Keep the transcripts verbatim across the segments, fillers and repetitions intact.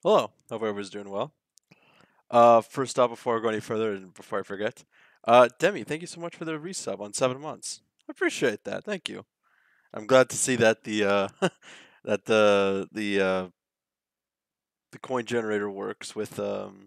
Hello, hope everyone's doing well. Uh, first off, before I go any further and before I forget, uh, Demi, thank you so much for the resub on seven months. I appreciate that. Thank you. I'm glad to see that the uh, that the the uh, the coin generator works with um,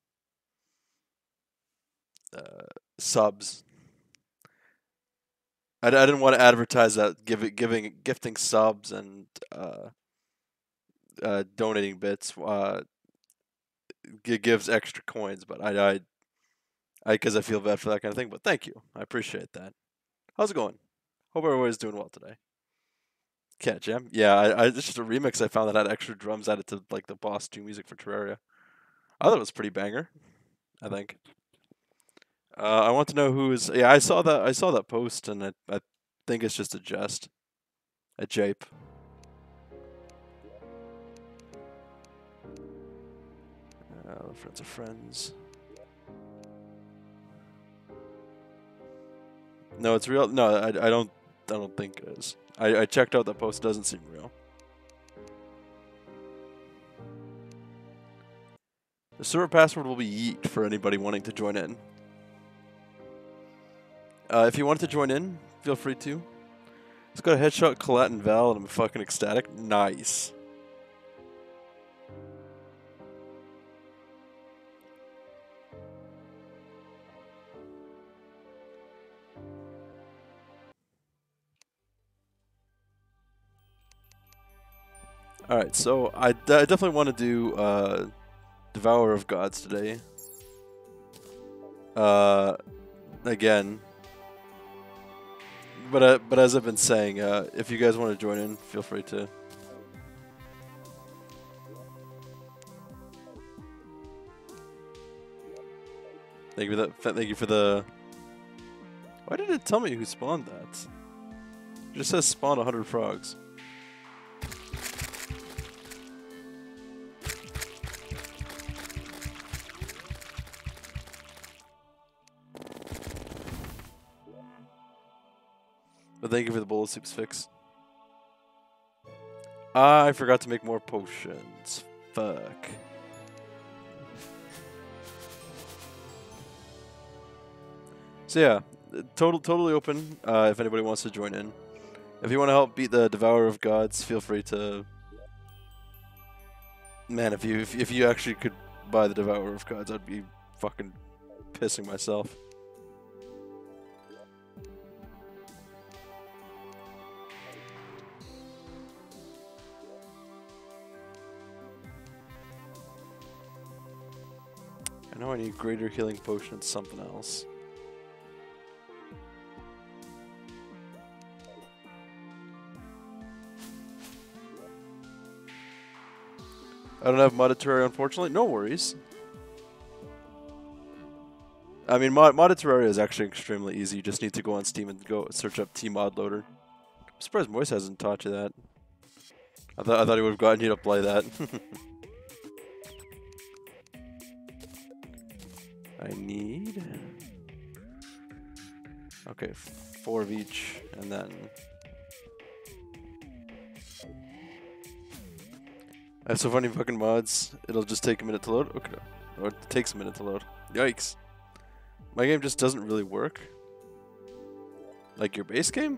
uh, subs. I, I didn't want to advertise that giving giving gifting subs and uh, uh, donating bits uh, g- gives extra coins, but I I I because I feel bad for that kind of thing. But thank you, I appreciate that. How's it going? Hope everybody's doing well today. Cat Jam. Yeah, I, I it's just a remix I found that had extra drums added to like the boss two music for Terraria. I thought it was pretty banger. I think. Uh, I want to know who is. Yeah, I saw that. I saw that post, and I, I think it's just a jest, a jape. Uh, friends of friends. No, it's real. No, I, I don't. I don't think it is. I, I checked out that post. It doesn't seem real. The server password will be yeet for anybody wanting to join in. Uh, if you want to join in, feel free to. Let's go to Headshot, Colette, and Val, and I'm fucking ecstatic. Nice. All right, so I, d- I definitely want to do uh, Devourer of Gods today. Uh, again, but uh, but as I've been saying, uh, if you guys want to join in, feel free to. Thank you for that. Thank you for the. Why did it tell me who spawned that? It just says spawn one hundred frogs. But thank you for the bowl of soups fix. I forgot to make more potions. Fuck. So yeah, total totally open. Uh, if anybody wants to join in, if you want to help beat the Devourer of Gods, feel free to. Man, if you if, if you actually could buy the Devourer of Gods, I'd be fucking pissing myself. I know I need greater healing potion and something else. I don't have modded Terraria, unfortunately. No worries. I mean, mod modded Terraria is actually extremely easy. You just need to go on Steam and go search up T-Mod Loader. I'm surprised Moise hasn't taught you that. I thought I thought he would have gotten you to play that. I need. Okay, four of each, and then. I have so funny fucking mods. It'll just take a minute to load. Okay, or it takes a minute to load. Yikes! My game just doesn't really work. Like your base game.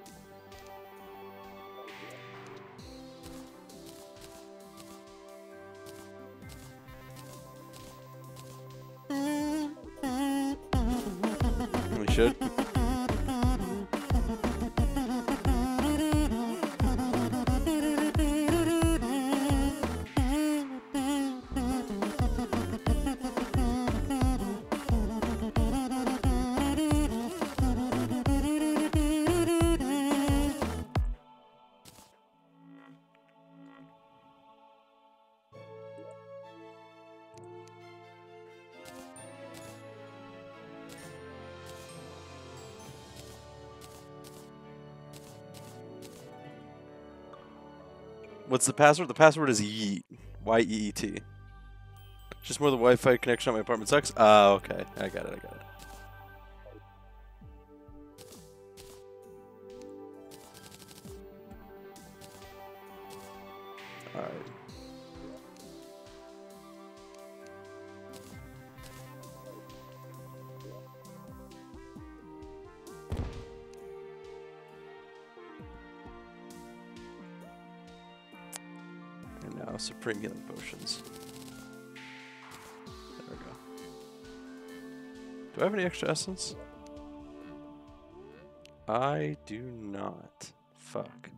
We should. What's the password? The password is yeet. Y E E T. Just more the Wi-Fi connection on my apartment sucks. Ah, uh, okay. I got it. I got it. All right. Now, Supreme Healing Potions. There we go. Do I have any extra essence? I do not. Fuck.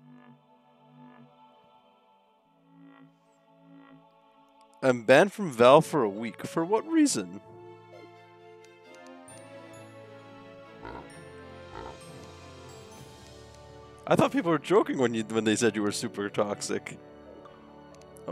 I'm banned from Valve for a week. For what reason? I thought people were joking when you when they said you were super toxic. Oh.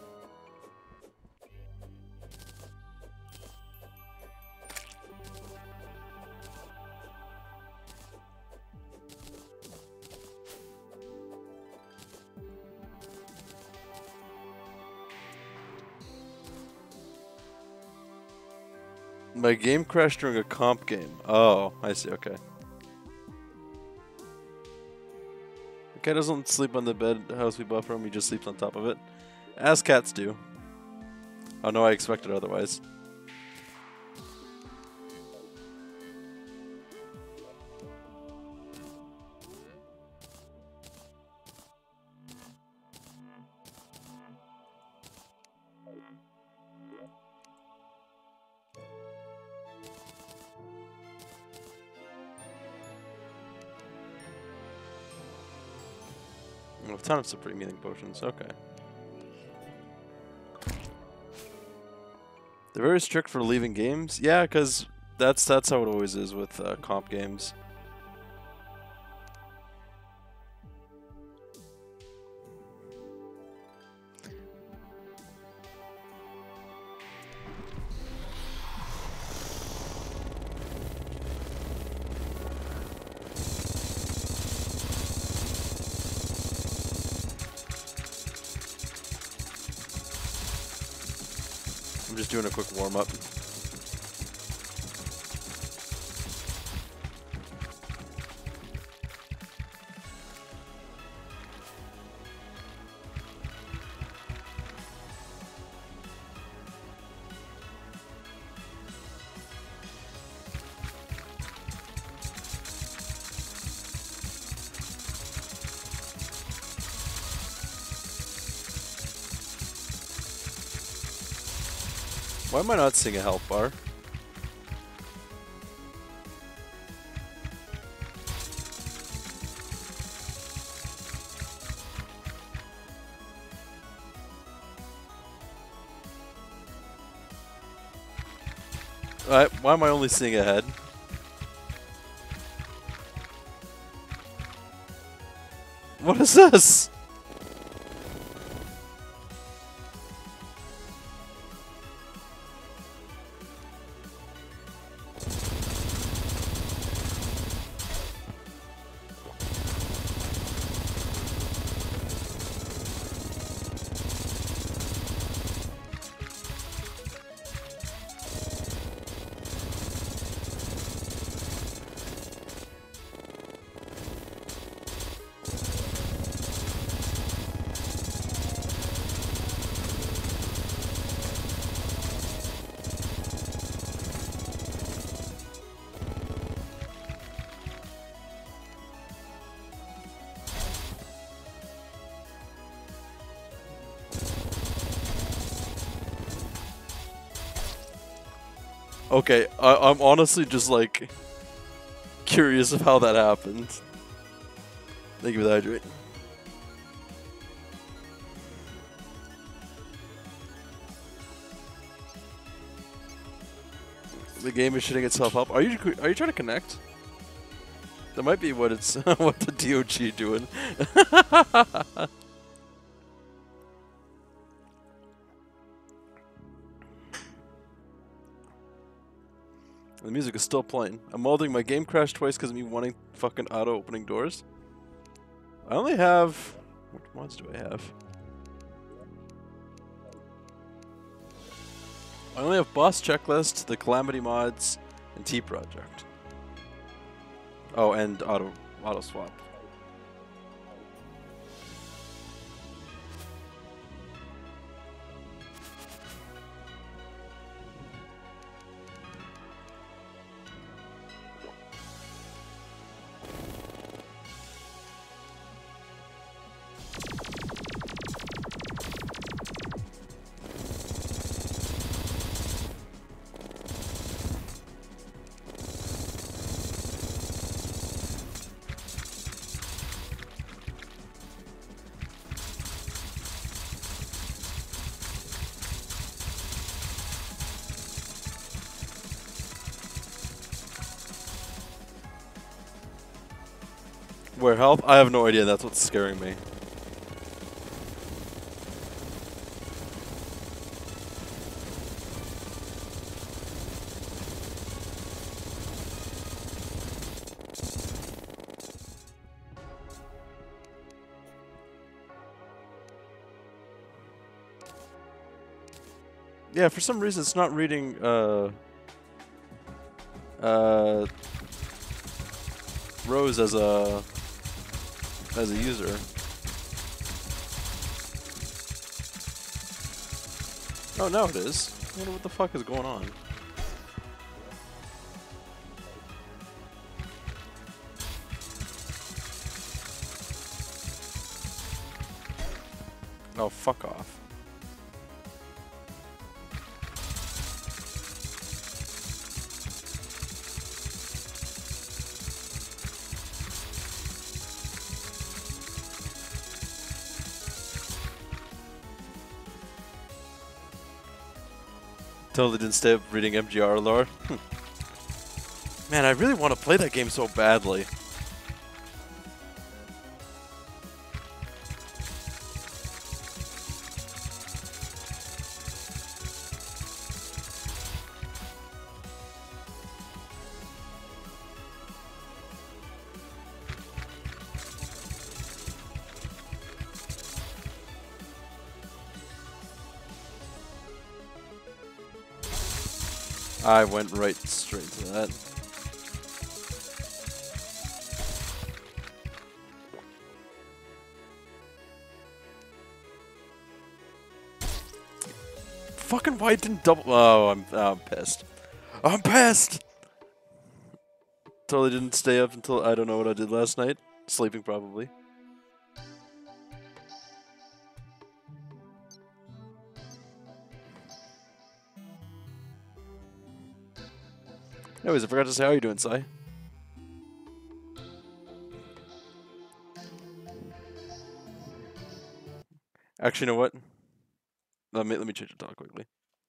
My game crashed during a comp game. Oh, I see, okay. The cat doesn't sleep on the bed house we bought for him, he just sleeps on top of it. As cats do. Oh no, I expected otherwise. A ton of Supreme Healing Potions, okay. They're very strict for leaving games? Yeah, because that's, that's how it always is with uh, comp games. I'm just doing a quick warm-up. Why am I not seeing a health bar? Uh, why am I only seeing a head? What is this? Okay, I I'm honestly just like curious of how that happened. Thank you for the hydrate. The game is shitting itself up. Are you are you trying to connect? That might be what it's what the D O G doing. The music is still playing. I'm molding. My game crashed twice because of me wanting fucking auto opening doors. I only have... What mods do I have? I only have Boss Checklist, the Calamity mods, and T Project. Oh, and auto auto swap. Where health? I have no idea. That's what's scaring me. Yeah, for some reason it's not reading uh uh Rose as a as a user. Oh, now it is. I wonder what the fuck is going on. Oh, fuck off. Totally didn't stay up reading M G R lore. Man, I really want to play that game so badly. I went right straight to that. Fucking why didn't double? Oh, I'm I'm pissed. I'm pissed. Totally didn't stay up until I don't know what I did last night. Sleeping probably. Anyways, I forgot to say how you doing, Sai. Actually, you know what? Let me let me change the talk quickly.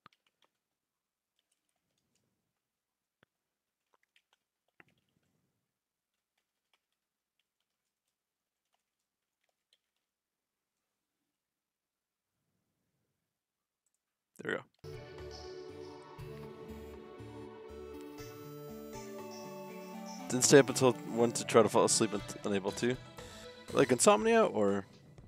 There we go. Didn't stay up until one to try to fall asleep and unable to. Like insomnia or?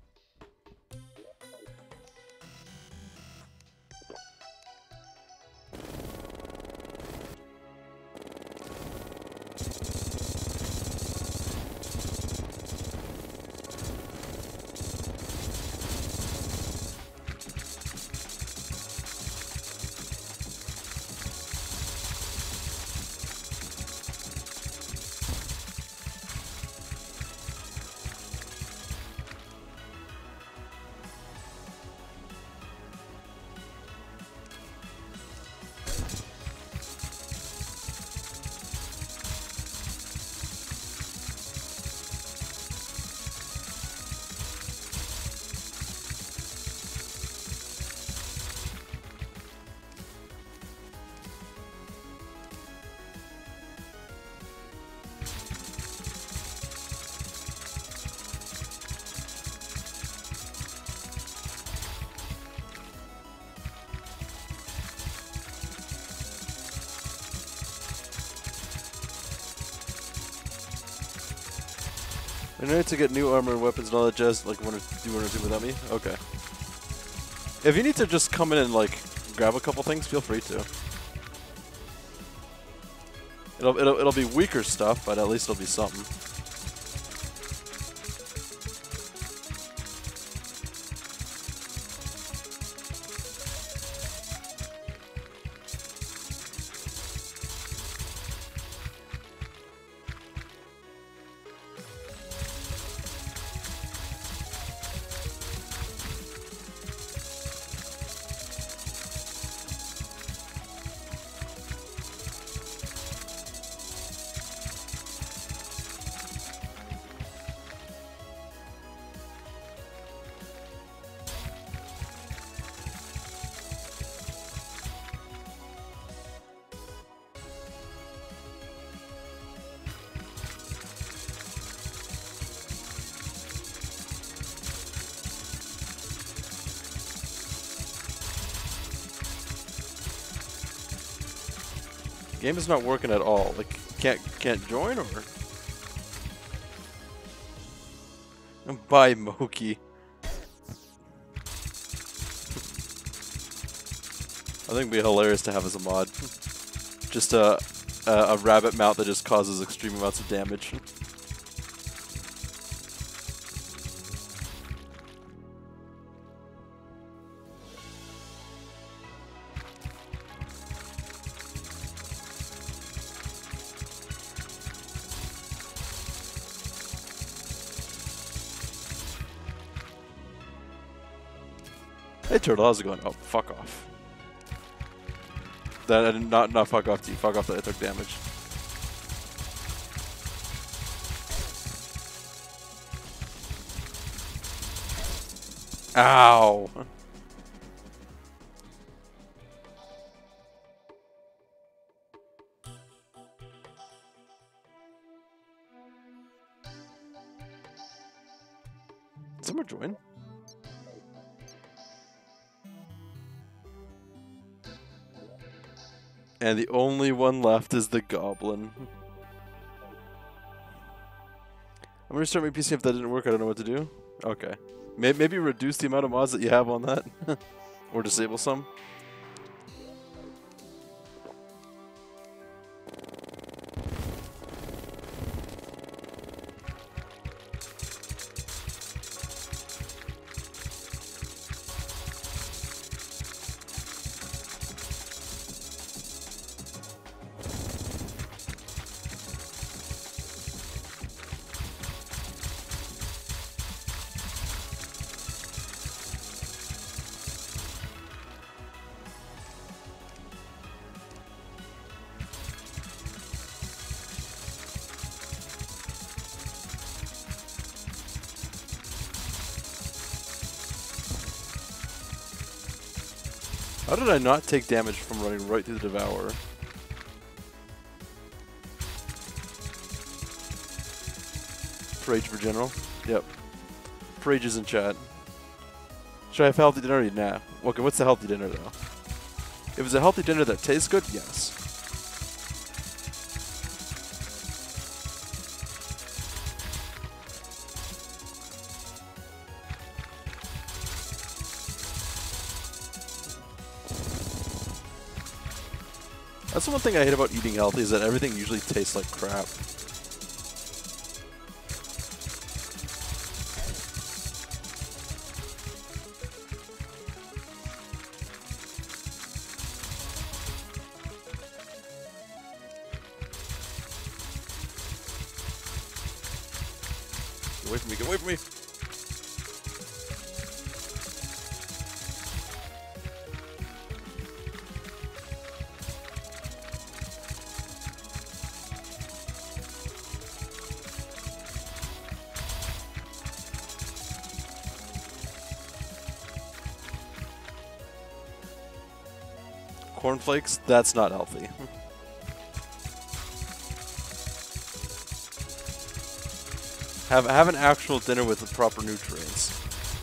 I need to get new armor and weapons and all that jazz, like one or do one or two without me? Okay. If you need to just come in and like grab a couple things, feel free to. It'll it'll it'll be weaker stuff, but at least it'll be something. Game is not working at all. Like, can't can't join or. Bye, Moki. I think it'd be hilarious to have as a mod. Just a, a a rabbit mount that just causes extreme amounts of damage. Hey Turtle, how's it going? Oh, fuck off. That I did not not fuck off to you. Fuck off that I took damage. Ow. Did someone join? And the only one left is the goblin. I'm gonna restart my P C if that didn't work. I don't know what to do. Okay. Maybe reduce the amount of mods that you have on that. Or disable some. How did I not take damage from running right through the Devourer? Rage for general? Yep. Rage is in chat. Should I have healthy dinner? Nah. Okay, what's the healthy dinner though? If it's a healthy dinner that tastes good, yes. That's the one thing I hate about eating healthy is that everything usually tastes like crap. Get away from me, get away from me! Cornflakes? That's not healthy. have have an actual dinner with the proper nutrients.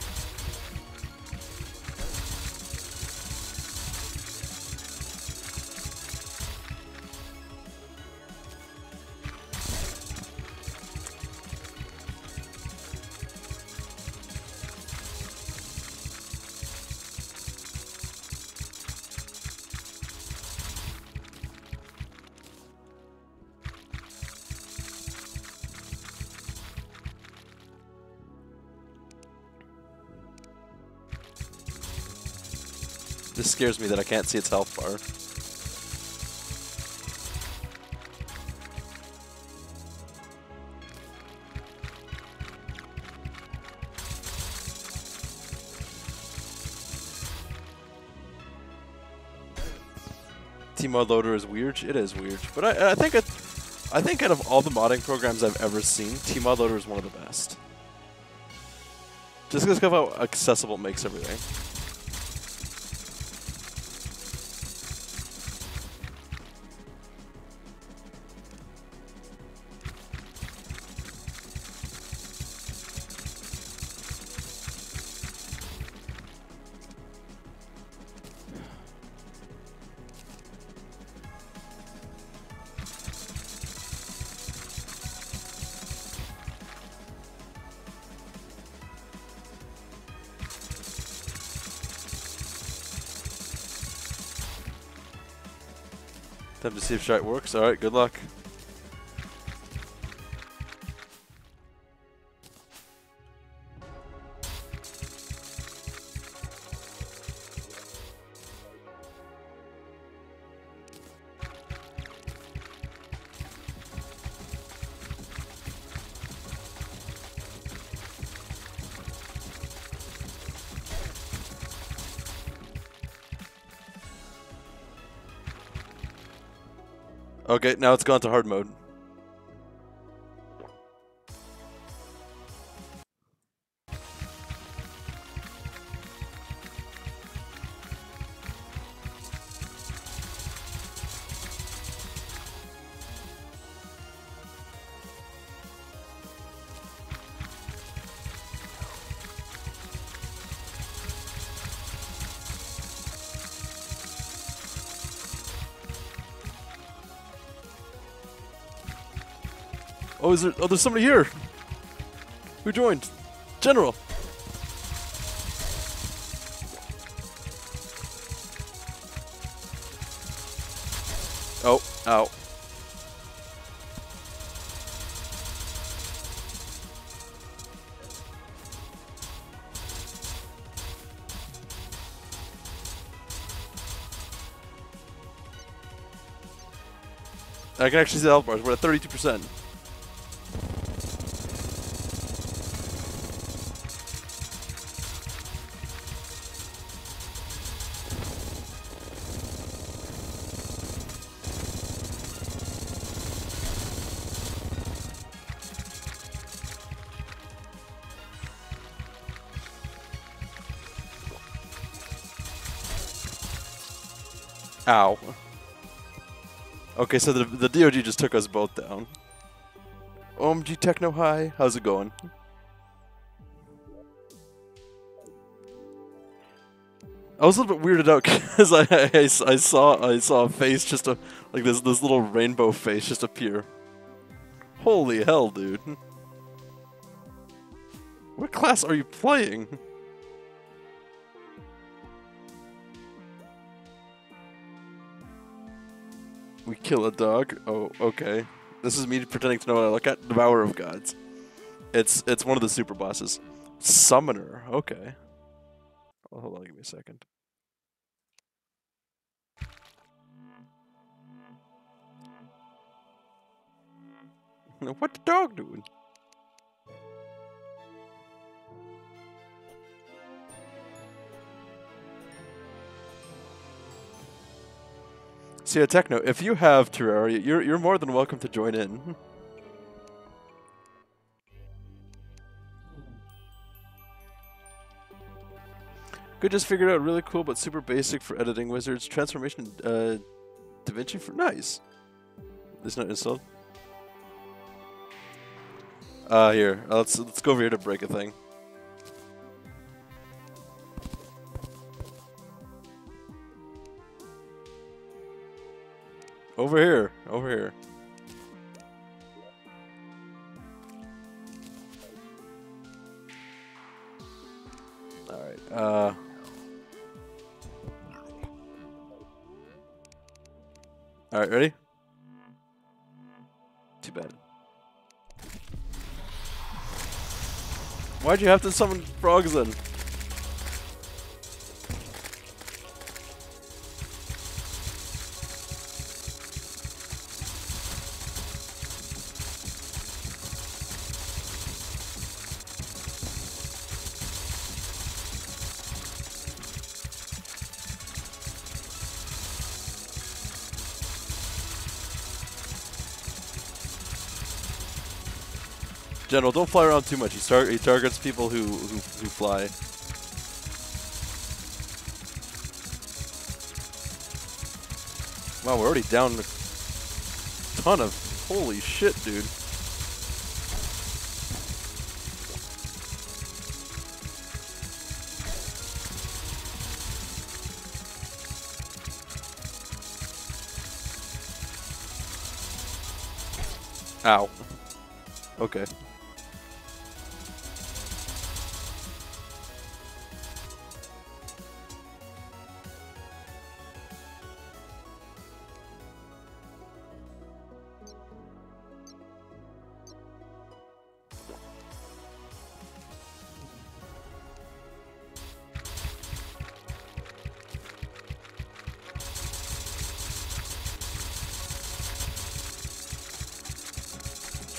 This scares me that I can't see its health bar. T-Mod Loader is weird. It is weird, but I, I think it, I think out of all the modding programs I've ever seen, T-Mod Loader is one of the best. Just because of how accessible it makes everything. Time to see if shite works. Alright, good luck. Okay, now it's gone to hard mode. Oh, is there? Oh, there's somebody here. Who joined? General. Oh, ow. I can actually see the health bars. We're at thirty-two percent. Ow. Okay, so the, the D O G just took us both down. O M G Techno High, how's it going? I was a little bit weirded out because I, I, I saw I saw a face, just a like this this little rainbow face just appear. Holy hell, dude! What class are you playing? We kill a dog. Oh, okay. This is me pretending to know what I look at. Devourer of Gods. It's it's one of the super bosses. Summoner. Okay. Oh, hold on, give me a second. What the dog doing? So yeah, Techno, if you have Terraria, you're you're more than welcome to join in. Good, just figured out really cool but super basic for editing wizards. Transformation uh DaVinci for nice. It's not installed. Uh here. Uh, let's let's go over here to break a thing. Over here. Over here. Alright, uh... Alright, ready? Too bad. Why'd you have to summon frogs then? General, don't fly around too much. He, tar he targets people who, who, who fly. Wow, we're already down a ton of... Holy shit, dude. Ow. Okay.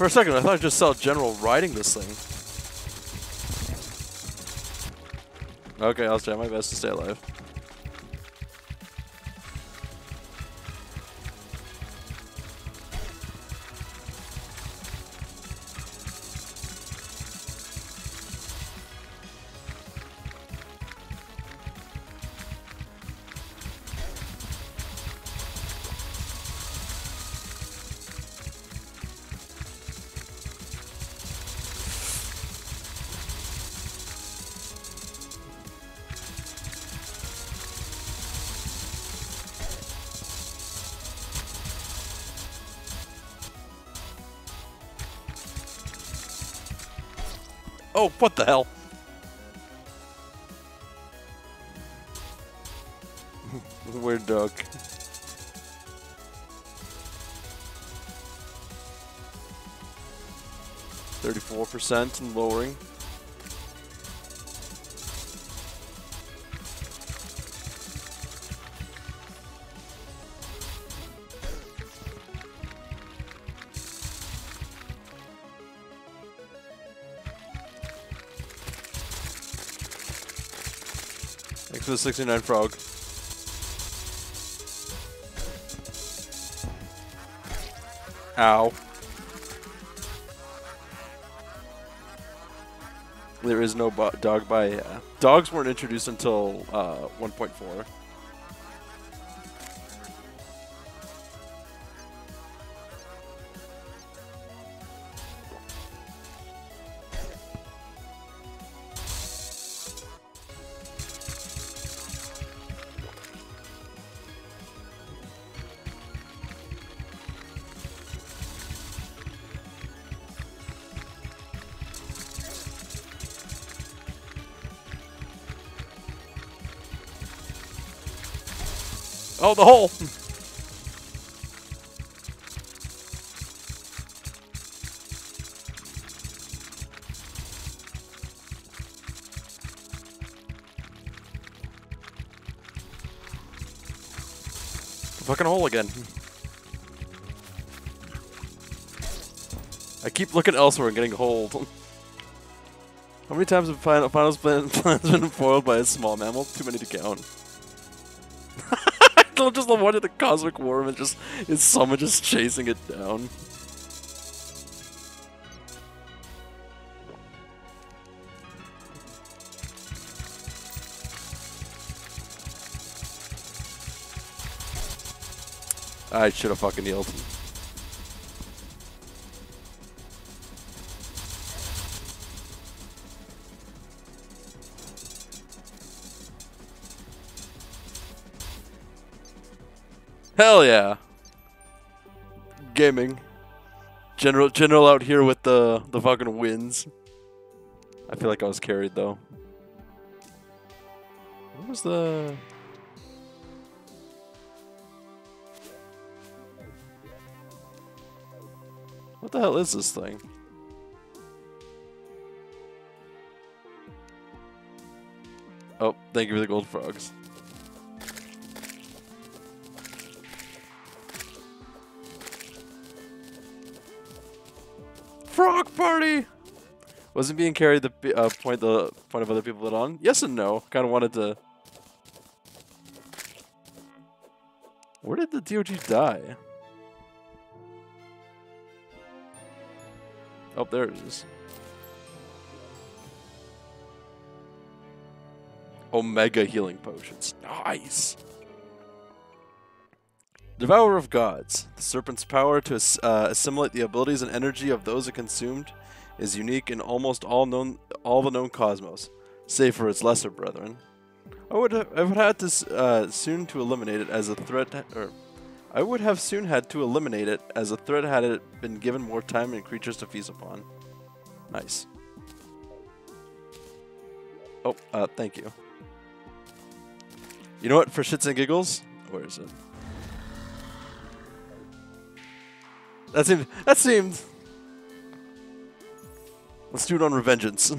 For a second, I thought I just saw General riding this thing. Okay, I'll try my best to stay alive. Oh, what the hell? Weird dog. thirty-four percent and lowering. Thanks for the sixty-nine frog. Ow. There is no dog by... Uh, dogs weren't introduced until uh, one point four. Oh, the hole! Fucking hole again. I keep looking elsewhere and getting holed. How many times have Final, Finals plan, plans been foiled by a small mammal? Too many to count. I just love watching the cosmic worm and just is someone just chasing it down. I should have fucking healed. Hell yeah. Gaming. General General out here with the the fucking wins. I feel like I was carried though. What was the What the hell is this thing? Oh, thank you for the gold frogs. Frog party! Wasn't being carried the uh, point the point of other people lit on? Yes and no. Kind of wanted to. Where did the D O G die? Oh, there it is. Omega healing potions. Nice. Devourer of Gods. The serpent's power to uh, assimilate the abilities and energy of those it consumed is unique in almost all known, all the known cosmos, save for its lesser brethren. I would have, I would have to uh, soon to eliminate it as a threat, or I would have soon had to eliminate it as a threat had it been given more time and creatures to feast upon. Nice. Oh, uh, thank you. You know what? For shits and giggles, where is it? That seemed. That seemed. Let's do it on Revengeance.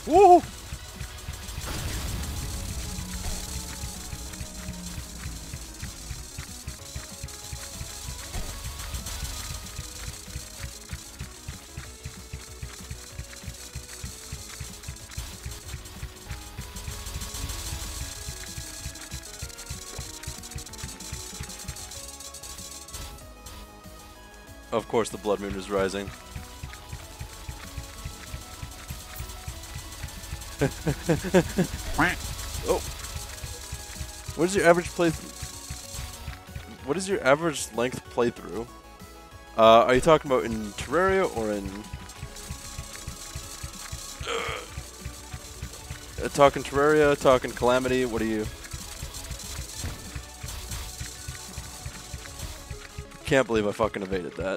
Woo! Of course, the blood moon is rising. Oh, what is your average play? What is your average length playthrough? Uh, are you talking about in Terraria or in? Uh, talking Terraria, talking Calamity. What are you? Can't believe I fucking evaded that.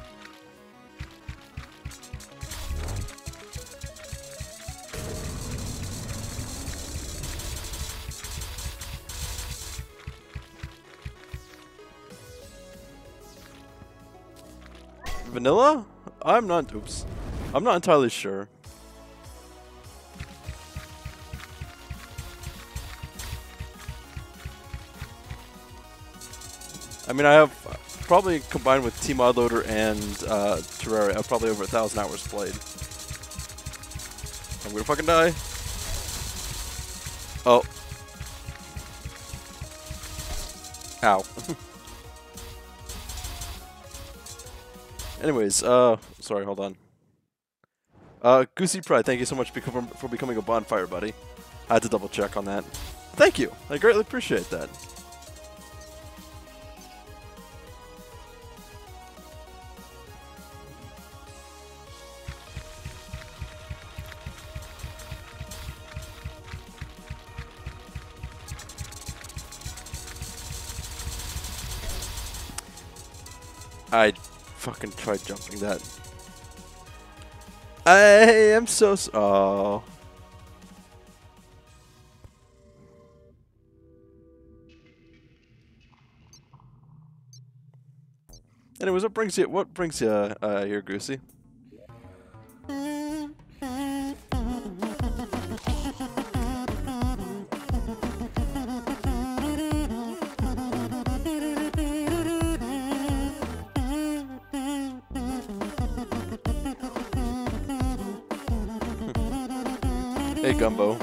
Vanilla? I'm not. Oops. I'm not entirely sure. I mean, I have probably combined with T-Mod Loader and uh, Terraria, I have probably over a thousand hours played. I'm gonna fucking die. Oh. Ow. Anyways, uh, sorry, hold on. Uh, Goosey Pride, thank you so much for becoming a bonfire buddy. I had to double check on that. Thank you. I greatly appreciate that. I fucking tried jumping that. I am so s oh. Anyways, what brings you? What brings you uh, here, Goosey? Hey, Gumbo.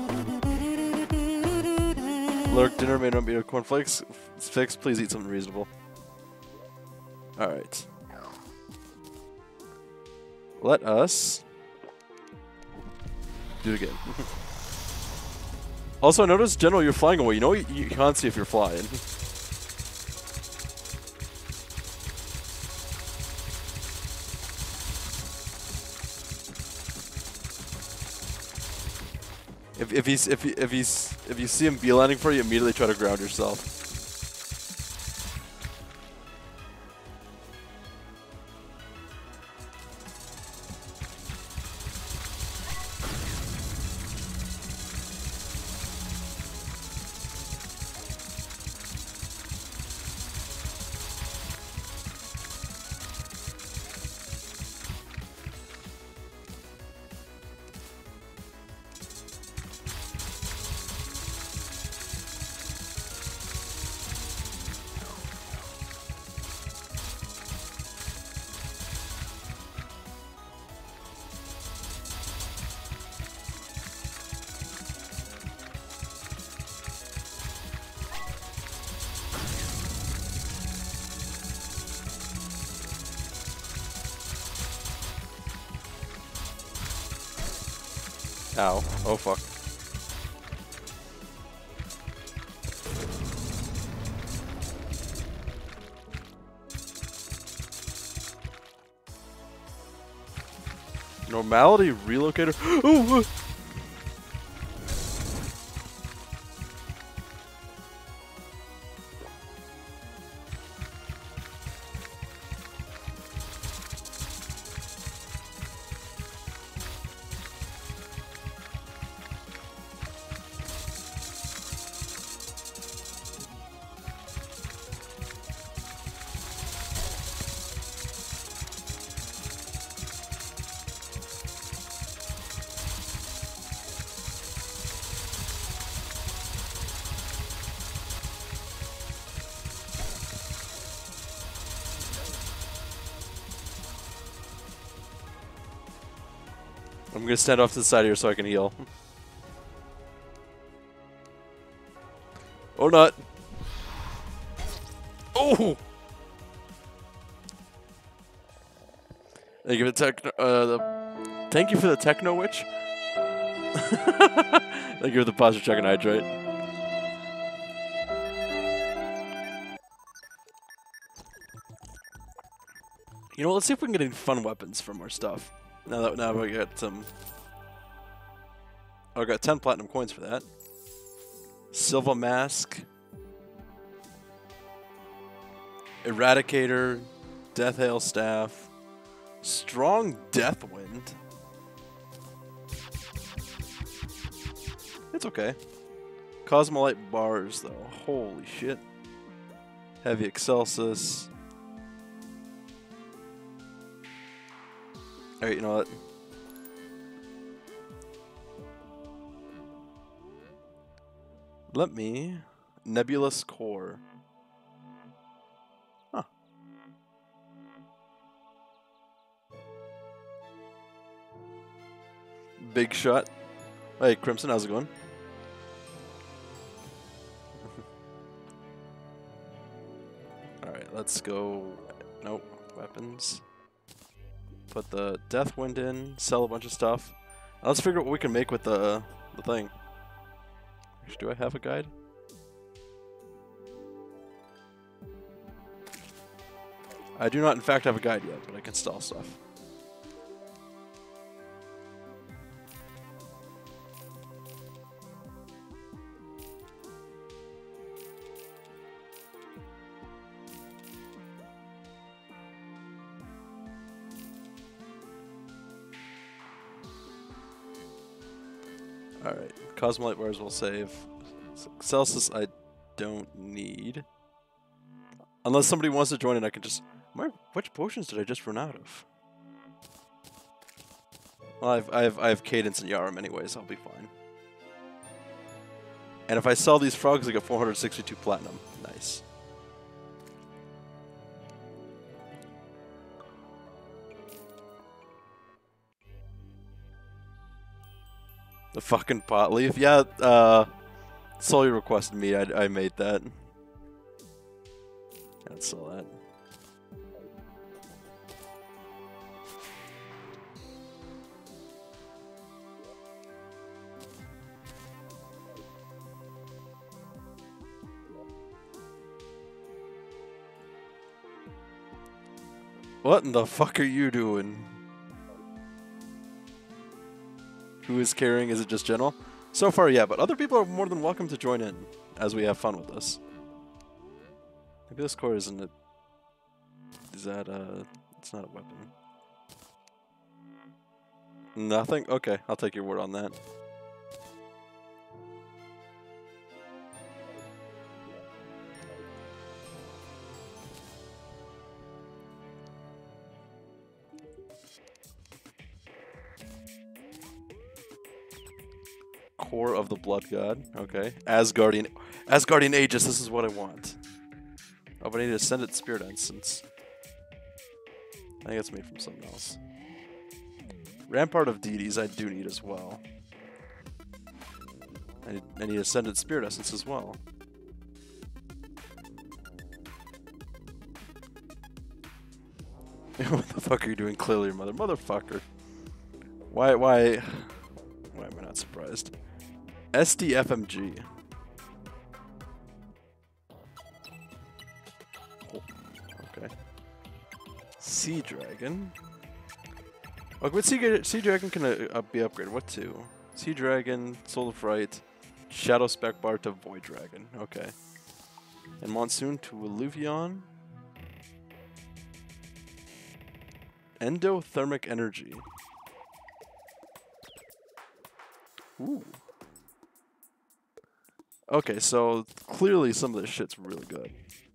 Lurk, dinner may not be a cornflakes. It's fixed. Please eat something reasonable. Alright. Let us do it again. Also, I noticed, General, you're flying away. You know you, you can't see if you're flying. If if he's if he, if he's if you see him beelining for you, immediately try to ground yourself. Ow. Oh fuck. Normality relocator. Oh! I'm gonna stand off to the side here so I can heal. Or not. Oh! Thank you for the techno. Uh, the, thank you for the techno witch. Thank you for the positive check and hydrate. You know, let's see if we can get any fun weapons from our stuff. Now that now we got some. Oh, I got ten platinum coins for that. Silva Mask. Eradicator. Death Hail Staff. Strong Death Wind. It's okay. Cosmolite bars, though. Holy shit. Heavy Excelsis. Alright, you know what? Let me... Nebulous Core. Huh. Big shot. Hey, Crimson, how's it going? Alright, let's go... Nope. Weapons. Put the Death Wind in, sell a bunch of stuff. Now let's figure out what we can make with the, the thing. Do I have a guide? I do not, in fact, have a guide yet, but I can sell stuff. Alright, Cosmolite bars will save. Celsius I don't need. Unless somebody wants to join in, I can just... My, which potions did I just run out of? Well, I've, I've, I have Cadence and Yarum anyways, I'll be fine. And if I sell these frogs, I get four hundred sixty-two platinum. Nice. The fucking pot leaf? Yeah, uh... Sully requested me, I, I made that. Can't sell that. What in the fuck are you doing? Who is carrying? Is it just General? So far, yeah, but other people are more than welcome to join in as we have fun with this. Maybe this core isn't it? Is that uh? It's not a weapon. Nothing? Okay, I'll take your word on that. Core of the Blood God. Okay. Asgardian Asgardian Aegis, this is what I want. Oh, but I need Ascendant Spirit Essence. I think it's made from something else. Rampart of Deities I do need as well. I need, I need Ascendant Spirit Essence as well. What the fuck are you doing? Clearly your mother. Motherfucker. Why, why... Why am I not surprised? S D F M G. Oh, okay. Sea Dragon. Oh, what Sea, sea Dragon can uh, be upgraded? What to? Sea Dragon, Soul of Fright, Shadow Spec Bar to Void Dragon. Okay. And Monsoon to Illuvion. Endothermic Energy. Ooh. Okay, so clearly some of this shit's really good.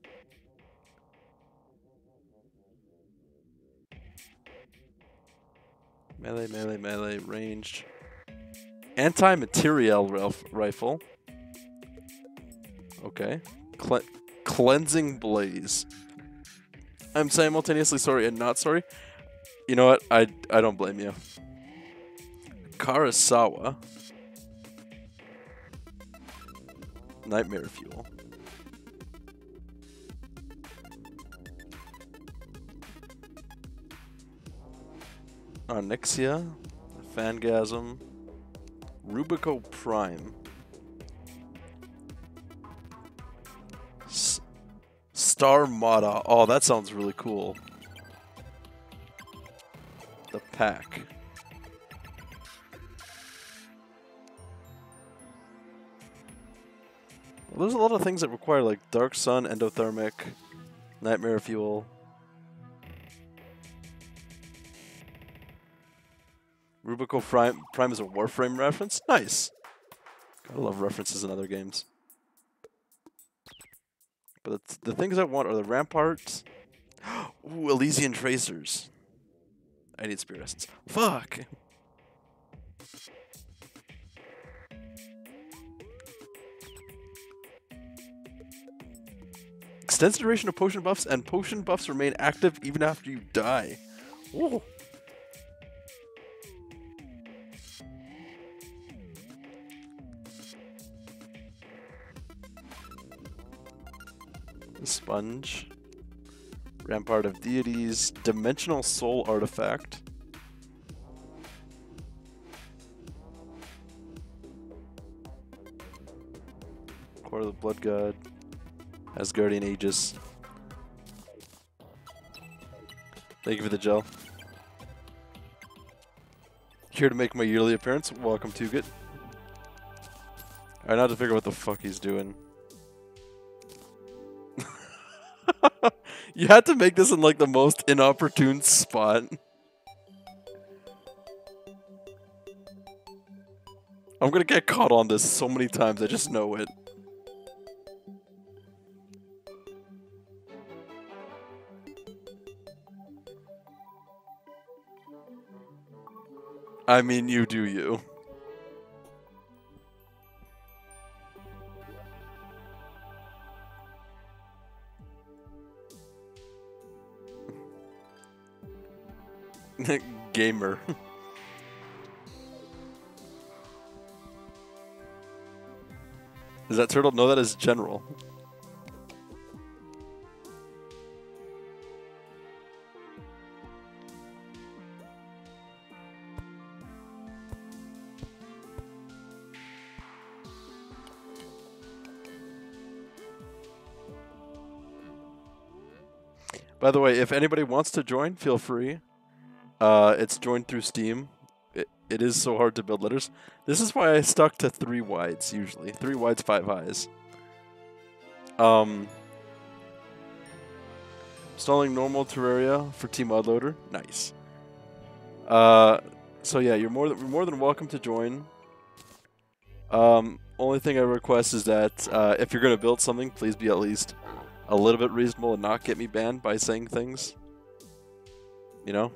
Melee, melee, melee, ranged. Anti-material rifle. Okay. Cle cleansing Blaze. I'm simultaneously sorry and not sorry. You know what? I, I don't blame you. Karasawa. Nightmare Fuel. Onyxia. Fangasm. Rubico Prime. S Starmada. Oh, that sounds really cool. The pack. Well, there's a lot of things that require like Dark Sun, Endothermic, Nightmare Fuel. Rubico Prime, Prime is a Warframe reference? Nice. I love references in other games. But the, the things I want are the Ramparts. Ooh, Elysian Tracers. I need Spirists. Fuck! Extends duration of potion buffs, and potion buffs remain active even after you die. Ooh. Sponge. Rampart of Deities. Dimensional Soul Artifact. Core of the Blood God. Asgardian Aegis. Thank you for the gel. Here to make my yearly appearance. Welcome to it. Alright, now to figure out what the fuck he's doing. You had to make this in like the most inopportune spot. I'm gonna get caught on this so many times, I just know it. I mean, you do you. Gamer. Is that turtle? No, that is general. By the way, if anybody wants to join, feel free. Uh, it's joined through Steam. It, it is so hard to build letters. This is why I stuck to three wides, usually. Three wides, five highs. Um, installing normal Terraria for T-Mod-Loader. Nice. Uh, so yeah, you're more than, you're more than welcome to join. Um, only thing I request is that uh, if you're going to build something, please be at least a little bit reasonable and not get me banned by saying things. You know?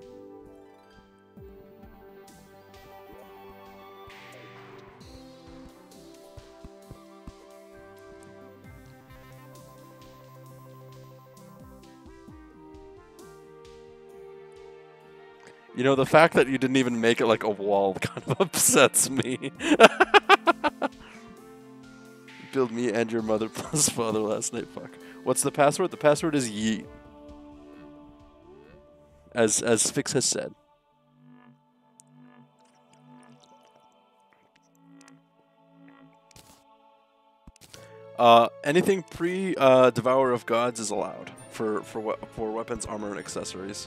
You know, the fact that you didn't even make it like a wall kind of upsets me. Build me and your mother plus father last night. Fuck. What's the password? The password is yeet. As as Fix has said. Uh, anything pre uh, Devour of Gods is allowed for for we for weapons, armor, and accessories.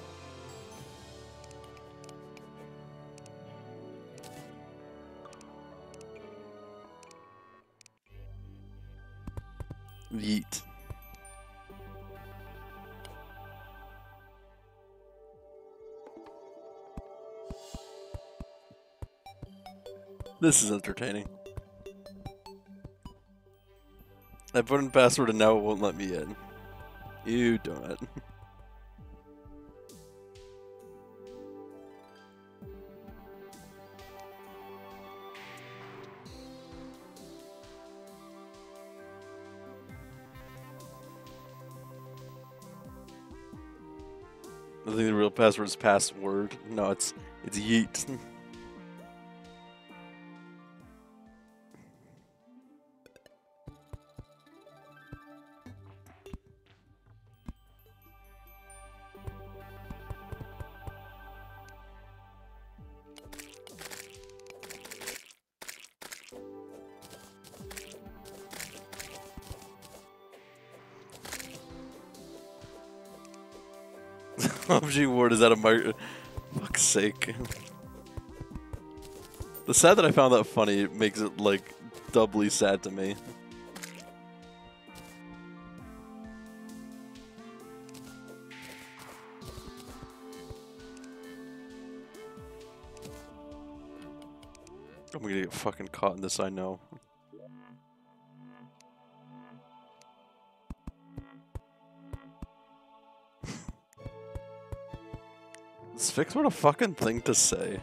Yeet. This is entertaining. I put in password and now it won't let me in. You donut. I think the real password is password. No, it's it's yeet. P U B G Ward is out of my... Fuck's sake. The sad that I found that funny makes it, like, doubly sad to me. I'm gonna get fucking caught in this, I know. Sphinx, what a fucking thing to say.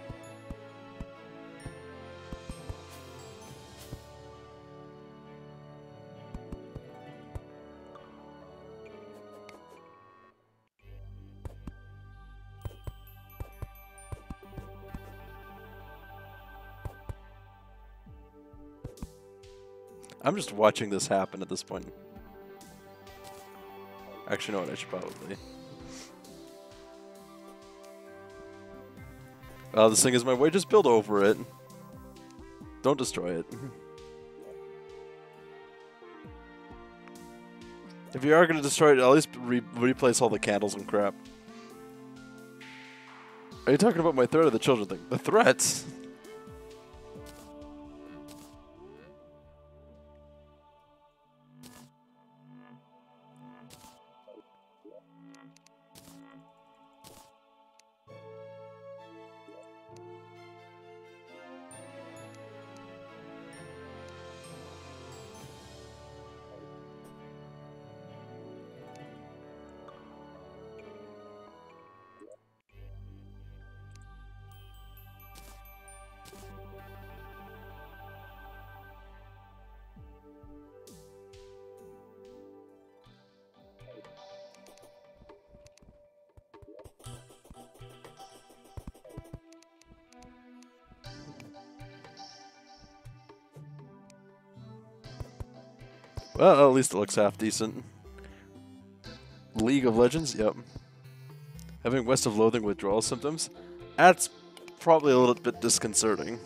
I'm just watching this happen at this point. Actually, no, I should probably. Uh, this thing is my way, just build over it. Don't destroy it. If you are going to destroy it, at least re replace all the candles and crap. Are you talking about my threat or the children thing? The threats? Well, at least it looks half decent. League of Legends, yep. Having West of Loathing withdrawal symptoms? That's probably a little bit disconcerting.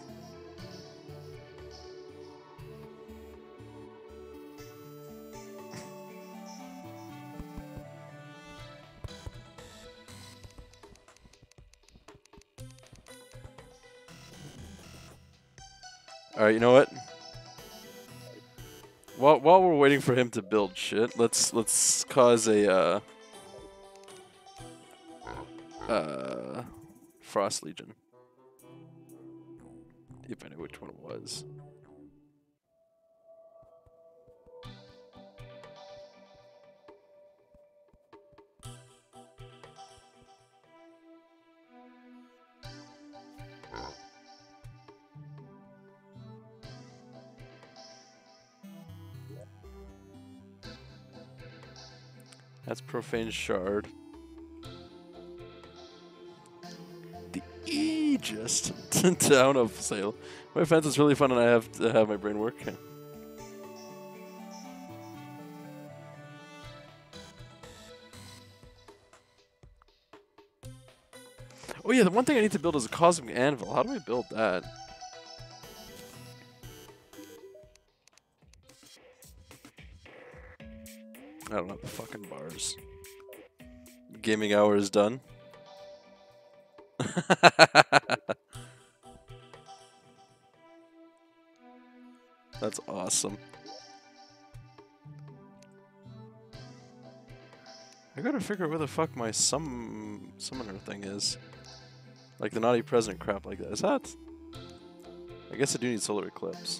Alright, you know what? While while we're waiting for him to build shit, let's let's cause a uh uh Frost Legion. If I know which one it was. That's Profane Shard. The Aegis Town of Sale. My fence is really fun and I have to have my brain work. Oh yeah, the one thing I need to build is a Cosmic Anvil. How do I build that? I don't have the fucking bars. Gaming hour is done. That's awesome. I gotta figure out where the fuck my sum summoner thing is. Like the naughty president crap like that. Is that? I guess I do need Solar Eclipse.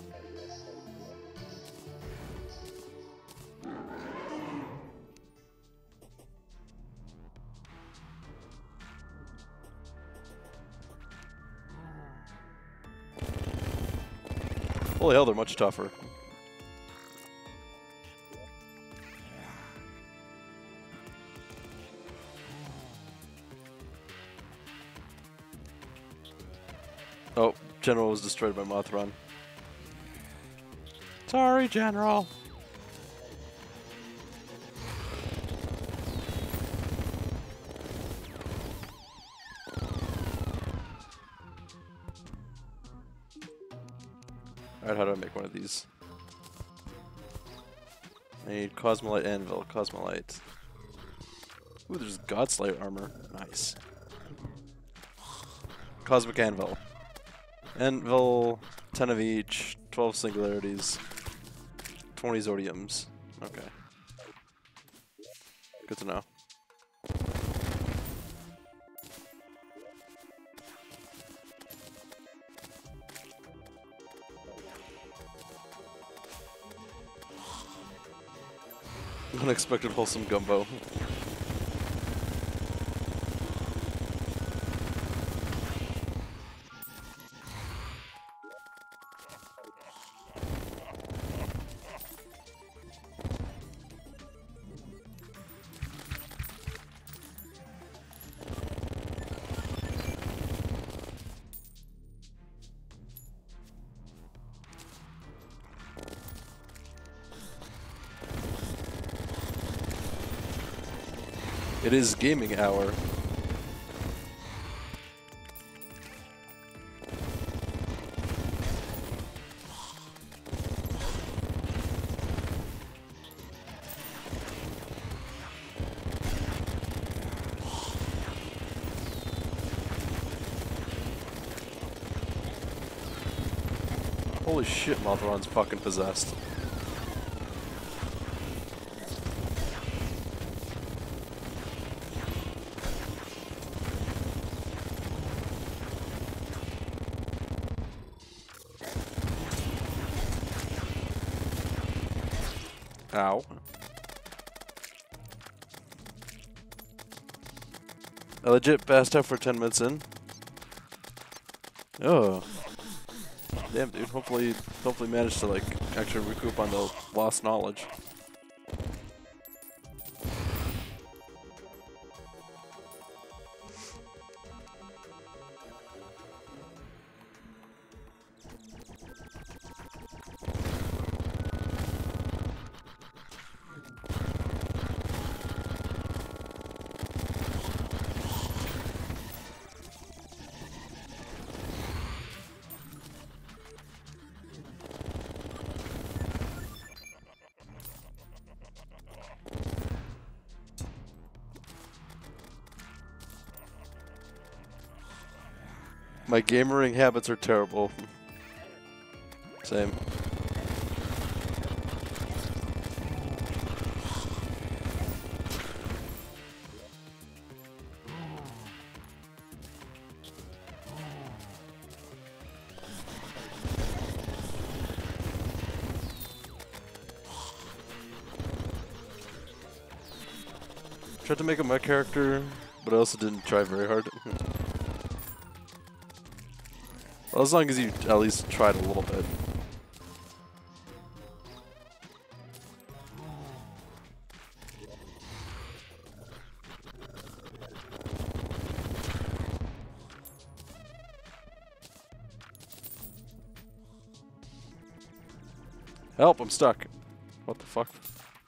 Holy hell, they're much tougher. Oh, General was destroyed by Mothron. Sorry, General. Alright, how do I make one of these? I need Cosmolite Anvil, Cosmolite. Ooh, there's Godslayer armor. Nice. Cosmic Anvil. Anvil, ten of each, twelve singularities, twenty Zodiums. Okay. Good to know. Unexpected wholesome gumbo. It is gaming hour. Holy shit, Mothron's fucking possessed. Ow. I legit passed out for ten minutes in. Oh. Damn, dude. Hopefully, hopefully managed to, like, actually recoup on the lost knowledge. My gamering habits are terrible. Same. Tried to make a mech character, but I also didn't try very hard. Well, as long as you at least tried a little bit. Help, I'm stuck. What the fuck?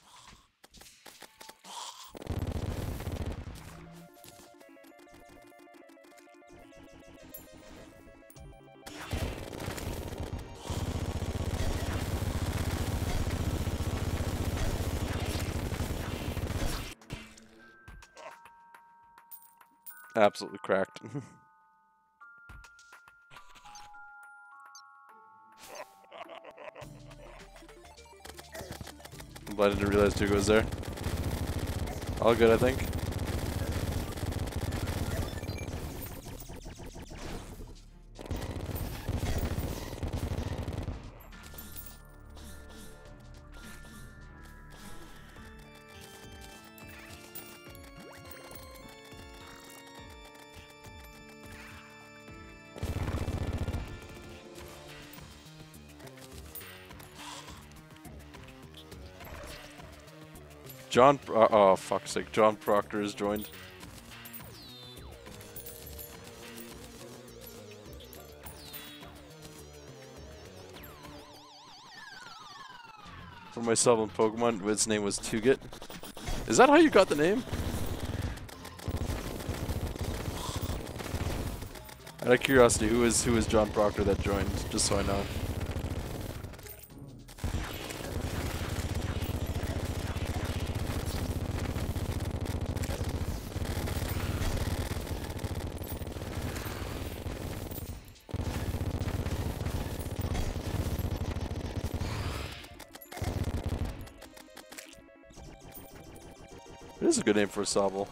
Absolutely cracked. I'm glad I didn't realize Dugo was there. All good, I think. John, uh, oh fuck's sake, John Proctor has joined. For myself in Pokemon, its name was Tuget. Is that how you got the name? Out of curiosity, who is who is John Proctor that joined? Just so I know. This is a good name for a Sobble.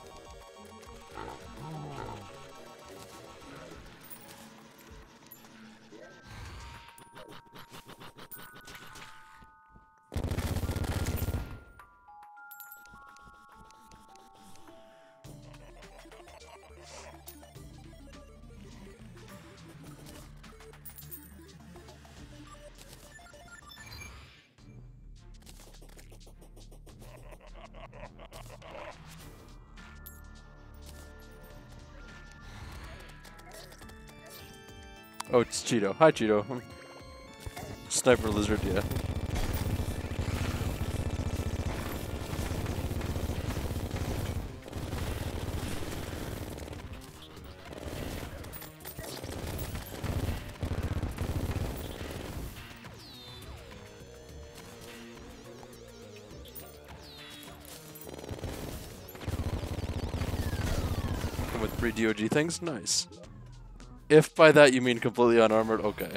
Oh, it's Cheeto. Hi, Cheeto. Sniper lizard, yeah. Come with three D O G things? Nice. If by that you mean completely unarmored, okay.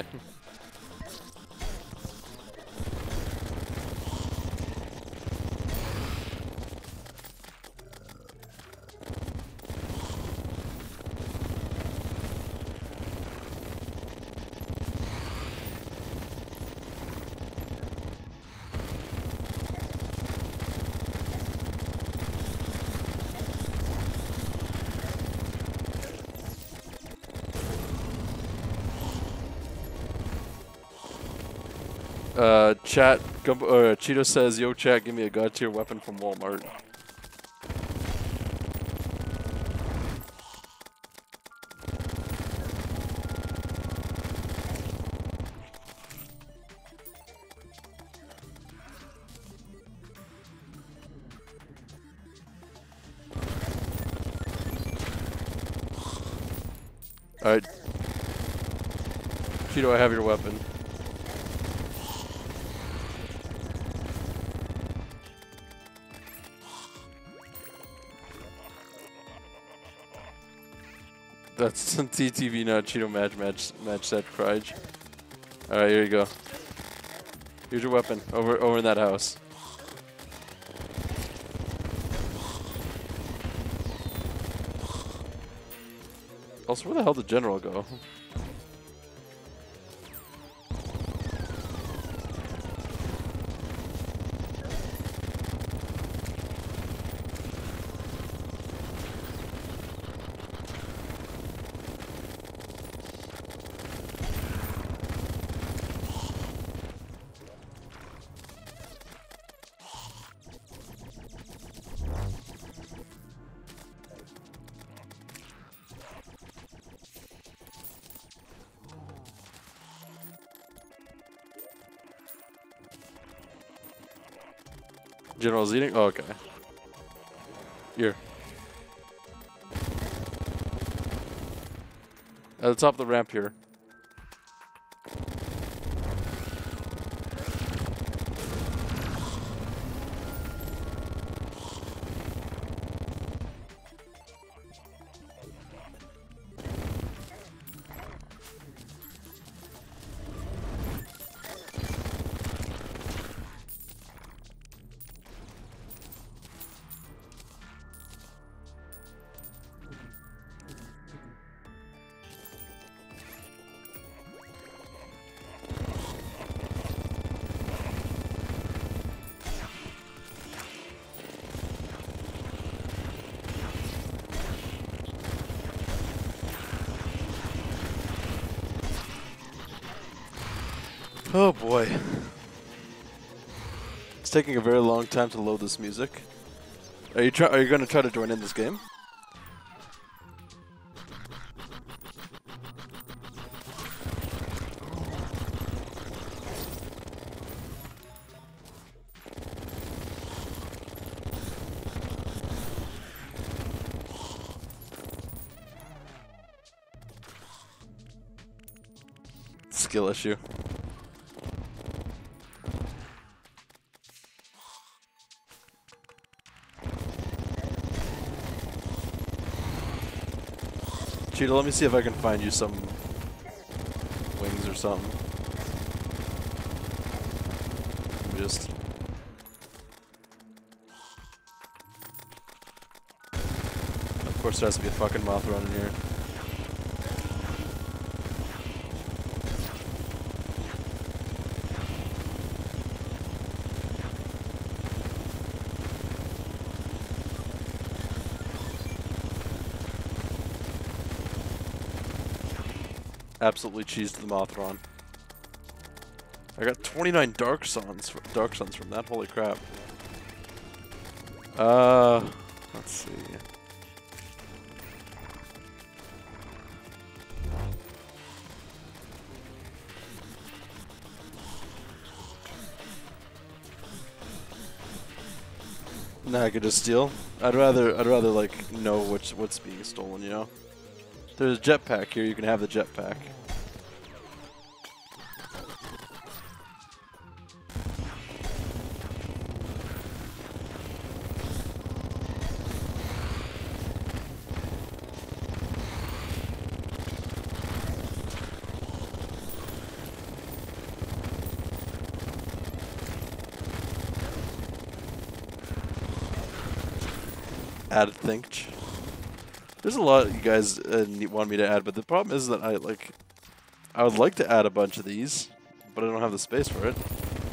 Uh, chat, Gumbo, uh, Cheeto says, yo chat, give me a god tier weapon from Walmart. Alright. Cheeto, I have your weapon. That's T T V, not Cheeto match, match, match set, Cryge. Alright, here you go. Here's your weapon, over, over in that house. Also, where the hell did General go? General's eating? Oh, okay. Here. At the top of the ramp here. Oh boy. It's taking a very long time to load this music. Are you try are you gonna try to join in this game? Skill issue. Cheetah, let me see if I can find you some wings or something. Just course, there has to be a fucking Mothron in here. Absolutely cheesed the Mothron. I got twenty-nine Dark Suns, Dark Suns from that. Holy crap. Uh, let's see. Nah, I could just steal. I'd rather, I'd rather like know which what's being stolen. You know. There's a jetpack here. You can have the jetpack. Add think. There's a lot you guys uh, need, want me to add, but the problem is that I like. I would like to add a bunch of these, but I don't have the space for it.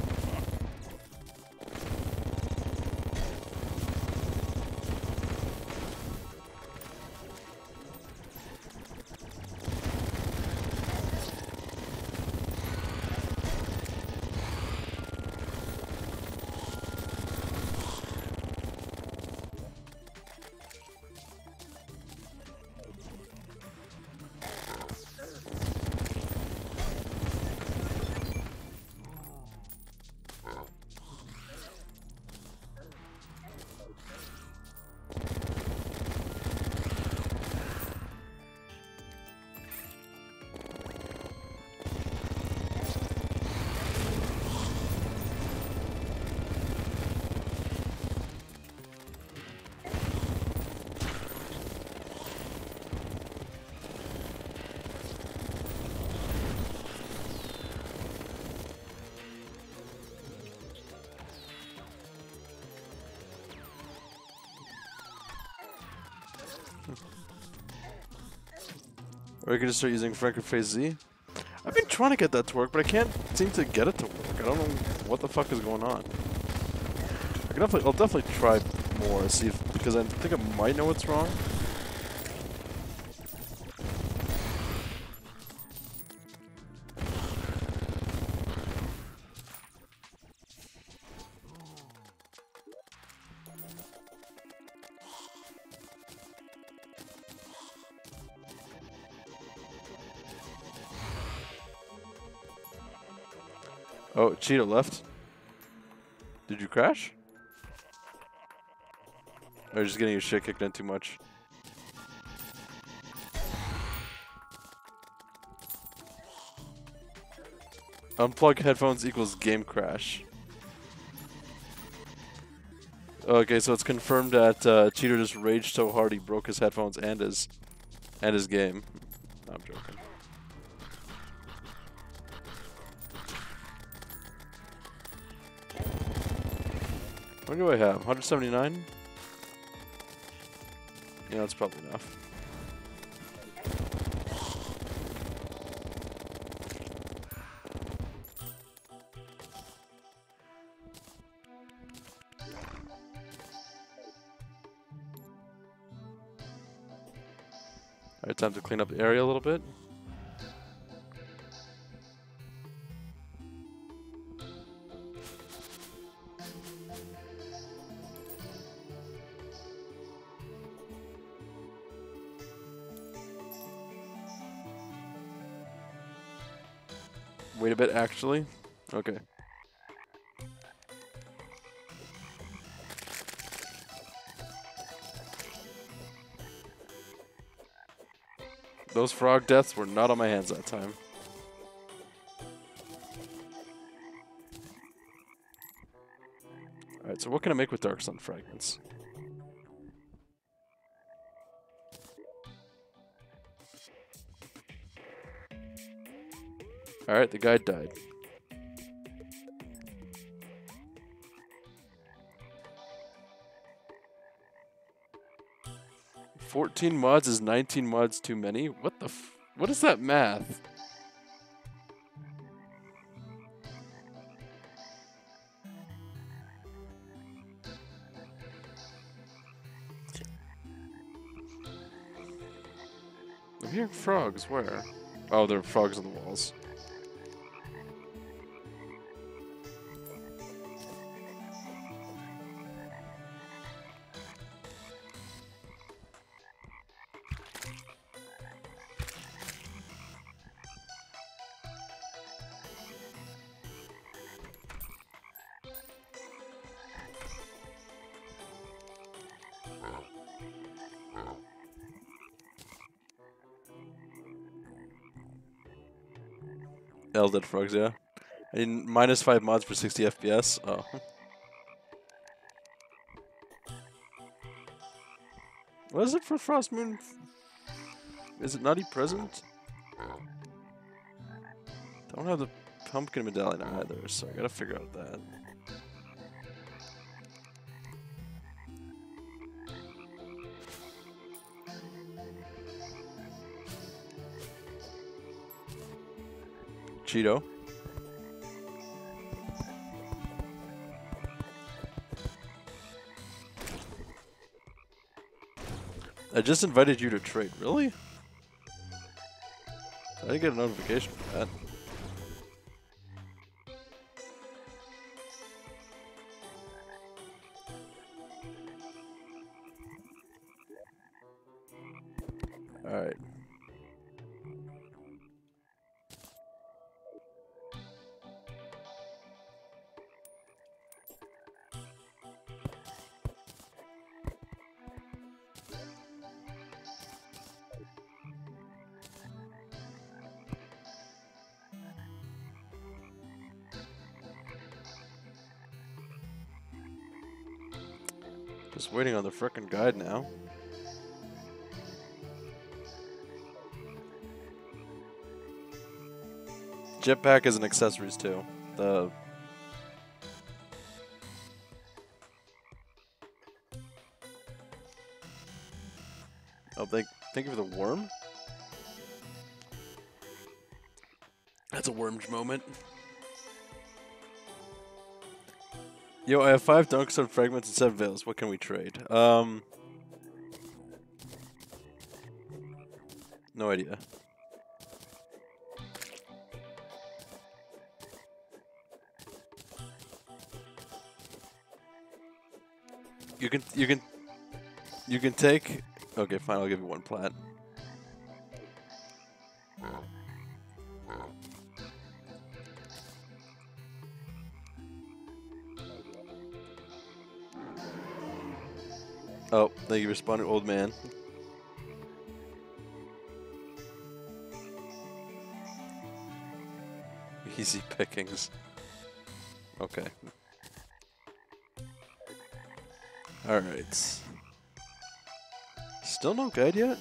Or you can just start using Frankenface Z. I've been trying to get that to work, but I can't seem to get it to work. I don't know what the fuck is going on. I can definitely, I'll definitely try more, see if, because I think I might know what's wrong. Oh, Cheetah left. Did you crash? Or you're just getting your shit kicked in too much? Unplug headphones equals game crash. Okay, so it's confirmed that uh, Cheater just raged so hard he broke his headphones and his and his game. No, I'm joking. What do I have? one seventy-nine? Yeah, that's probably enough. Alright, time to clean up the area a little bit. Wait a bit, actually. Okay. Those frog deaths were not on my hands that time. Alright, so what can I make with Dark Sun fragments? Alright, the guy died. fourteen mods is nineteen mods too many? What the f- what is that math? I'm hearing frogs, where? Oh, there are frogs on the walls. Elden frogs, yeah. I need minus five mods for sixty F P S. Oh. What is it for Frost Moon? Is it Nutty Present? Don't have the pumpkin medallion either, so I gotta figure out that. Cheeto. I just invited you to trade. Really? I didn't get a notification for that. Alright. Just waiting on the frickin' guide now. Jetpack is an accessories too. The Oh, thank thank you for the worm. That's a worms moment. Yo, I have five Dunkstone fragments and seven veils. What can we trade? Um, no idea. You can, you can, you can take. Okay, fine. I'll give you one plat. Oh, thank you for spawning, old man. Easy pickings. Okay. Alright. Still no guide yet?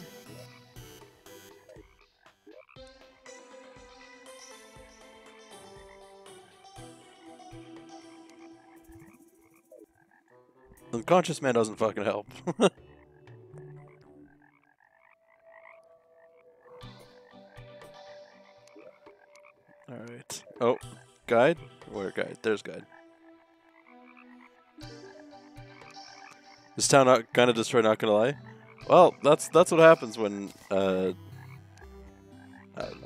Unconscious man doesn't fucking help. Alright. Oh, guide? Where guide? There's guide. This town not kind of destroyed, not gonna lie. Well, that's that's what happens when uh I don't know.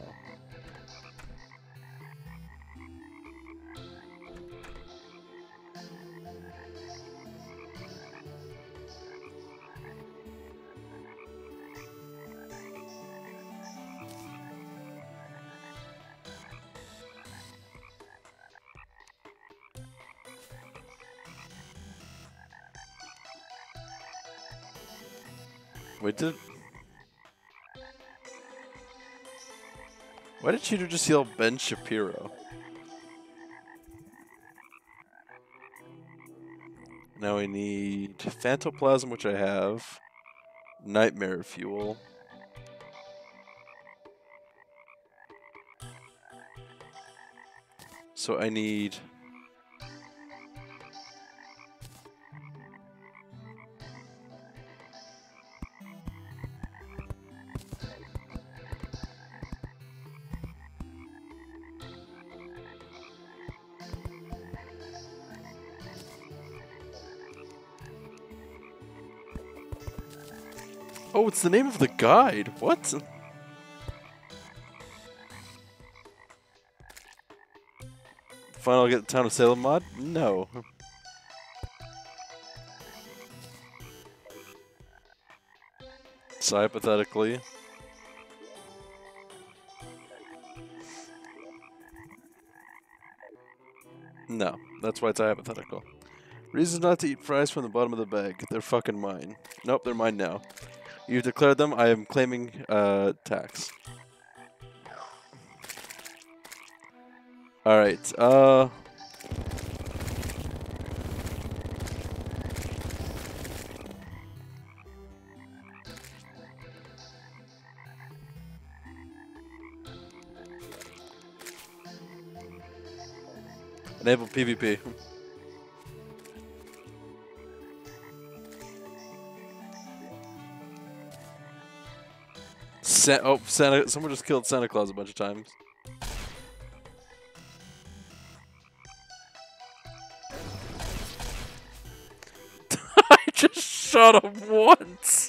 Wait, did why did Cheater just yell Ben Shapiro? Now we need Phantoplasm, which I have. Nightmare Fuel. So I need... Oh, it's the name of the guide. What? Finally get the Town of Salem mod? No. So hypothetically. No, that's why it's a hypothetical. Reasons not to eat fries from the bottom of the bag. They're fucking mine. Nope, they're mine now. You've declared them. I am claiming uh, tax. Alright, uh... enable PvP. Sa oh, Santa! Someone just killed Santa Claus a bunch of times. I just shot him once.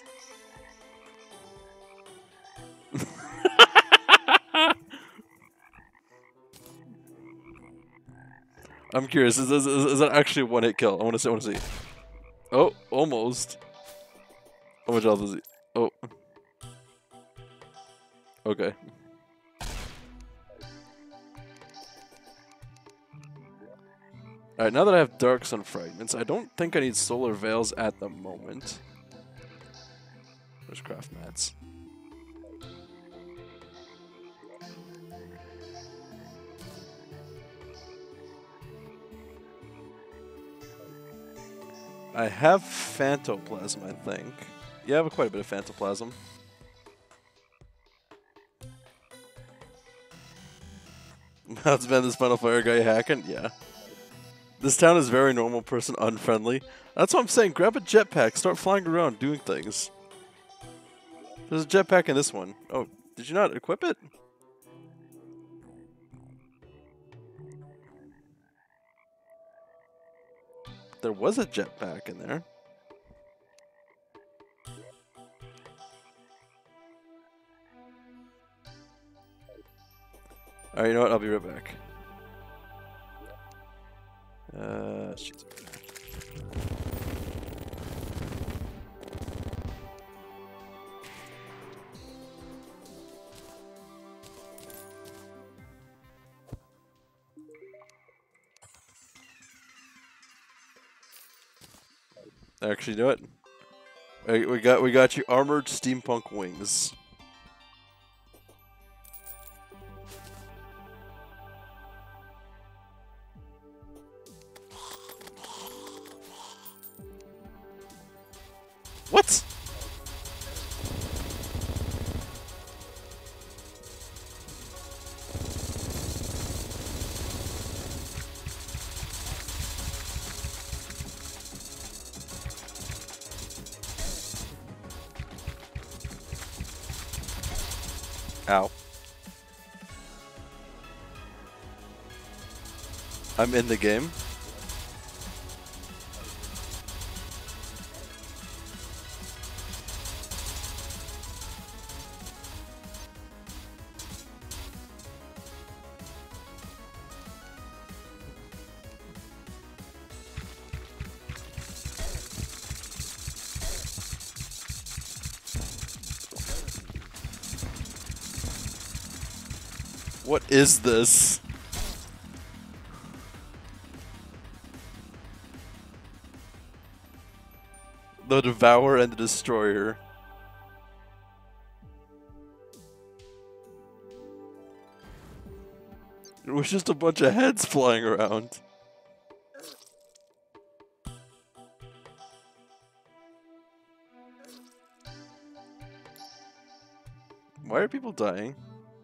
I'm curious. Is, is, is, is that actually a one-hit kill? I want to see. I want to see. Oh, almost. How much health is he? Oh. Okay. Alright, now that I have Dark Sun Fragments, I don't think I need Solar Veils at the moment. There's Craft Mats. I have Phantoplasm, I think. Yeah, I have quite a bit of Phantoplasm. How's been this Final Fire guy hacking? Yeah. This town is very normal person unfriendly. That's what I'm saying. Grab a jetpack. Start flying around doing things. There's a jetpack in this one. Oh, did you not equip it? There was a jetpack in there. Alright, you know what? I'll be right back. Uh, she's over there. Actually, do it. We we got we got you armored steampunk wings. What? Ow. I'm in the game. What is this? The Devourer and the Destroyer. It was just a bunch of heads flying around. Why are people dying?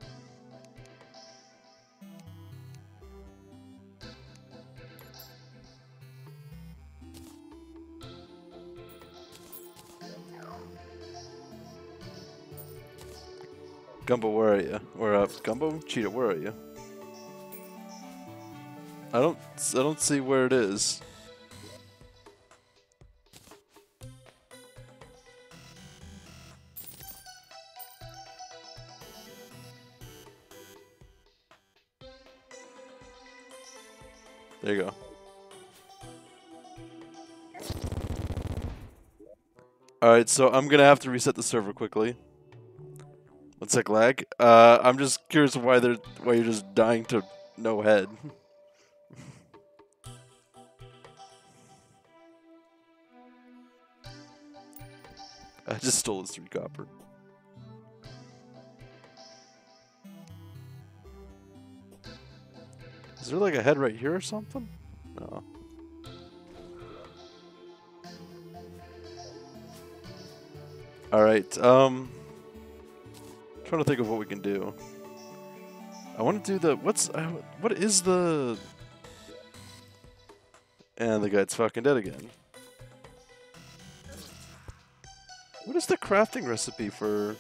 Gumbo, where are you? Or uh, Gumbo? Cheetah, where are you? I don't, I don't see where it is. There you go. Alright, so I'm gonna have to reset the server quickly. One sec, lag. Uh, I'm just curious why they're why you're just dying to no head. I just stole his three copper. Is there like a head right here or something? No. Alright, um... trying to think of what we can do. I want to do the... What's... Uh, what is the... And the guy's fucking dead again. What is the crafting recipe for...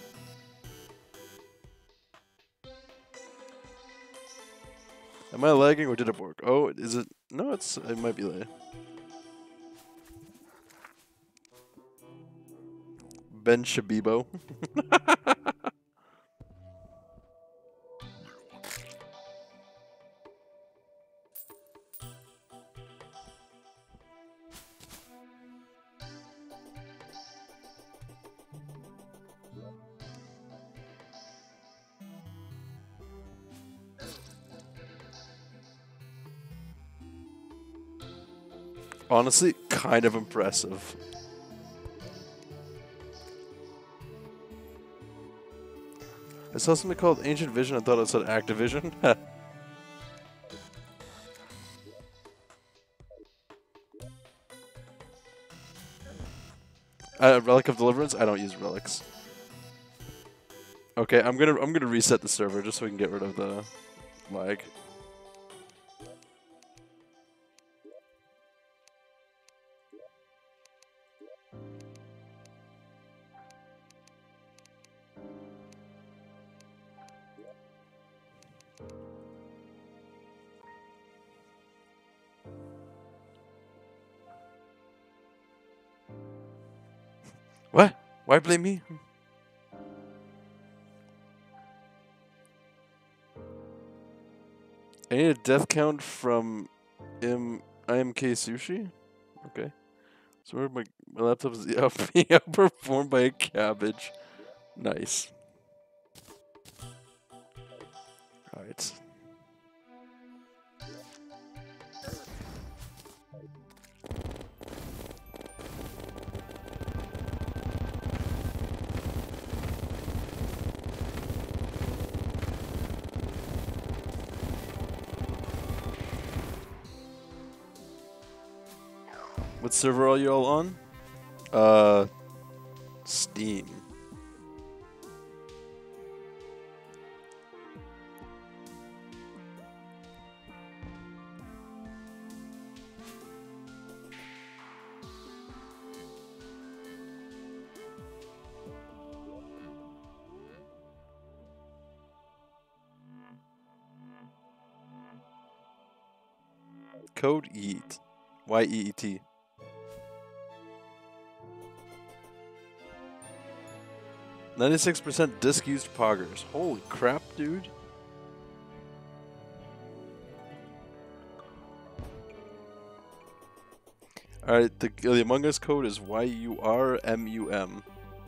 Am I lagging or did it work? Oh, is it... No, it's... It might be lagging. Ben Shabibo. Honestly, kind of impressive. I saw something called Ancient Vision. I thought it said Activision. uh, Relic of Deliverance. I don't use relics. Okay, I'm gonna I'm gonna reset the server just so we can get rid of the lag. What? Why blame me? I need a death count from M I M K Sushi? Okay. So where my, my laptop is out, being outperformed by a cabbage. Nice. Alright. What server are you all on? Uh, Steam. Code YEET. Y E E T. ninety-six percent disk used poggers. Holy crap, dude. Alright, the, the Among Us code is Y U R M U M.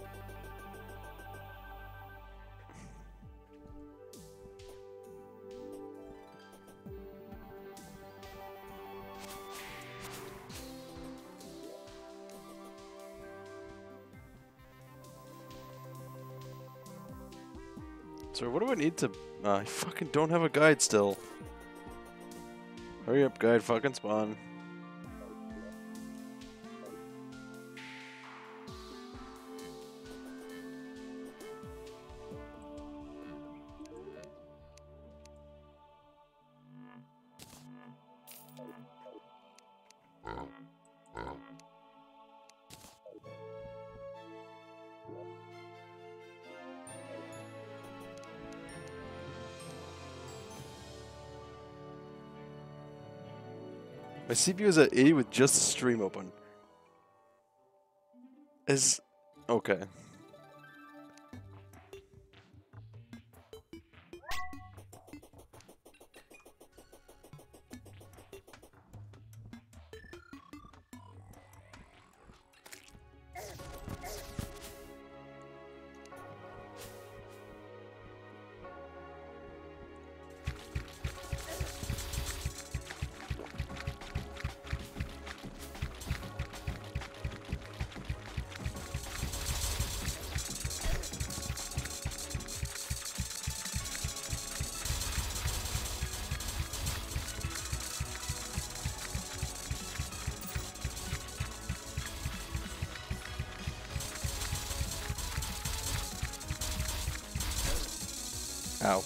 So what do I need to... Uh, I fucking don't have a guide still. Hurry up, guide, fucking spawn. My C P U is at eighty with just the stream open. Is... okay. Ow.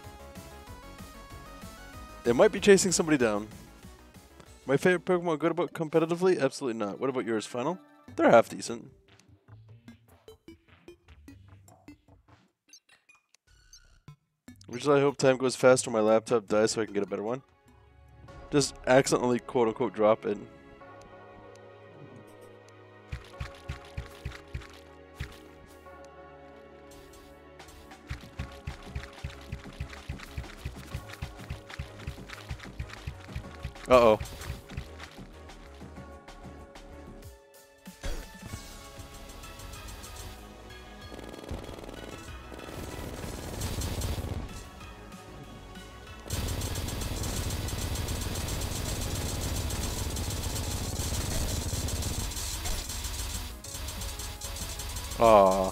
It might be chasing somebody down. My favorite Pokemon good about competitively? Absolutely not. What about yours, Final? They're half decent. Originally, I hope time goes fast or my laptop dies so I can get a better one. Just accidentally quote unquote drop it. Uh-oh. Aw.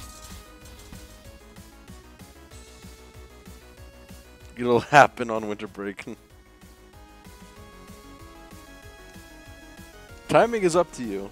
It'll happen on winter break. Timing is up to you.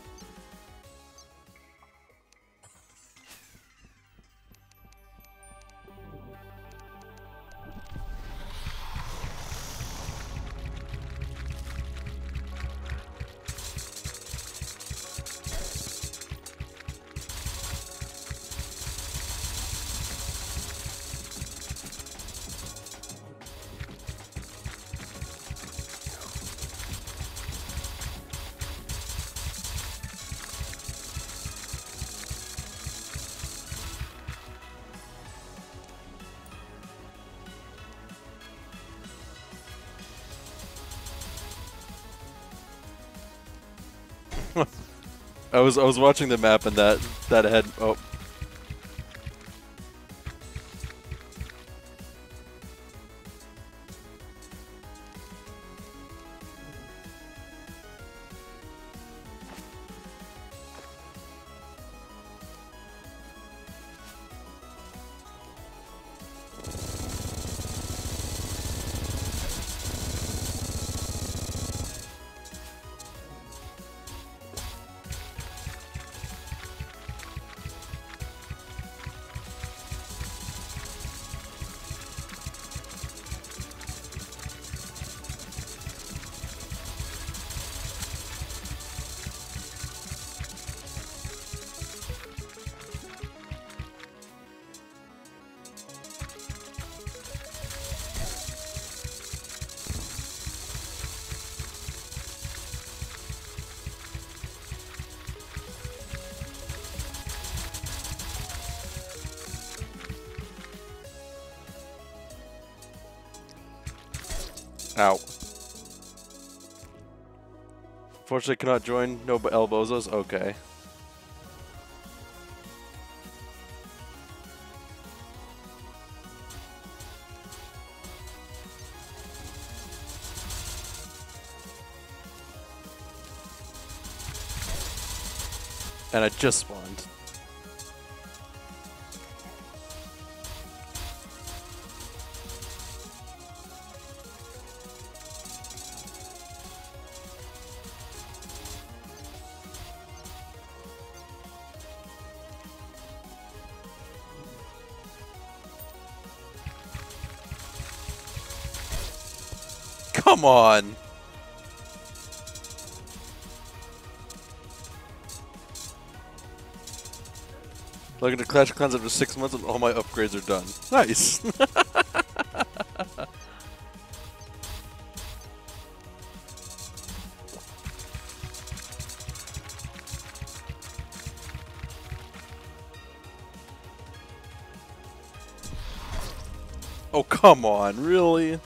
I was I was watching the map and that that had oh. Ow. Fortunately, cannot join. No elbozos. Okay. And I just spawned. Come on! Looking to Clash of Clans after six months and all my upgrades are done. Nice! Oh, come on, really?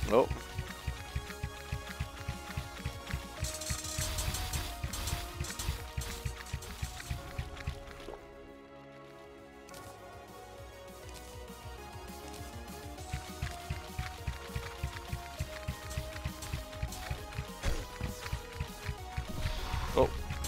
Oh. Oh.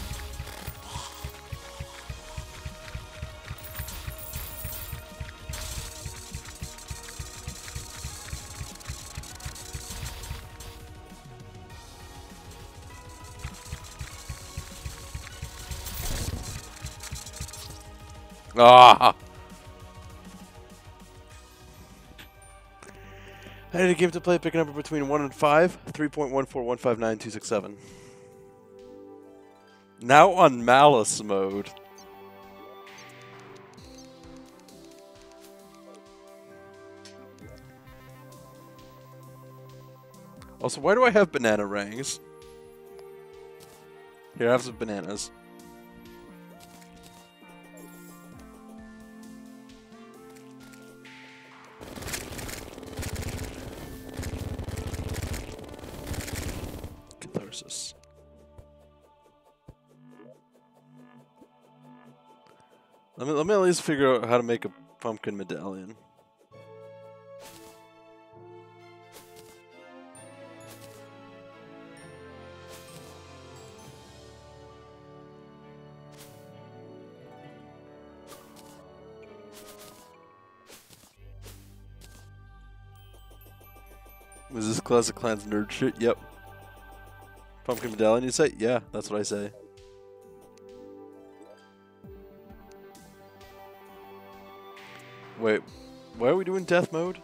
Ah! I need a game to play. Pick a number between one and five. three point one four one five nine two six seven. Now on Malice mode. Also, why do I have banana rings? Here, have some bananas. Catharsis. Let me let me at least figure out how to make a pumpkin medallion. Was this Clash of Clans nerd shit? Yep. Pumpkin medallion, you say? Yeah, that's what I say. Wait, why are we doing death mode?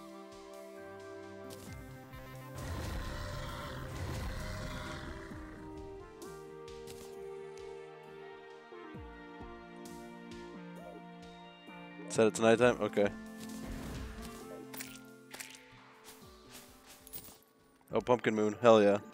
Set it to nighttime? Okay. Oh, pumpkin moon. Hell yeah.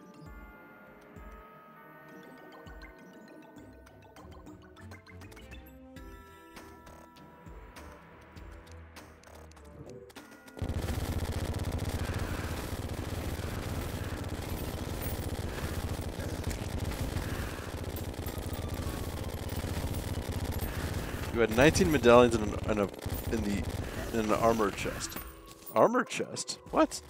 You had nineteen medallions in, an, in a in the in an armor chest. Armor chest? What?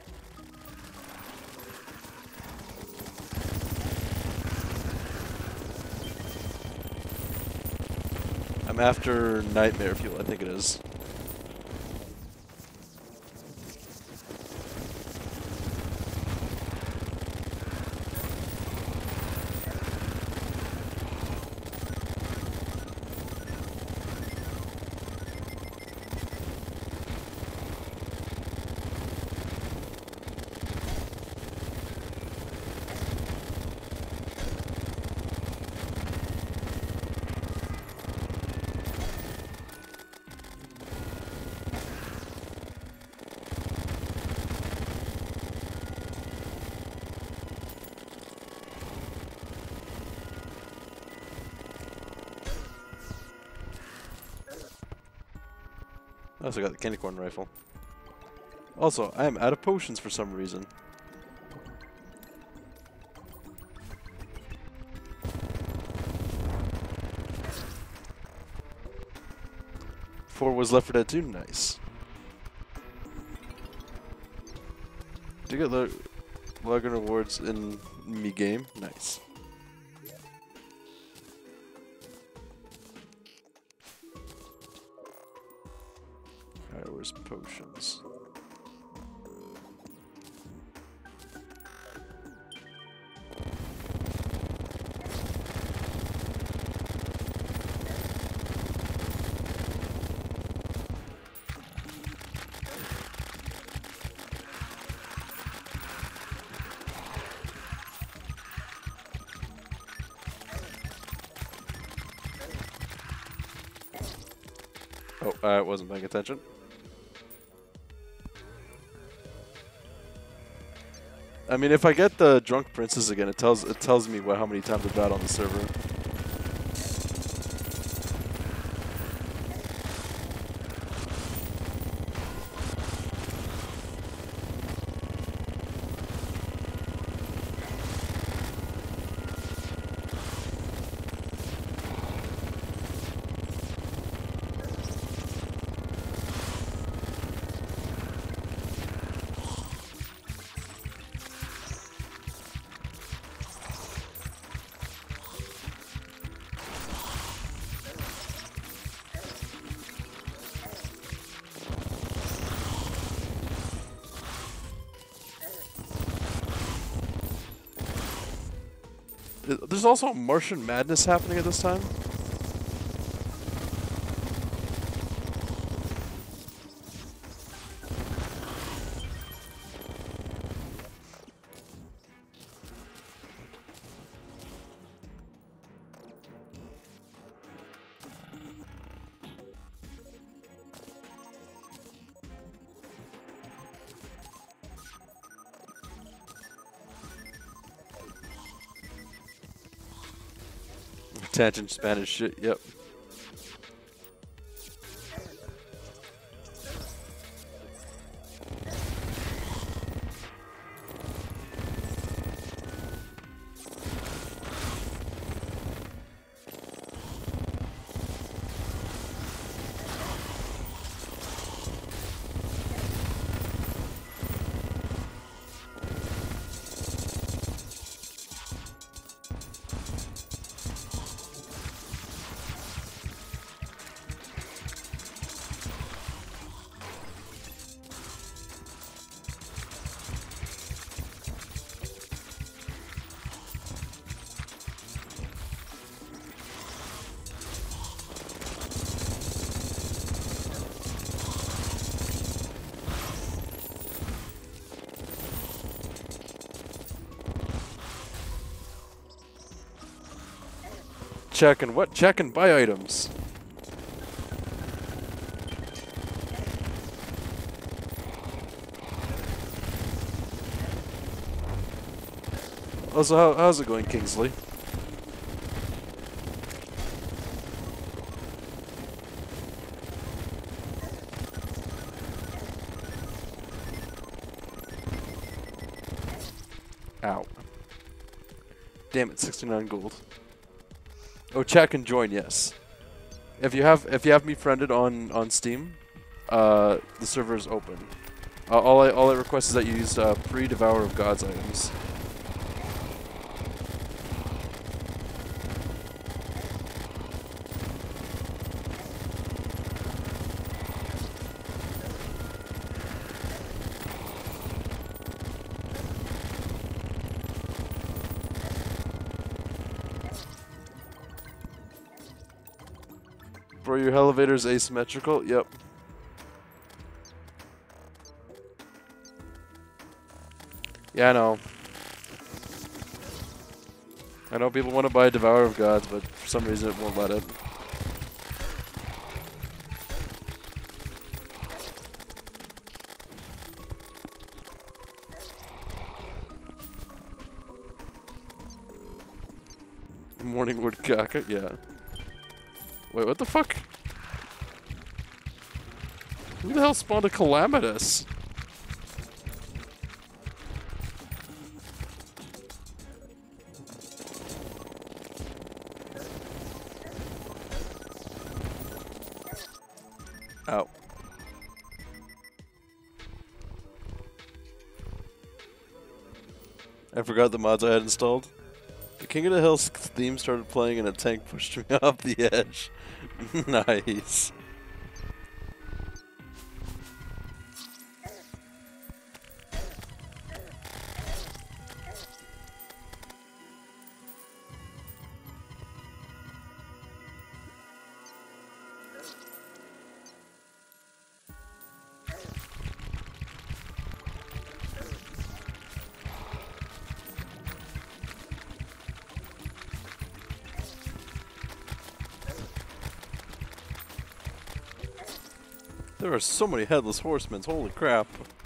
I'm after nightmare fuel, I think it is. I also got the candy corn rifle. Also, I am out of potions for some reason. Four was Left four Dead two. Nice. Do you get lo login rewards in me game? Nice. Alright, where's potions? Oh, I wasn't paying attention. I mean, if I get the drunk princess again, it tells it tells me what how many times I've died on the server. There's also Martian Madness happening at this time. Tangent Spanish shit, yep. Check and what? Check and buy items. Also, how, how's it going, Kingsley? Ow. Damn it, sixty-nine gold. Oh, chat can join, yes. If you have if you have me friended on on Steam, uh, the server is open. Uh, all I all I request is that you use uh, pre-Devour of Gods items. Bro, your elevator's asymmetrical? Yep. Yeah, I know. I know people want to buy Devour of Gods, but for some reason it won't let it. Morning Wood Kaka? Yeah. Wait, what the fuck? Who the hell spawned a Calamitous? Ow. I forgot the mods I had installed. The King of the Hills theme started playing and a tank pushed me off the edge. Nice. There are so many Headless Horsemen, holy crap.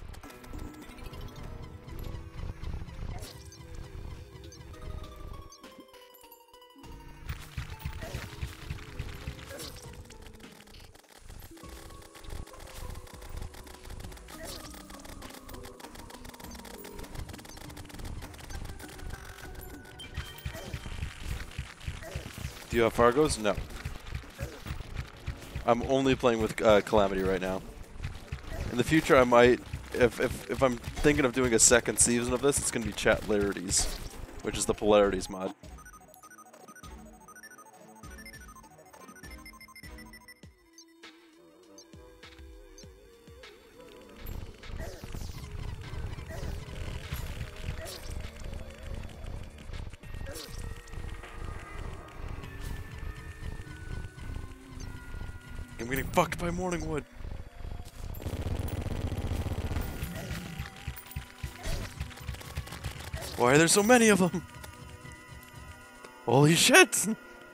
Do you have Fargos? No. I'm only playing with uh, Calamity right now. In the future, I might, if, if if I'm thinking of doing a second season of this, it's going to be Chatlarities, which is the Polarities mod. getting fucked by Morningwood. Why are there so many of them? Holy shit!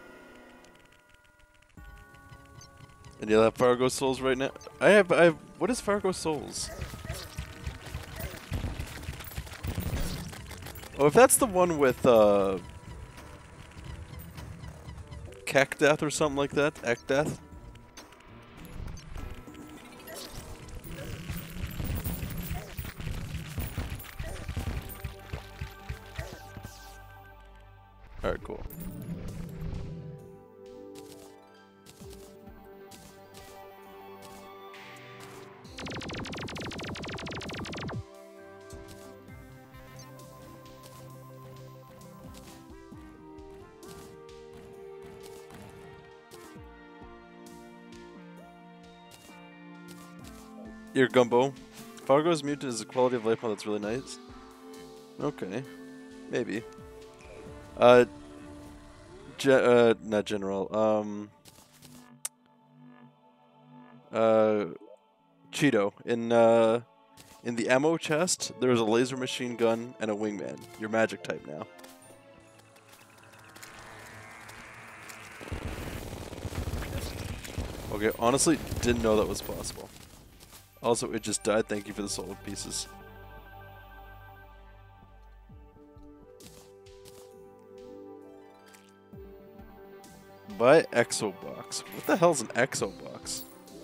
And you'll have Fargo Souls right now? I have, I have, what is Fargo Souls? Oh, if that's the one with, uh... Kekdeath or something like that? Ekdeath? Alright, cool. Your Gumbo. Fargo's mutant is a quality of life one that's really nice. Okay. Maybe. Uh, ge uh, not general. Um, uh, Cheeto. In, uh, in the ammo chest, there's a laser machine gun and a wingman. You're magic type now. Okay, honestly, didn't know that was possible. Also, it just died. Thank you for the solid pieces. Buy Exobox. What the hell's an Exobox?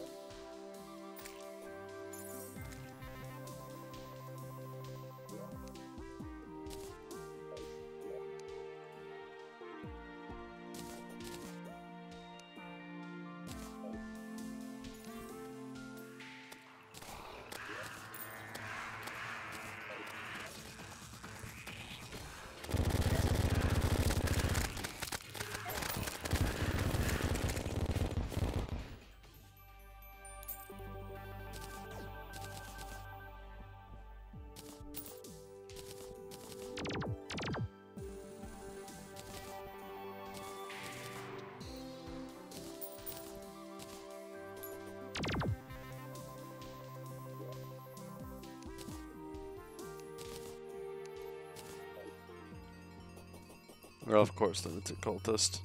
Well, of course, then it's a cultist.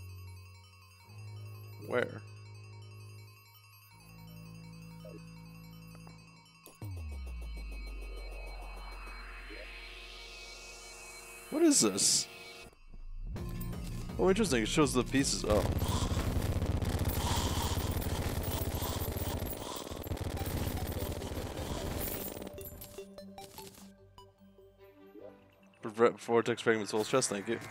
Where? What is this? Oh, interesting. It shows the pieces. Oh. Vortex Fragment Souls Chest, thank you.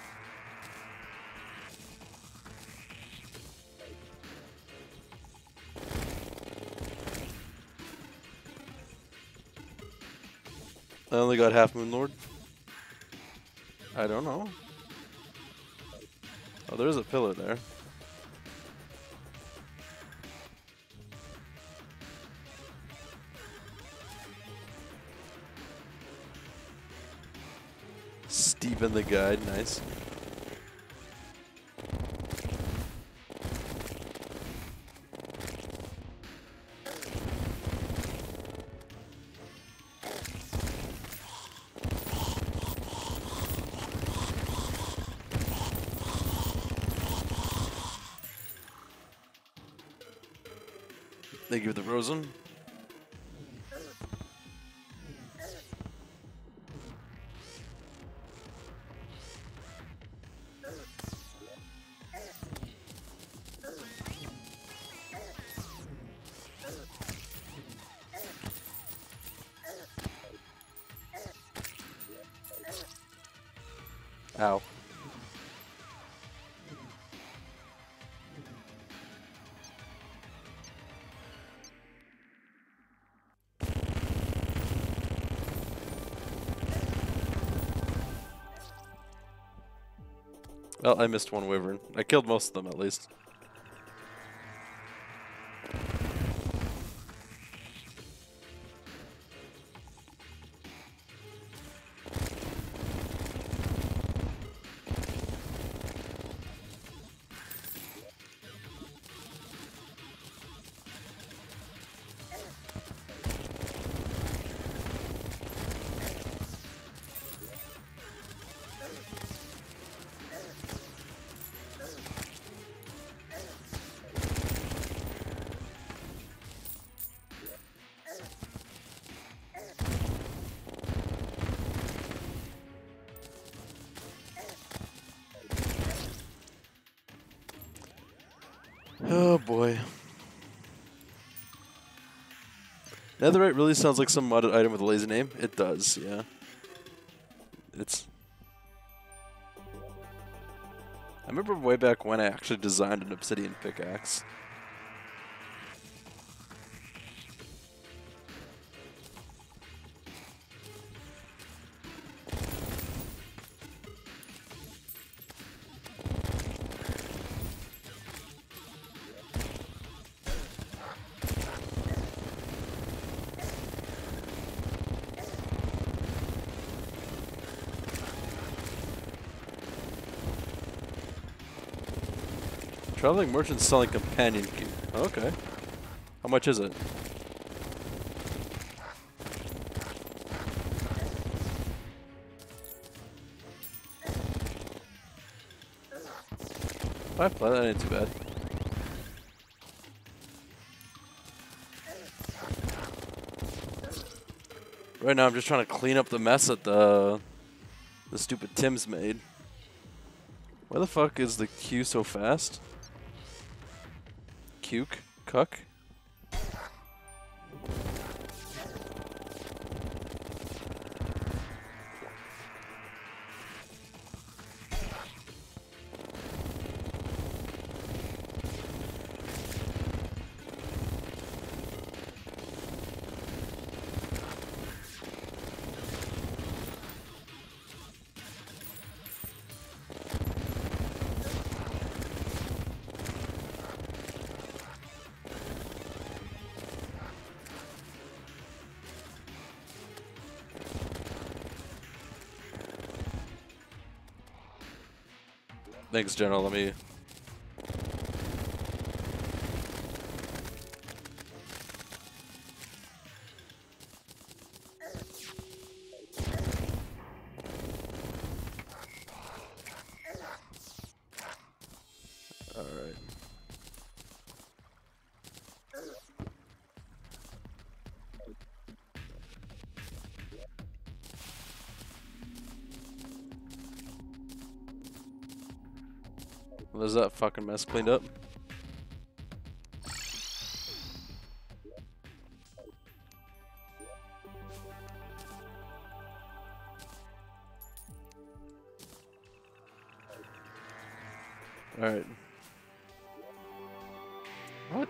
I only got half Moon Lord. I don't know. Oh, there's a pillar there. Steven the Guide, nice. Thank you for the Rosen. Ow. Well, I missed one wyvern. I killed most of them, at least. Oh boy. Netherite really sounds like some modded item with a lazy name. It does, yeah. It's. I remember way back when I actually designed an obsidian pickaxe. Traveling merchant selling companion key. Okay. How much is it? Five plat, that ain't too bad. Right now I'm just trying to clean up the mess that the the stupid Tim's made. Why the fuck is the queue so fast? Cuke? Cuck? Thanks, General. Let me. All right. Was that fucking mess cleaned up? Alright. What?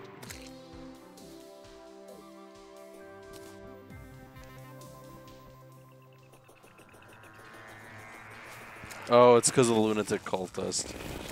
Oh, it's because of the lunatic cultist.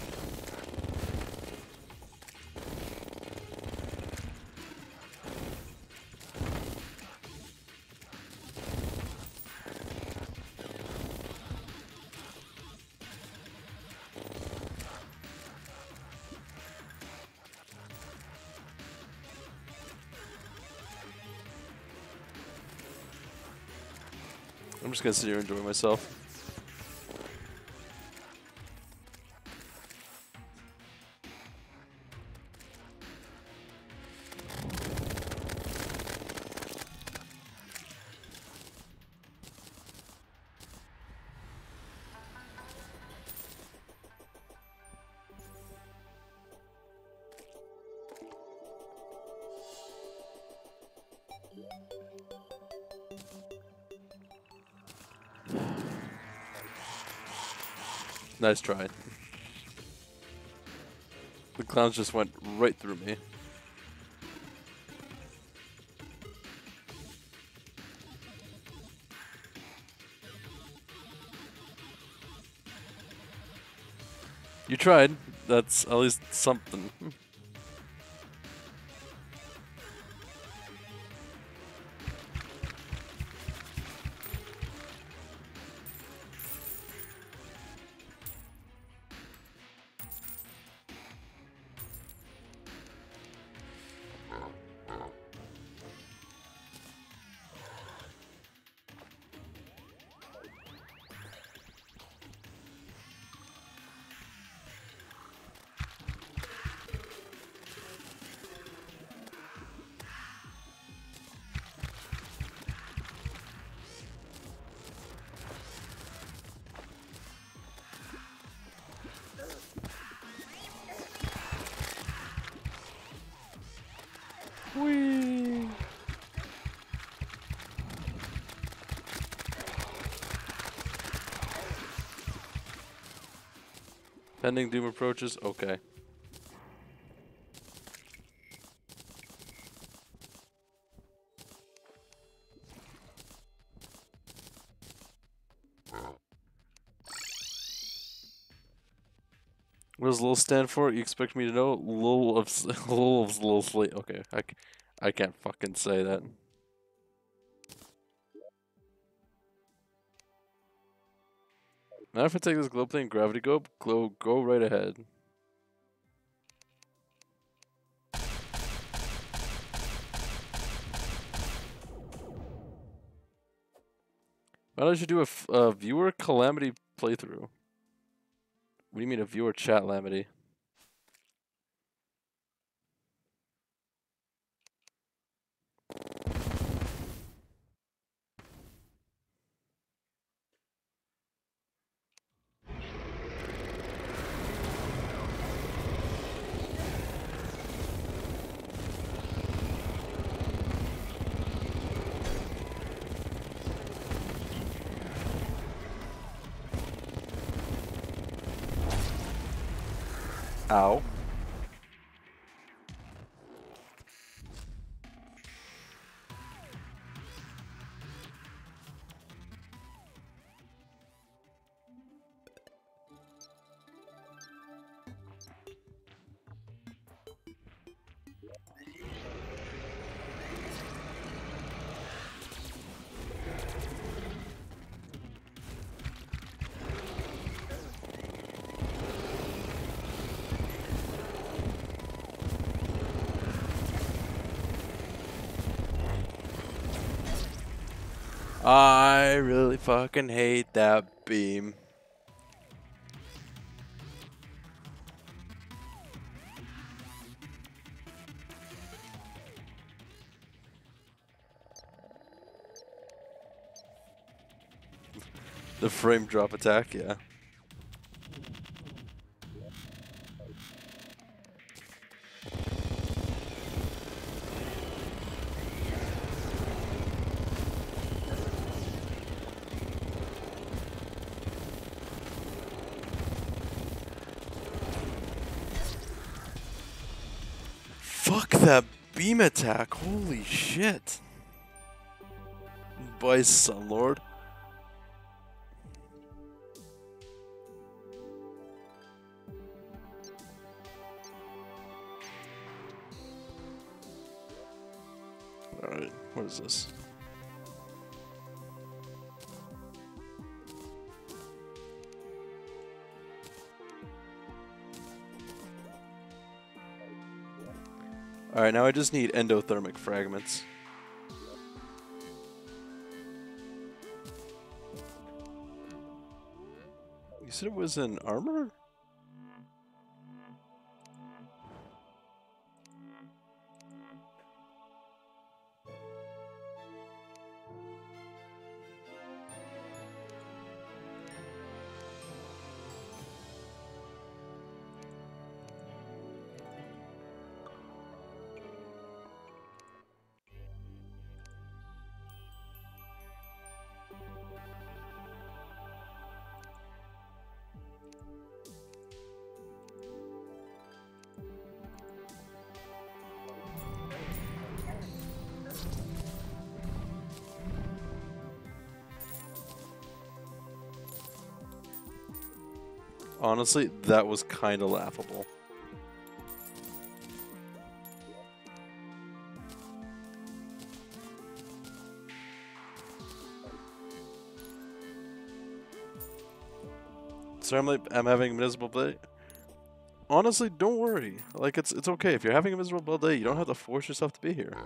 I'm just gonna sit here and enjoy myself. Nice try. The clowns just went right through me. You tried. That's at least something. Pending doom approaches. Okay. What does Lil stand for? You expect me to know? Lil of s- Lil of Lil Sleep. Okay, I, c- I can't fucking say that. Now if I take this globe thing, gravity go, glow, go right ahead. Why don't you do a, f a viewer calamity playthrough? What do you mean a viewer chat calamity? Ow. I really fucking hate that beam. The frame drop attack, yeah. Fuck that beam attack, holy shit. By Sunlord. Alright, what is this? Alright, now I just need endothermic fragments. You said it was in armor? Honestly, that was kinda laughable. So I'm like, I'm having a miserable day. Honestly, don't worry. Like, it's it's okay. If you're having a miserable day, you don't have to force yourself to be here.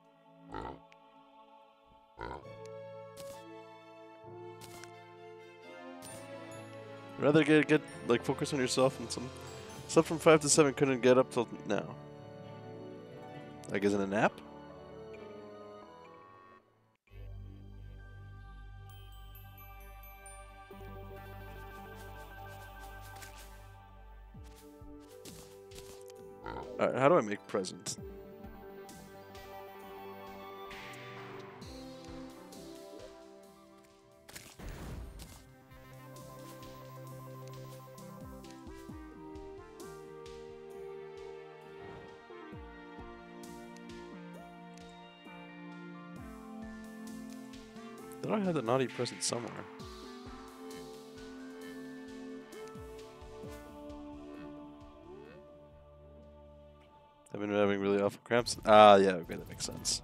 Rather get get like focus on yourself and some stuff from five to seven couldn't get up till now. Like, isn't a nap? Alright, how do I make presents? thought I had the naughty present somewhere. I've been having really awful cramps. Ah, yeah, okay, that makes sense.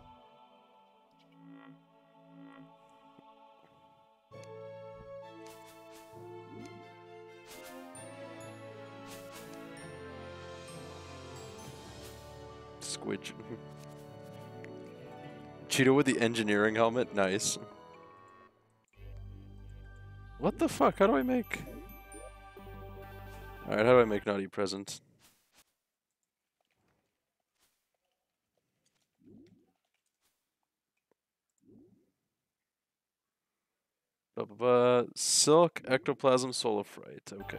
Squidge. Cheeto with the engineering helmet? Nice. What the fuck? How do I make... Alright, how do I make naughty present? Ba -ba -ba. Silk, ectoplasm, solifrite. Okay.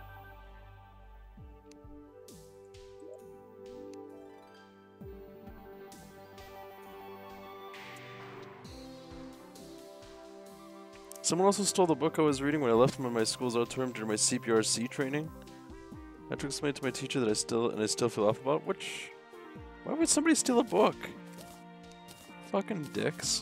Someone also stole the book I was reading when I left them in my school's auditorium during my C P R C training. I had to explain to my teacher that I still and I still feel awful about it. Which, why would somebody steal a book? Fucking dicks.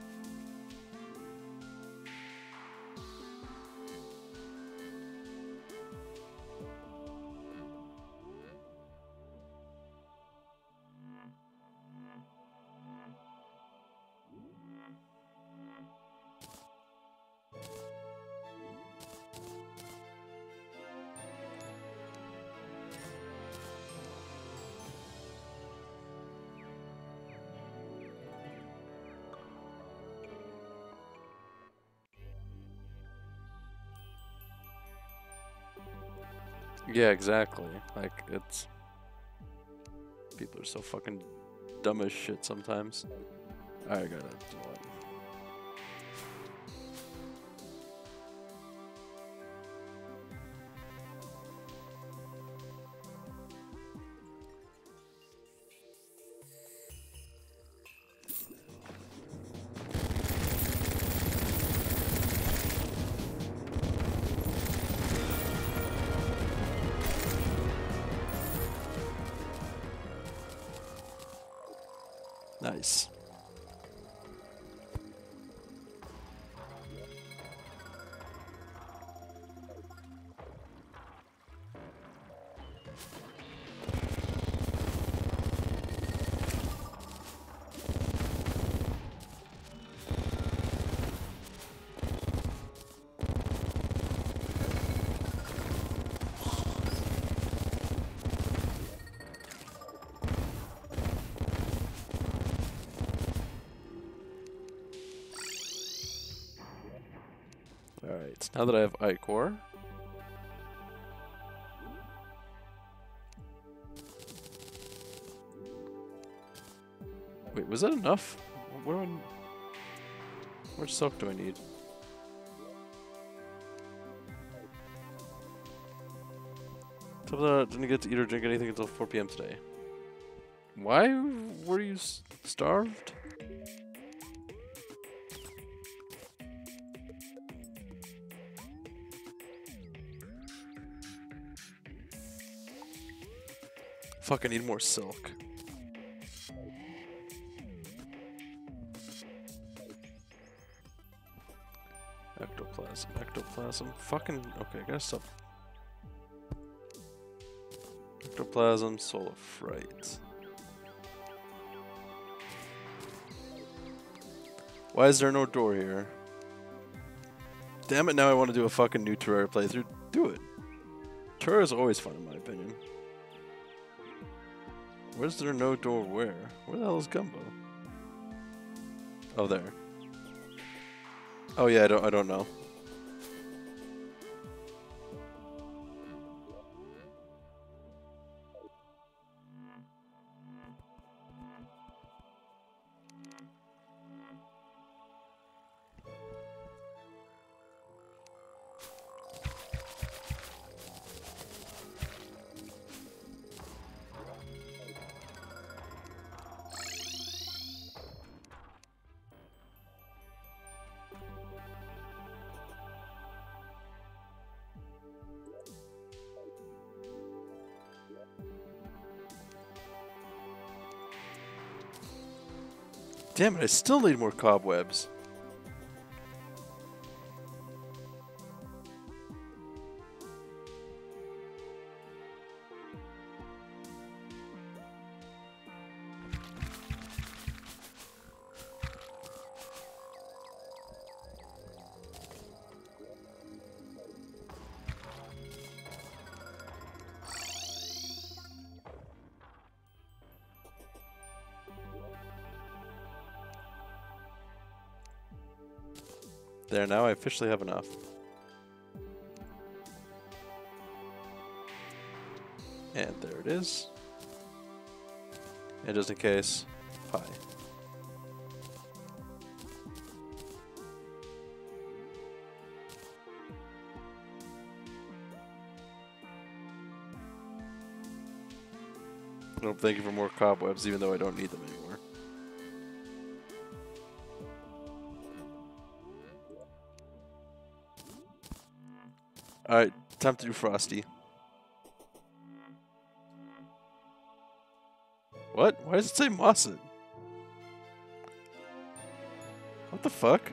Yeah, exactly. Like, it's... People are so fucking dumb as shit sometimes. I gotta do it. Nice. Alright, now that I have Ichor. Wait, was that enough? What do I... How much soap do I need? Tell me that I didn't get to eat or drink anything until four P M today. Why were you s starved? Fuck, I need more silk. Ectoplasm, ectoplasm. Fucking, okay, I gotta stop. Ectoplasm, solifrite. Why is there no door here? Damn it, now I want to do a fucking new Terraria playthrough. Do it. Terraria is always fun in my opinion. Where's there no door where? Where the hell is Gumbo? Oh, there. Oh yeah, I don't I don't know. Damn it, I still need more cobwebs. There, now I officially have enough. And there it is. And just in case, pie. Nope, thank you for more cobwebs, even though I don't need them anymore. Alright, time to do Frosty. What? Why does it say Mosset? What the fuck?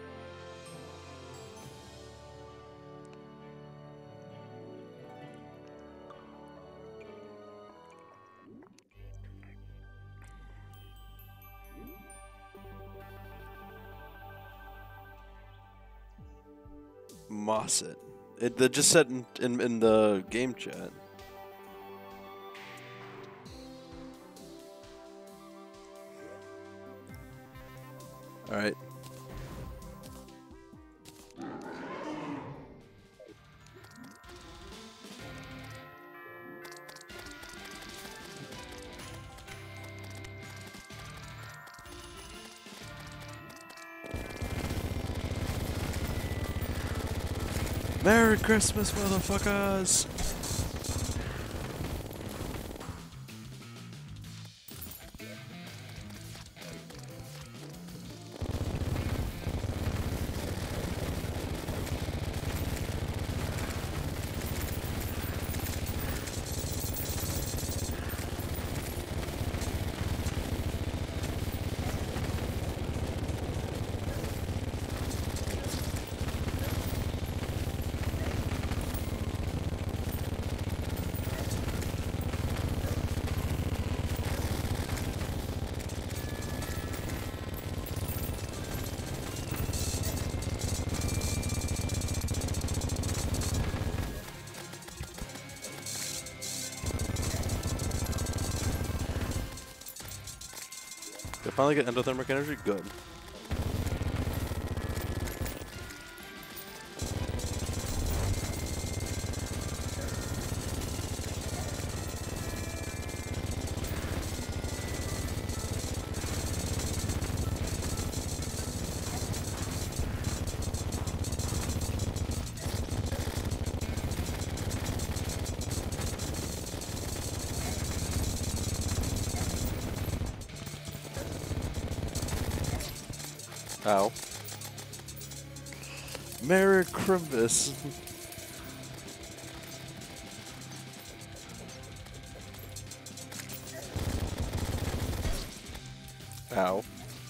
Mosset. It, it just said in, in, in the game chat. Alright. Merry Christmas, motherfuckers! Did I finally get endothermic energy? Good. Ow. Merry Christmas. Ow.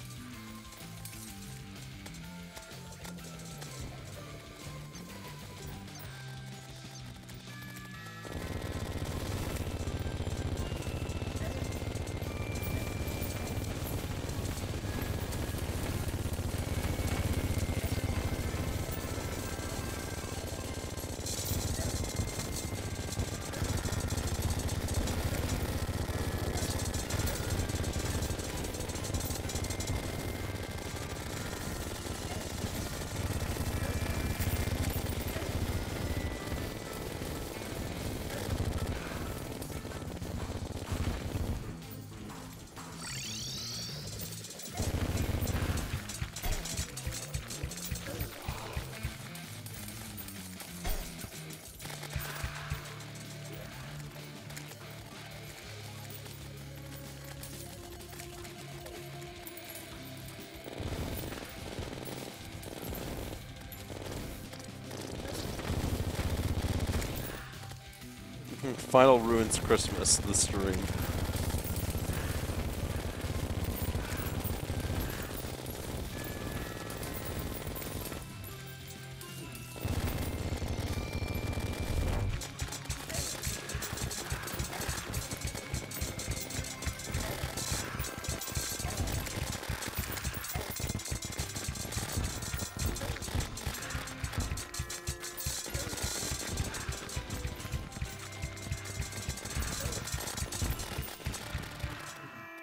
Final ruins Christmas, the stream.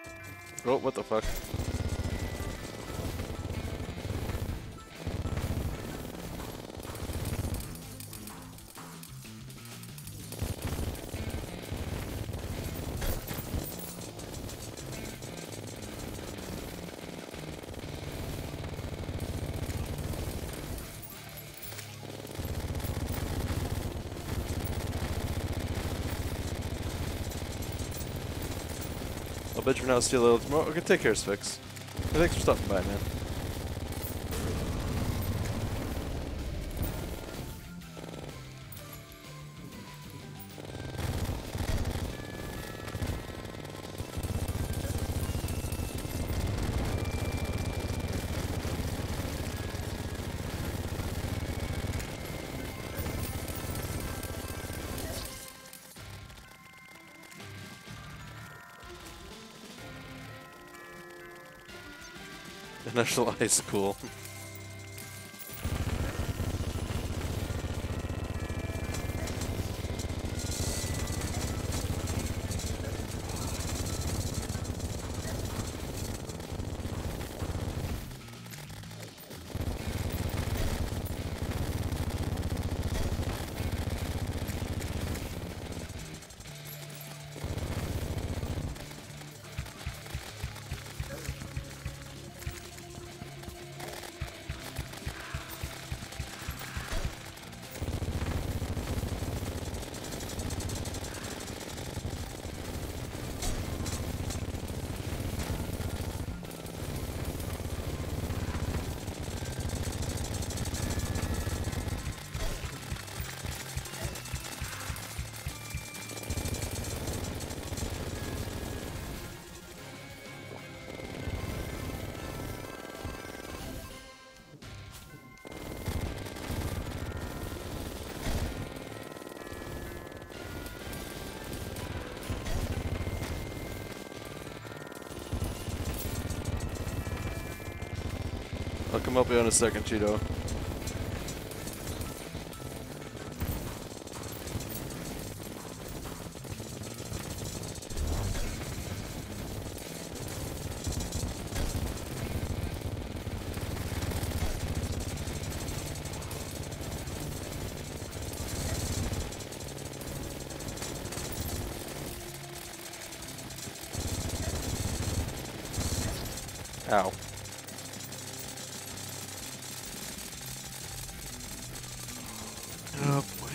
Oh, what the fuck? bet you for now, steal a little tomorrow. Okay, take care, Sphinx. Hey, thanks for stopping by, man. National High School. I'll come up here in a second, Cheeto. Ow. Oh boy.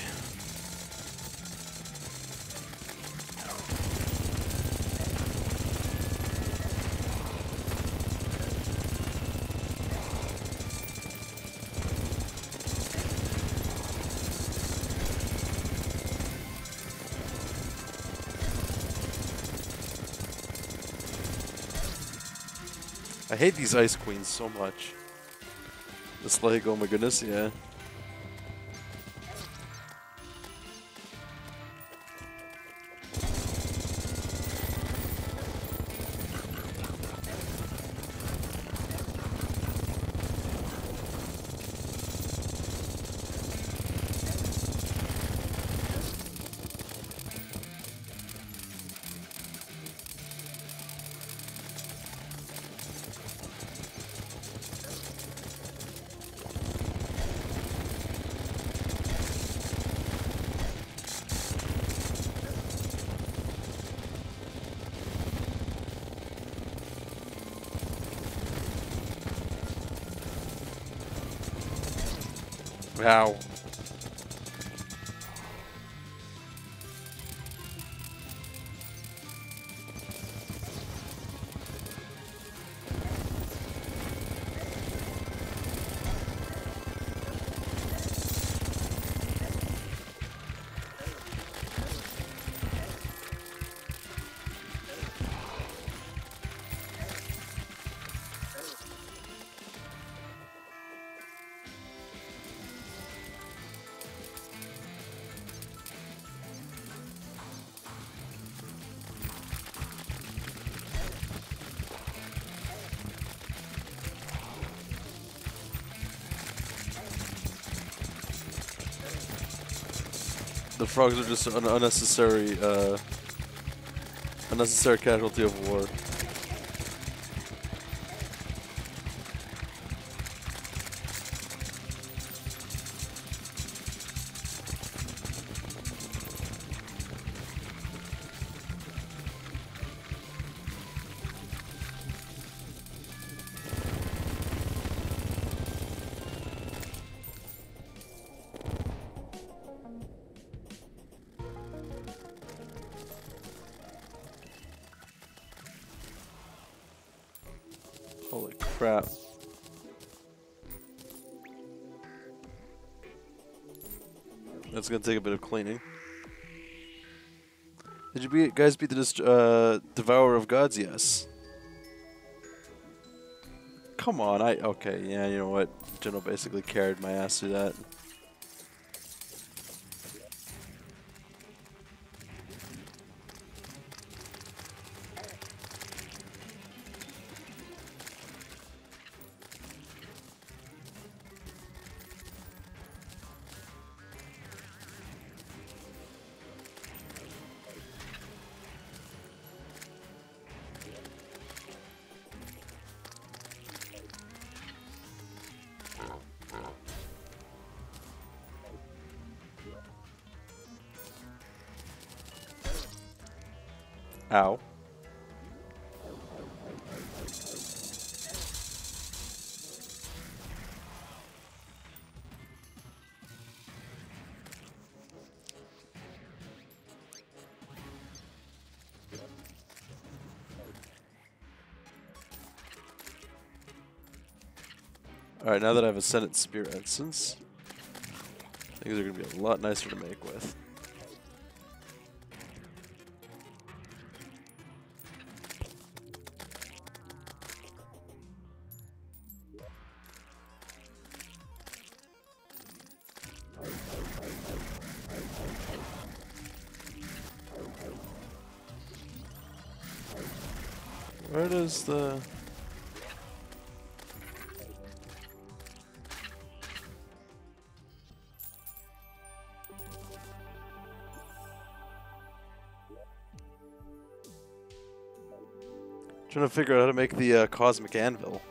I hate these ice queens so much. It's like, oh my goodness, yeah. Wow. The frogs are just an unnecessary, uh, unnecessary casualty of war. crap. That's gonna take a bit of cleaning. Did you beat, guys beat the dist uh, Devourer of Gods? Yes. Come on, I okay, yeah, you know what? General basically carried my ass through that. Ow. Alright, now that I have Ascendant Spirit Essence, things are going to be a lot nicer to make with. Where does the... Trying to figure out how to make the uh, Cosmic Anvil.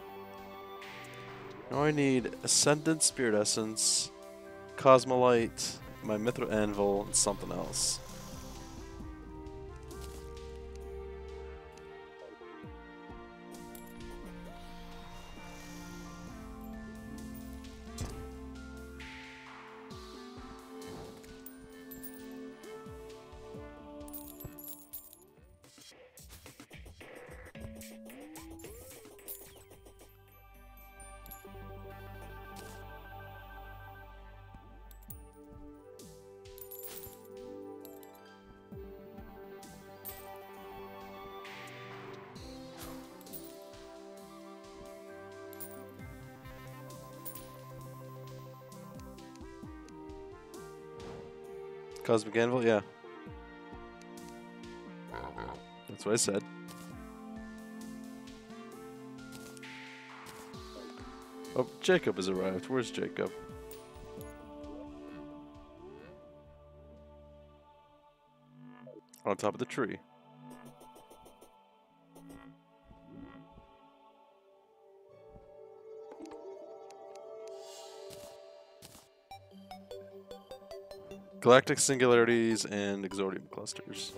Now I need Ascendant Spirit Essence, Cosmolite, my Mithril Anvil, and something else. Cosmic Anvil, yeah. That's what I said. Oh, Jacob has arrived. Where's Jacob? On top of the tree. Galactic Singularities and Exodium Clusters.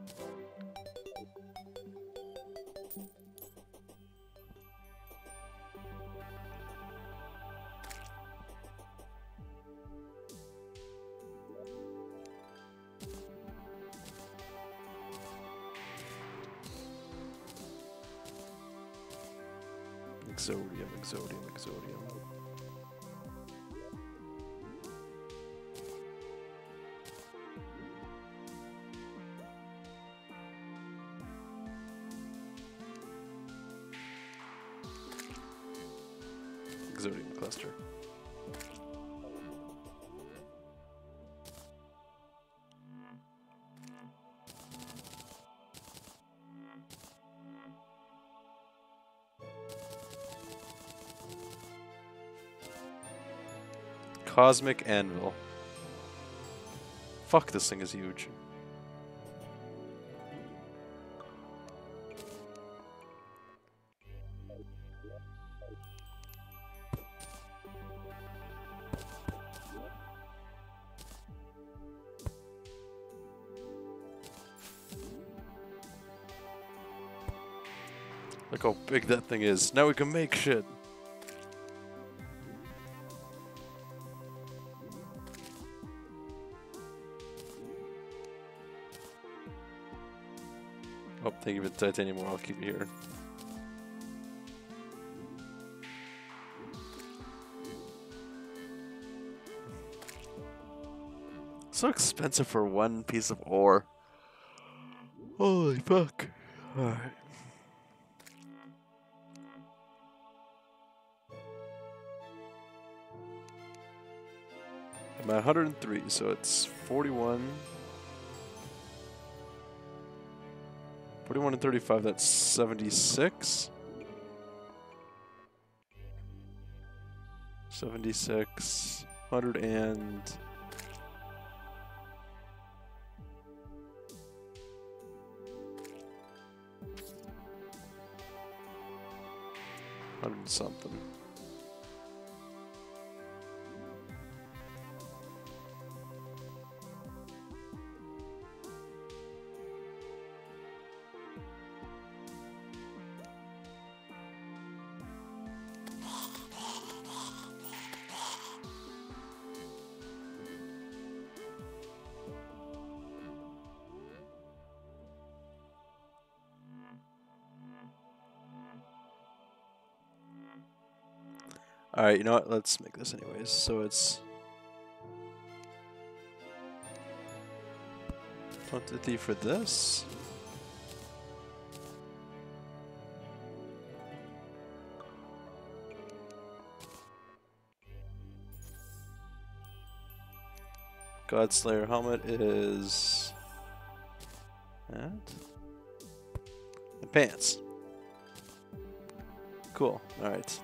Exodium, Exodium, Exodium. Exodium Cluster. Cosmic Anvil. Fuck, this thing is huge. Look how big that thing is. Now we can make shit. Oh, thank you for the titanium ore. I'll keep it here. So expensive for one piece of ore. Holy fuck. Alright. I'm at one hundred three, so it's forty-one. forty-one and thirty-five, that's seventy-six. seventy-six. one hundred and... one hundred something. Alright, you know what? Let's make this anyways. So it's quantity for this. Godslayer helmet is that and pants. Cool. Alright.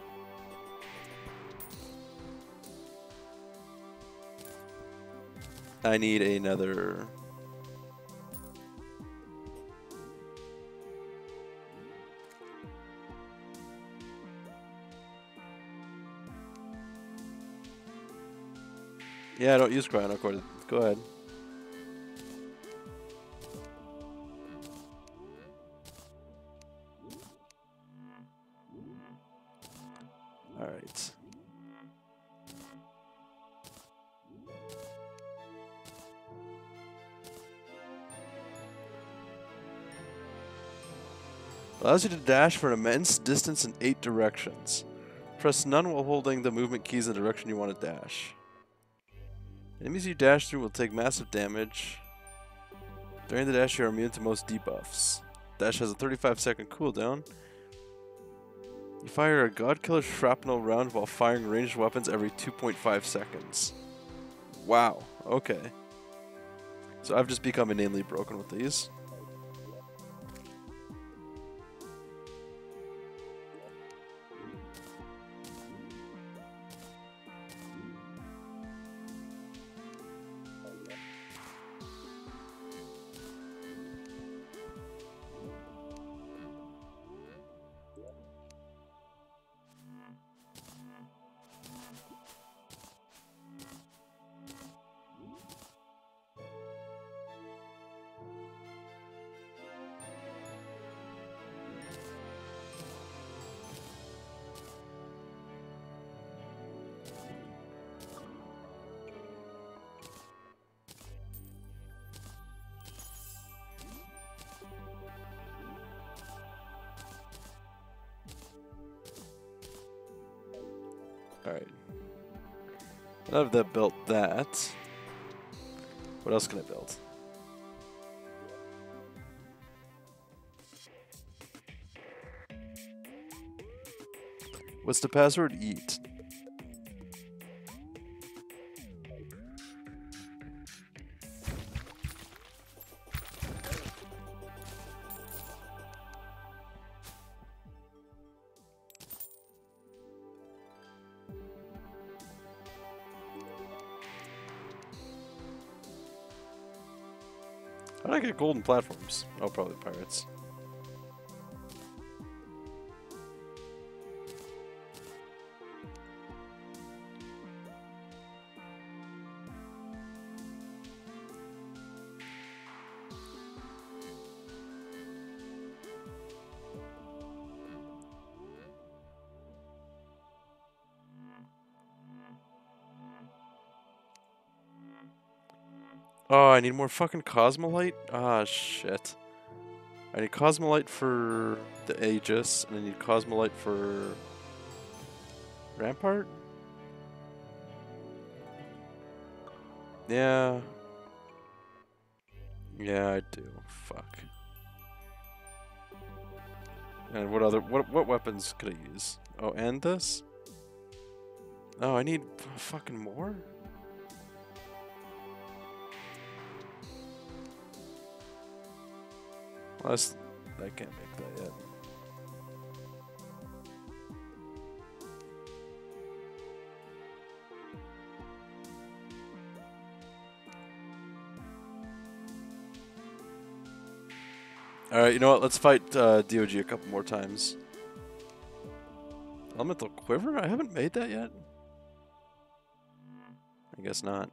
I need another. Yeah, I don't use Chronocord. Go ahead. All right. Allows you to dash for an immense distance in eight directions. Press none while holding the movement keys in the direction you want to dash. Enemies you dash through will take massive damage. During the dash, you are immune to most debuffs. Dash has a thirty-five second cooldown. You fire a Godkiller shrapnel round while firing ranged weapons every two point five seconds. Wow, okay. So I've just become inanely broken with these. Alright. Now that I've built that, what else can I build? What's the password? Eat. How did I get golden platforms? Oh, probably pirates. Oh, I need more fucking Cosmolite? Ah, shit. I need Cosmolite for the Aegis, and I need Cosmolite for Rampart? Yeah. Yeah, I do. Fuck. And what other what what weapons could I use? Oh, and this? Oh, I need fucking more? Well, that's, I can't make that yet. Alright, you know what? Let's fight uh, D O G a couple more times. Elemental Quiver? I haven't made that yet. I guess not.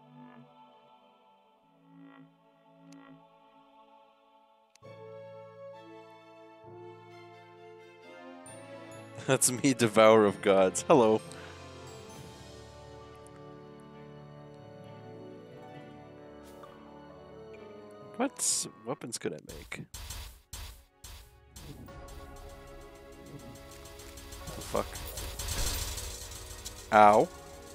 That's me, Devourer of Gods. Hello. What weapons could I make? The fuck? Ow.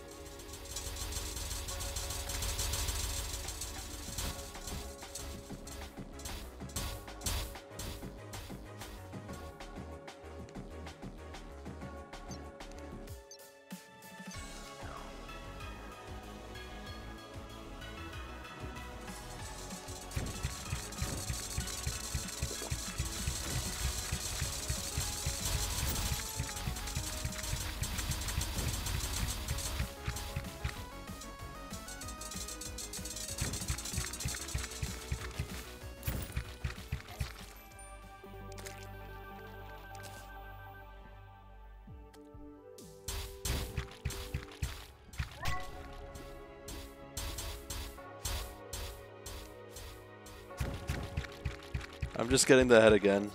I'm just getting the head again.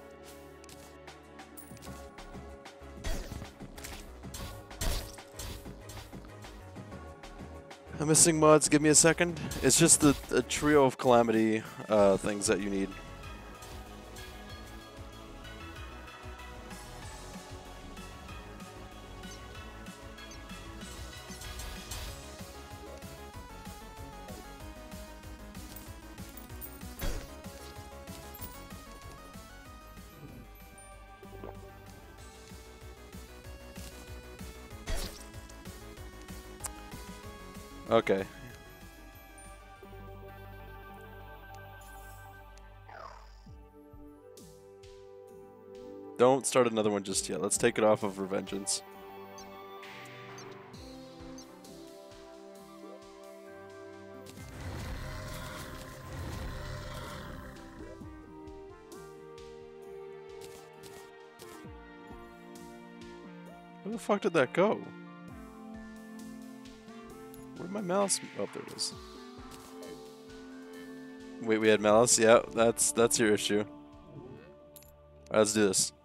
I'm missing mods. Give me a second. It's just the, the trio of calamity uh, things that you need. Okay. Don't start another one just yet. Let's take it off of Revengeance. Where the fuck did that go? Where'd my mouse? Oh, there it is. Wait, we had malice? Yeah, that's that's your issue. Alright, let's do this.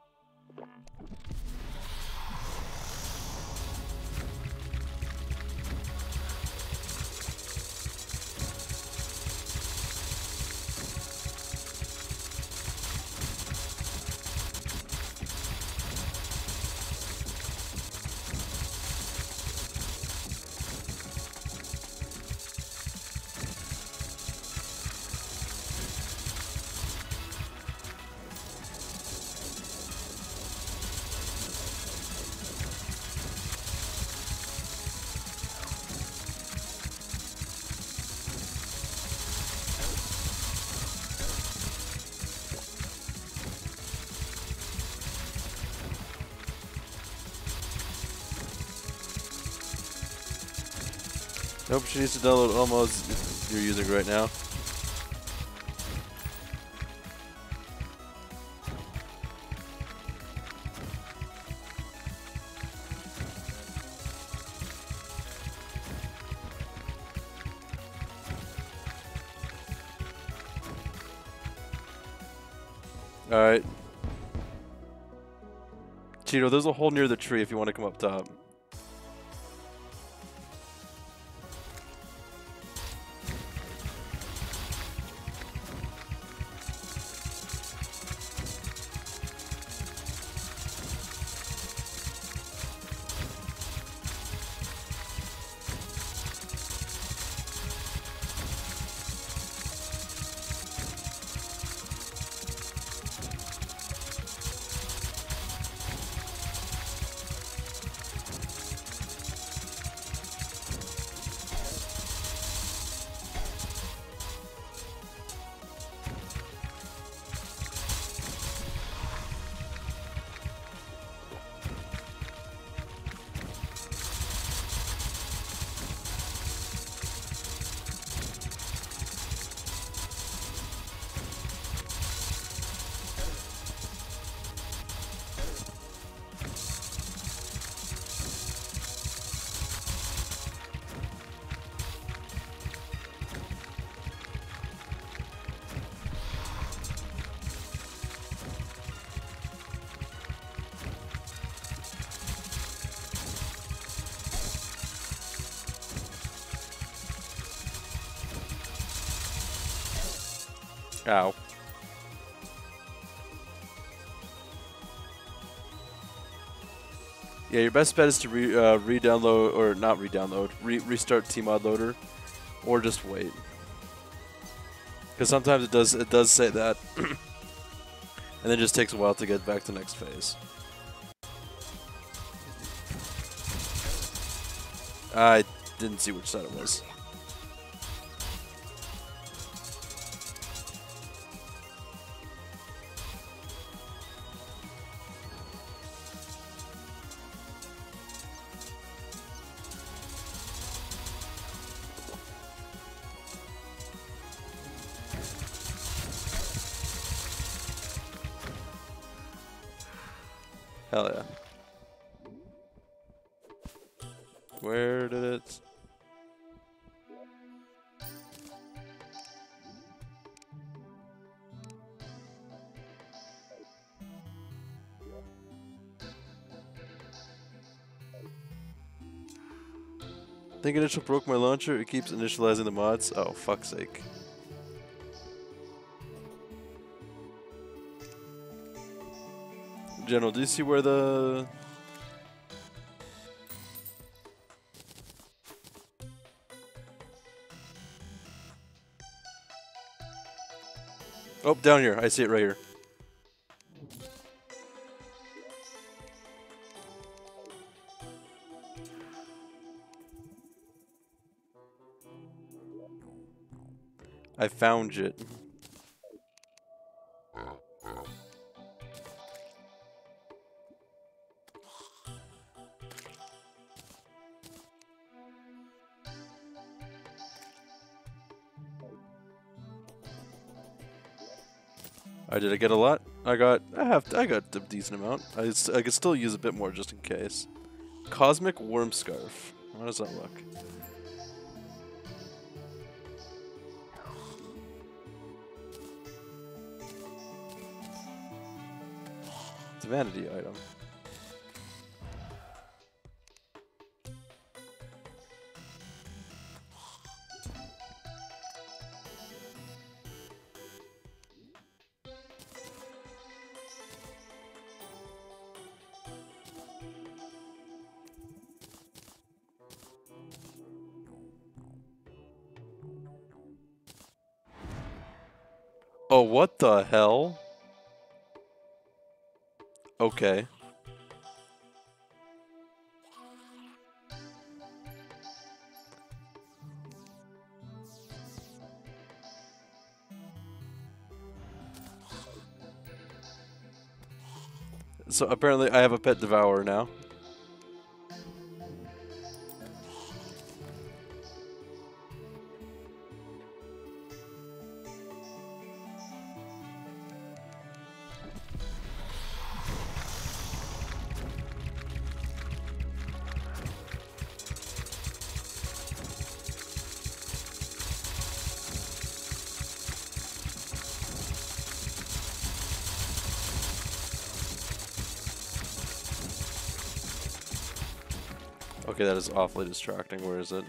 Nope, she needs to download all mods you're using right now. Alright. Cheeto, there's a hole near the tree if you want to come up top. Ow. Yeah, your best bet is to re, uh, re-download, or not re-download, re restart Tmod Loader, or just wait. Because sometimes it does it does say that, and then it just takes a while to get back to the next phase. I didn't see which side it was. Hell yeah. Where did it... Think initial broke my launcher? It keeps initializing the mods? Oh, fuck's sake. General, do you see where the... Oh, down here. I see it right here. I found it. I did I get a lot? I got I have I got a decent amount. I I could still use a bit more just in case. Cosmic Worm Scarf. How does that look? It's a vanity item. Oh, what the hell? Okay. So apparently I have a pet devourer now. Okay, that is awfully distracting. Where is it?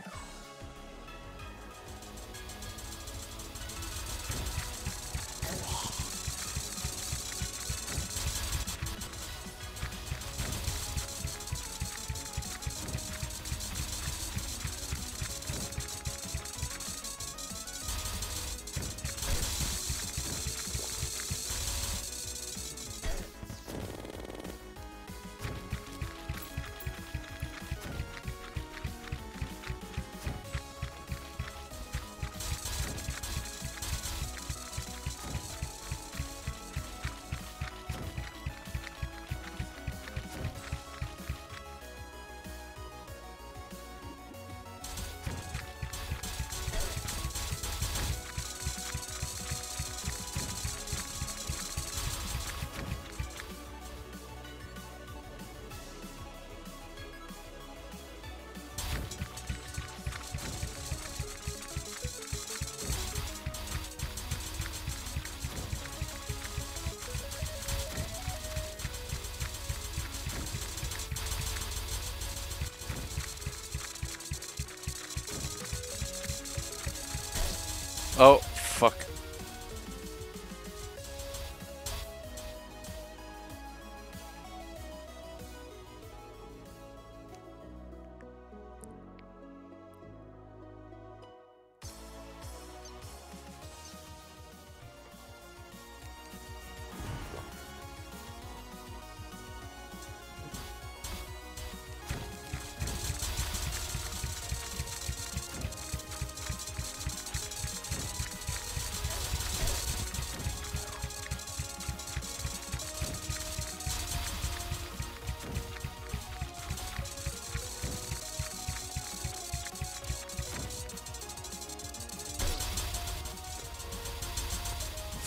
Oh, fuck.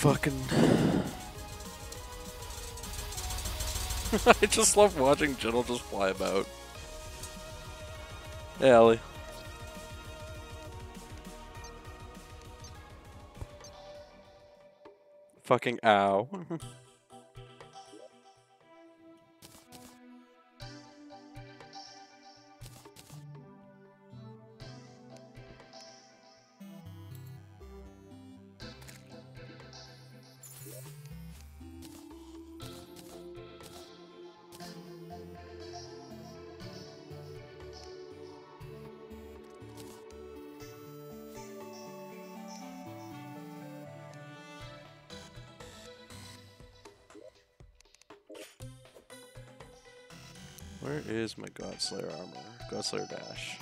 fucking... I just love watching Jill just fly about. Hey, Ellie. Fucking ow. Where is my Godslayer armor? Godslayer dash.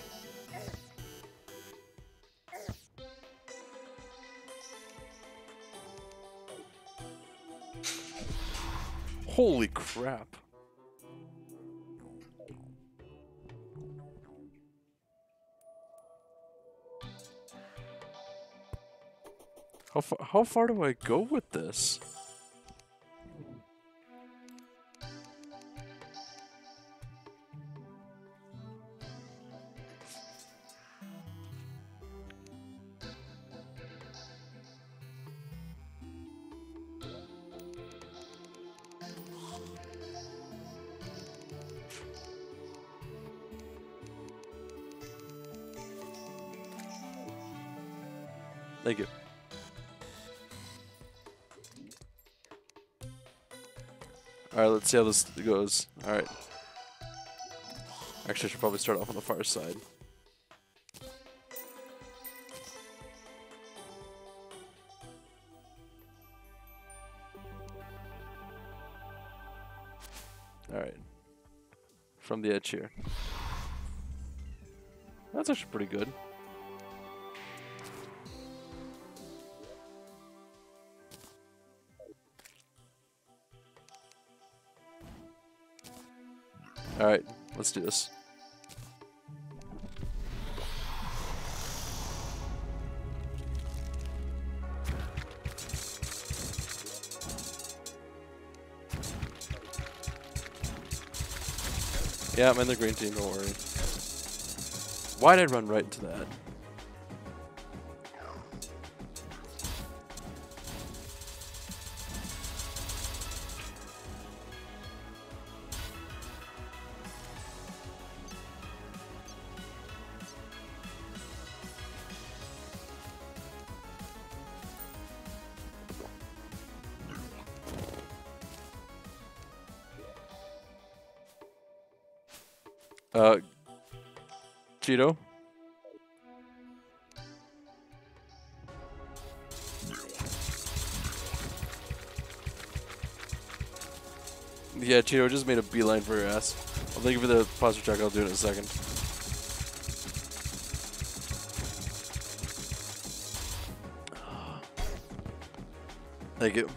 Holy crap. How far, how far do I go with this? Thank you. Alright, let's see how this goes. Alright. Actually, I should probably start off on the far side. Alright. From the edge here. That's actually pretty good. Alright, let's do this. Yeah, I'm in the green team, don't worry. Why'd I run right into that? Uh, Cheeto? Yeah, Cheeto just made a beeline for your ass. I'll thank you for the posture check, I'll do it in a second. Thank you.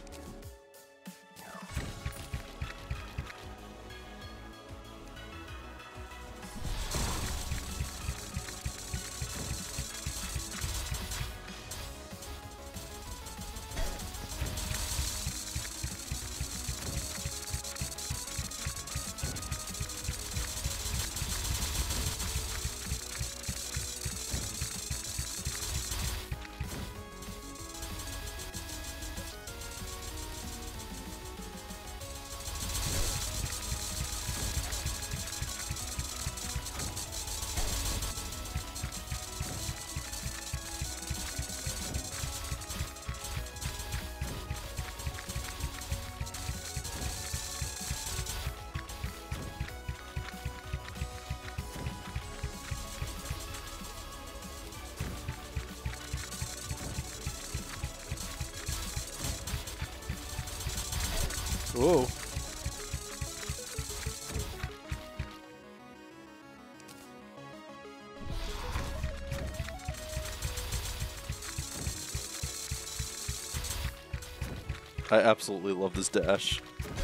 Whoa. I absolutely love this dash.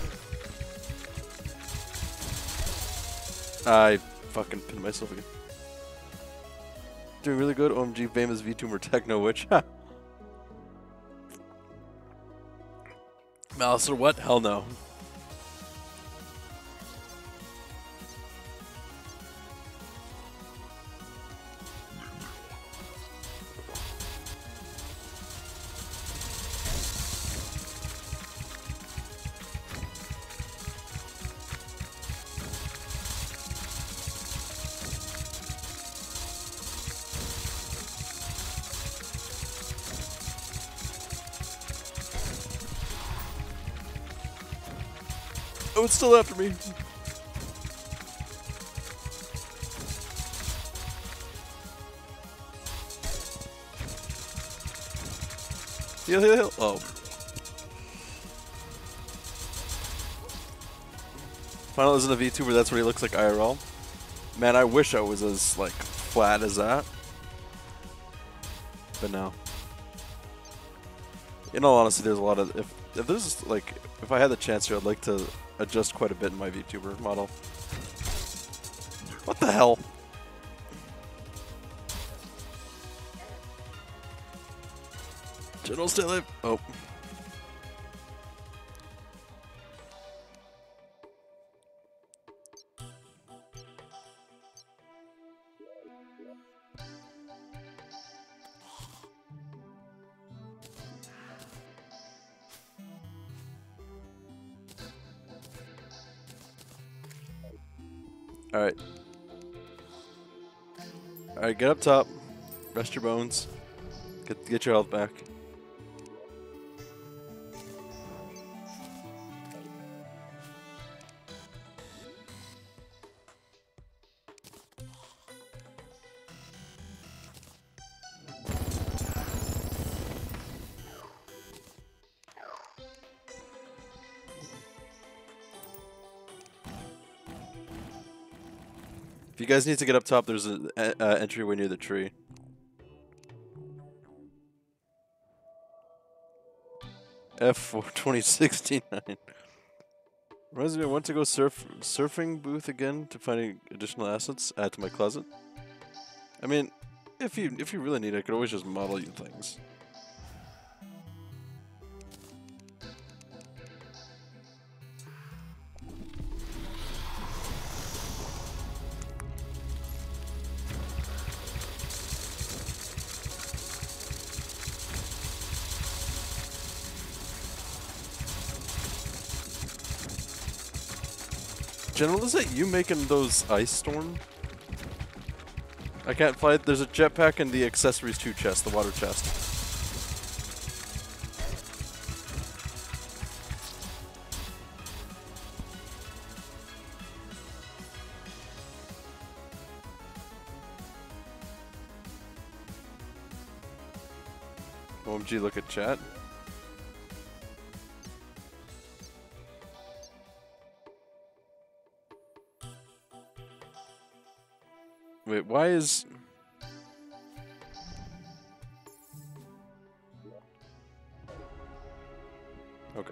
I fucking pinned myself again. Doing really good. O M G, famous VTuber Techno Witch. Mouse or what? Hell no. Oh, it's still after me. Heal, heal, heal. Oh. Final isn't a VTuber, that's what he looks like I R L. Man, I wish I was as, like, flat as that. But no. In all honesty, there's a lot of... If, if there's, like... If I had the chance here, I'd like to adjust quite a bit in my VTuber model. What the hell? General, stay alive. Oh. Alright. Alright, get up top. Rest your bones. Get, get your health back. If you guys need to get up top, there's an uh, entryway near the tree. F four twenty sixty-nine. Reminds me, I want to go surf surfing booth again to find additional assets. Add to my closet. I mean, if you if you really need it, I could always just model you things. General, is it you making those ice storm? I can't fly. There's a jetpack in the accessories two chest, the water chest. O M G, look at chat. Wait, why is... Okay.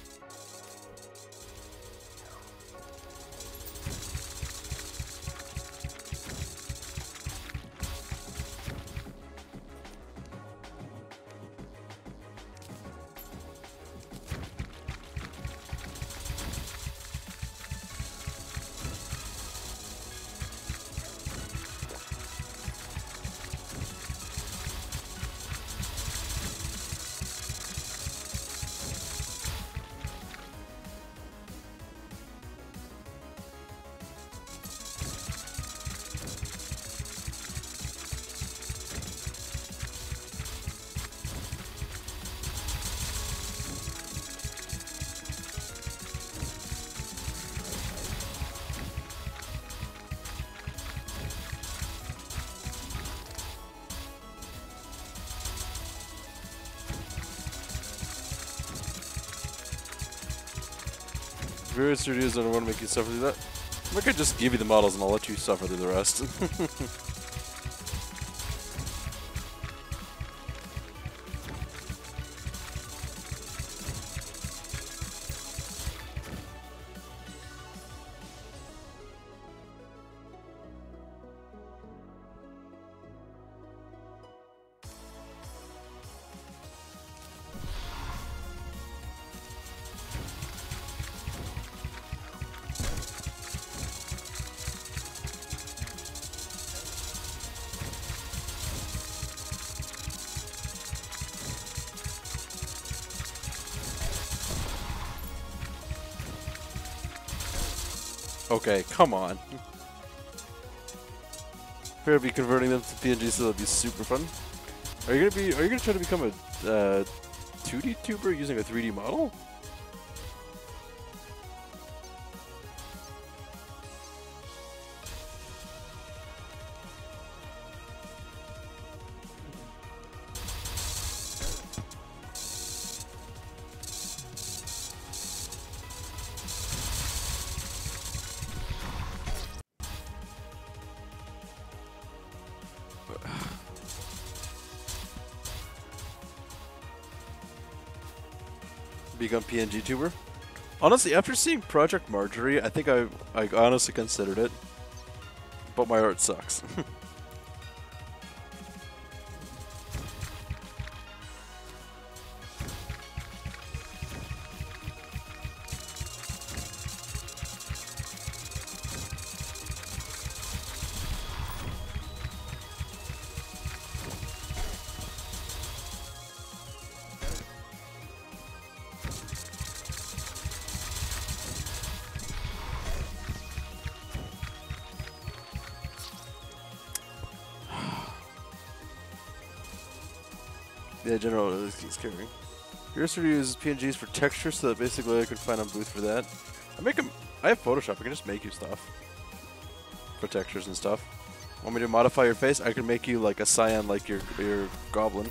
Various studios don't want to make you suffer through that. I could just give you the models and I'll let you suffer through the rest. Okay, come on. Fair be converting them to P N G, so that'll be super fun. Are you gonna be? Are you gonna try to become a uh, two D tuber using a three D model? Become P N G tuber? Honestly, after seeing Project Marjorie, I think I I honestly considered it, but my art sucks. Yeah, general, this keeps carrying. Curiosity uses P N Gs for texture, so that basically I can find a booth for that. I make them. I have Photoshop. I can just make you stuff for textures and stuff. Want me to modify your face? I can make you like a cyan, like your your goblin.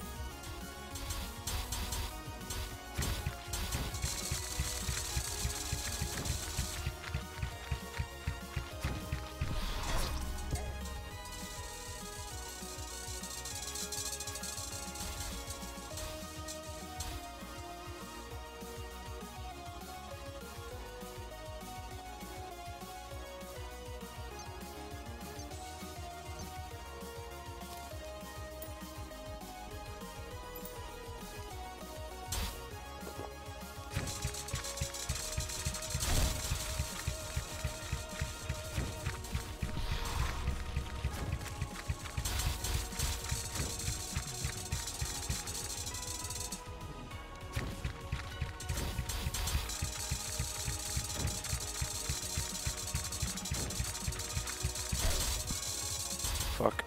Fuck.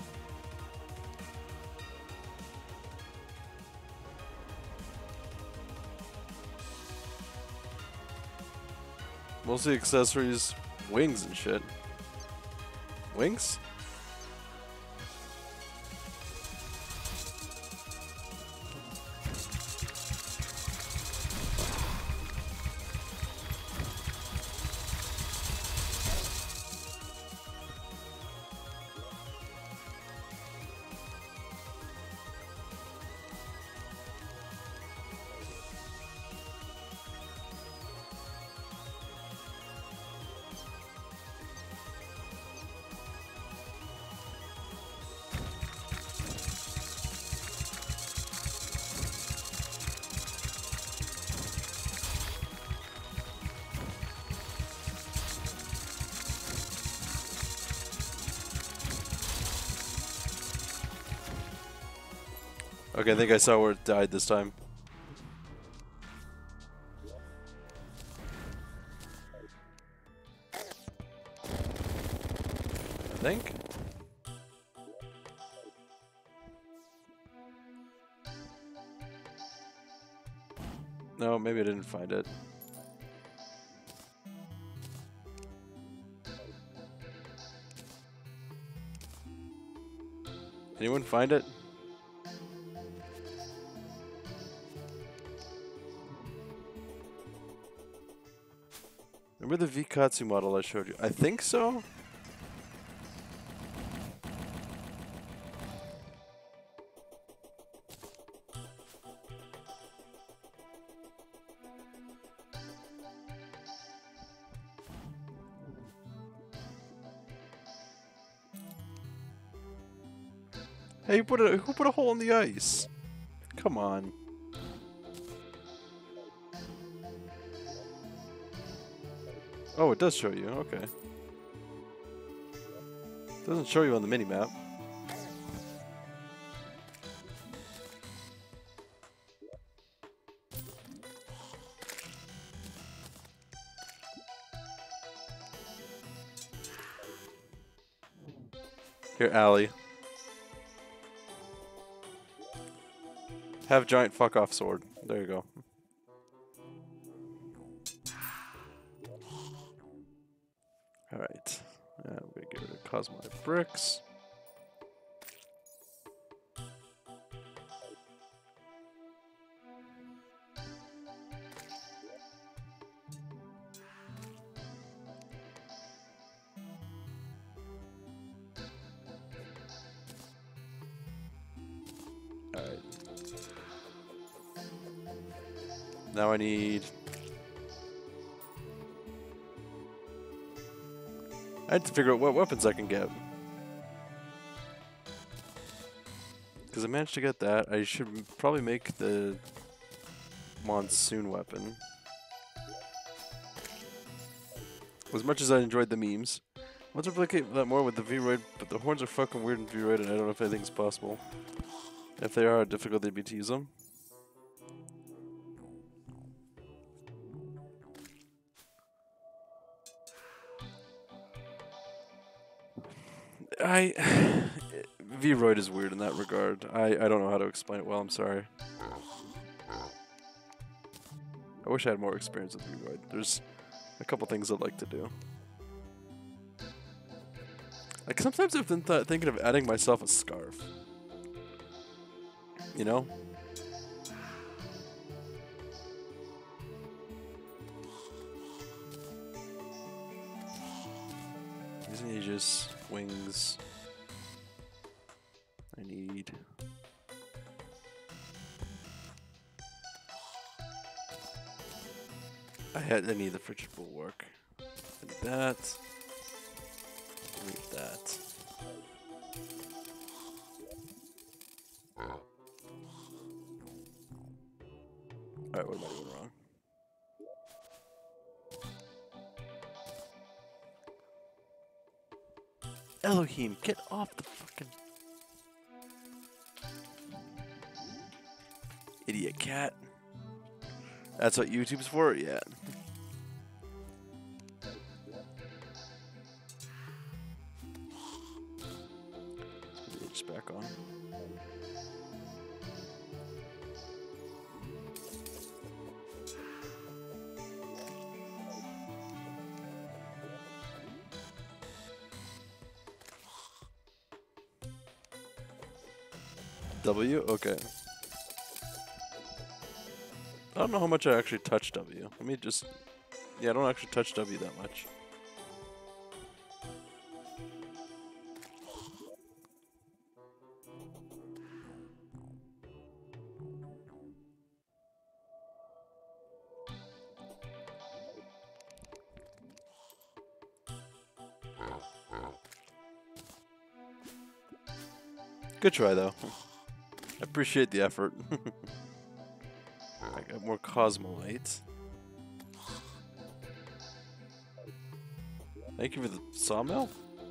Mostly accessories, wings and shit. Wings? Okay, I think I saw where it died this time. I think. No, maybe I didn't find it. Anyone find it? Remember the Vikatsu model I showed you? I think so? Hey, who put a, who put a hole in the ice? Come on. Oh, it does show you. Okay. It doesn't show you on the mini-map. Here, Allie. Have giant fuck off sword. There you go. Alright. Yeah, I'm gonna get rid of Cosmotic Bricks. Alright. Now I need... I had to figure out what weapons I can get. Because I managed to get that. I should probably make the monsoon weapon. As much as I enjoyed the memes. I want to replicate that more with the V-Roid, but the horns are fucking weird in V-Roid and I don't know if anything's possible. If they are, how difficult they'd be to use them. I... V-Roid is weird in that regard. I, I don't know how to explain it well, I'm sorry. I wish I had more experience with V-Roid. There's a couple things I'd like to do. Like, sometimes I've been th thinking of adding myself a scarf. You know? Using Aegis, wings. I need... I had I need the frigid bulwark. I need that. I need that. Alright, what am I doing wrong? Elohim, get off the fucking... Idiot cat. That's what YouTube's for? Yeah. It's back on. W? Okay. I don't know how much I actually touch W. Let me just... Yeah, I don't actually touch W that much. Good try, though. I appreciate the effort. I got more Cosmolite. Thank you for the sawmill.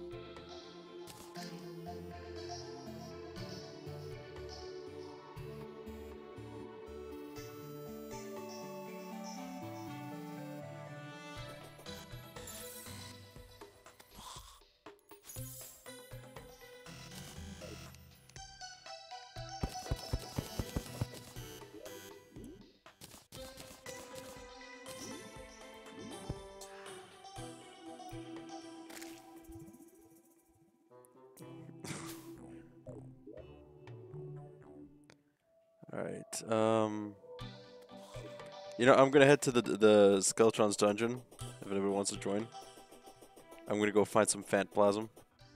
Alright, um... You know, I'm gonna head to the the Skeletron's dungeon, if anyone wants to join. I'm gonna go find some Phantplasm.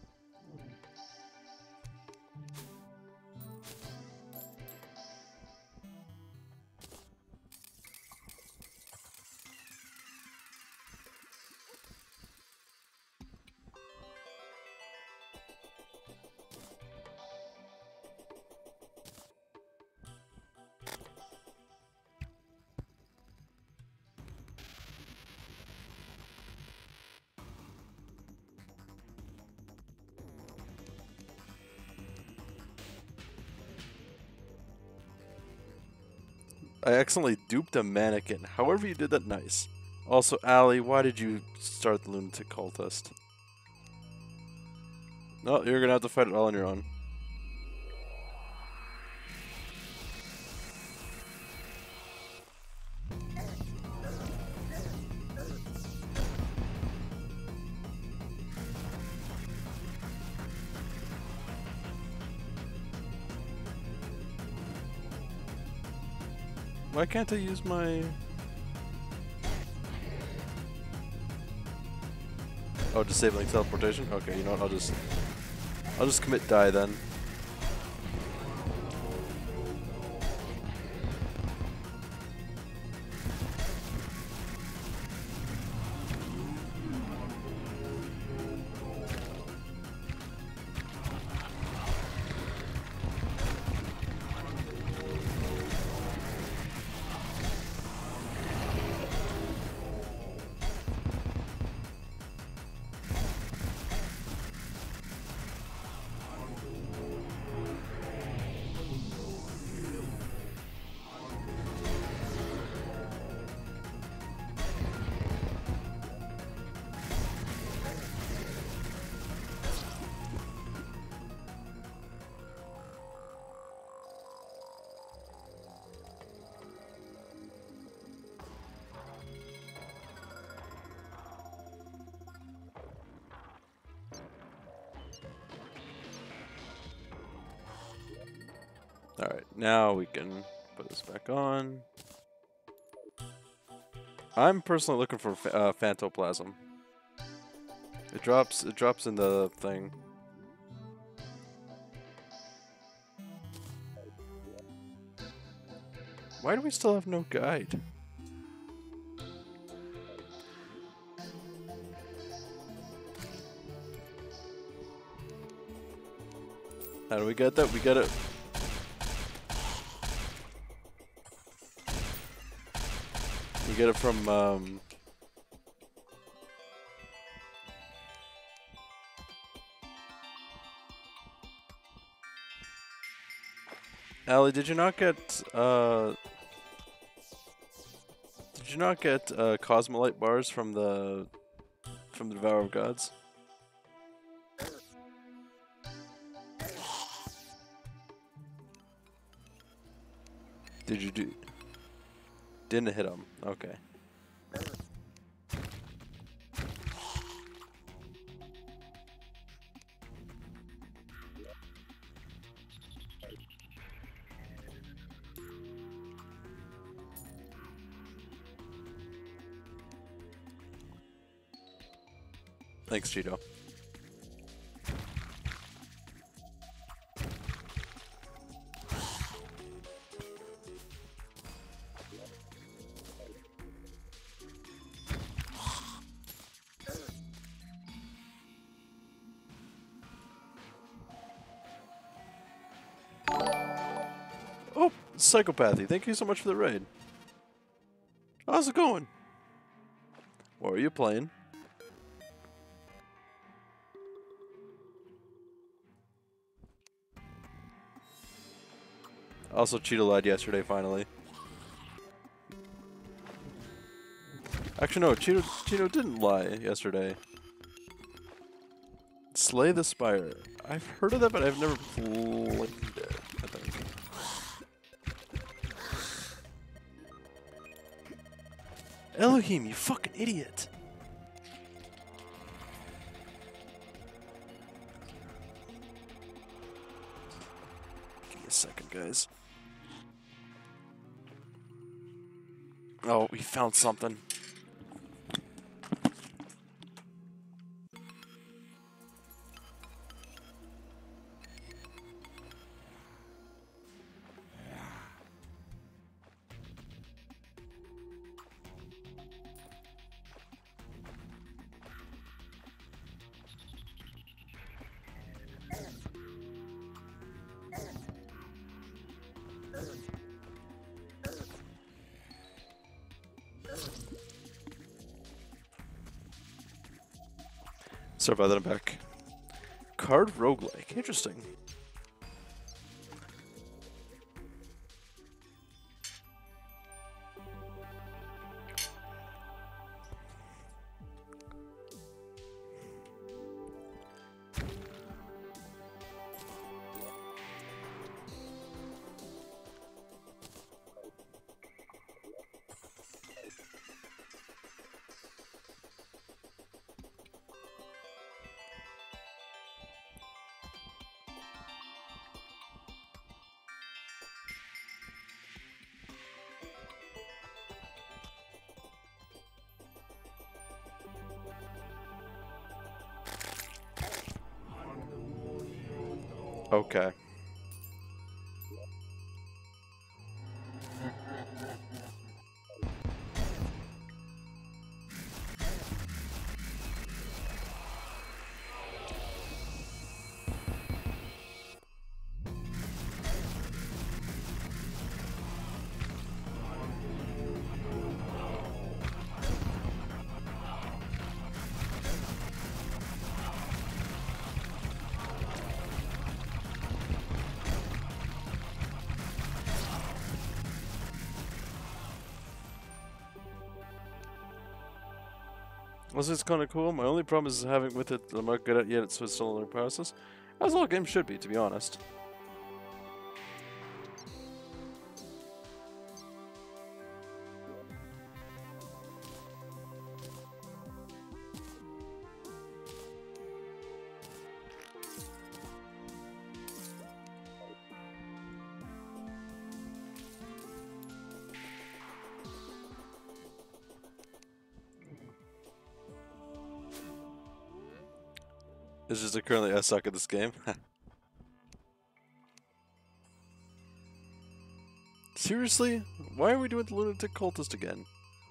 I accidentally duped a mannequin. However you did that, nice. Also, Allie, why did you start the lunatic cultist? No, you're gonna have to fight it all on your own. Why can't I use my... Oh, disabling teleportation? Okay, you know what, I'll just... I'll just commit die then. Alright, now we can put this back on. I'm personally looking for uh, Phantoplasm. It drops, it drops in the thing. Why do we still have no guide? How do we get that? We get it. We get it from, um... Allie, did you not get, uh... Did you not get, uh, Cosmolite bars from the... from the Devourer of Gods? Did you do... Didn't hit him. Okay. Thanks, Cheeto. Oh, Psychopathy, thank you so much for the raid. How's it going? What are you playing? Also, Cheeto lied yesterday, finally. Actually, no, Cheeto, Cheeto didn't lie yesterday. Slay the Spire. I've heard of that, but I've never played it, I think. Elohim, you fucking idiot! Give me a second, guys. Oh, we found something. Sorry about that, I'm back. Card roguelike. Interesting. Okay. Well, this is kind of cool. My only problem is having with it, I'm not good at yet, so it's still a learning process. As all games should be, to be honest. It's just that currently I suck at this game. Seriously? Why are we doing the lunatic cultist again?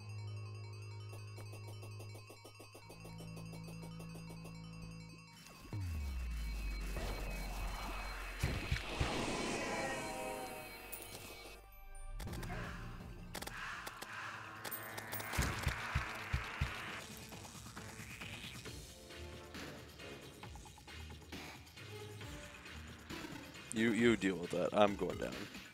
You you deal with that. I'm going down.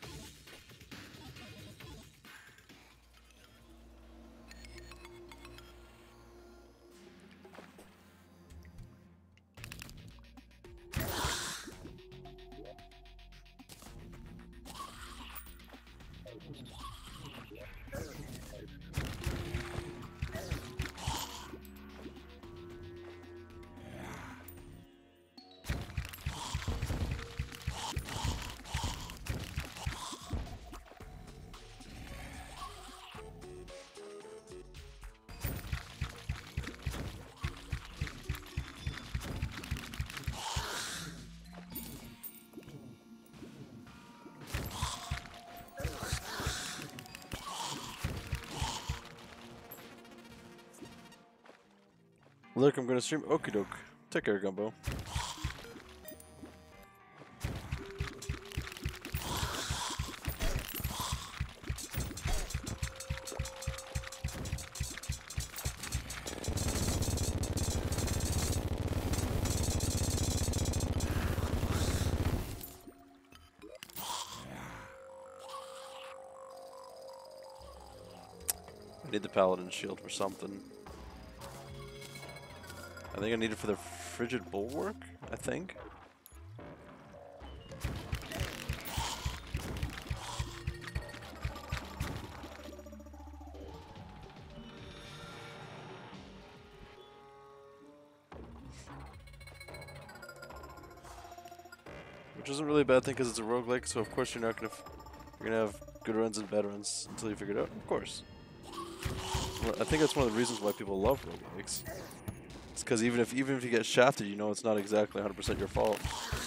Look, I'm gonna stream Okie doke. Take care, Gumbo. I need the paladin shield for something. I think I need it for the frigid bulwark, I think. Which isn't really a bad thing because it's a roguelike, so of course you're not gonna f you're gonna have good runs and bad runs until you figure it out. Of course. Well, I think that's one of the reasons why people love roguelikes. It's because even if even if you get shafted, you know it's not exactly one hundred percent your fault.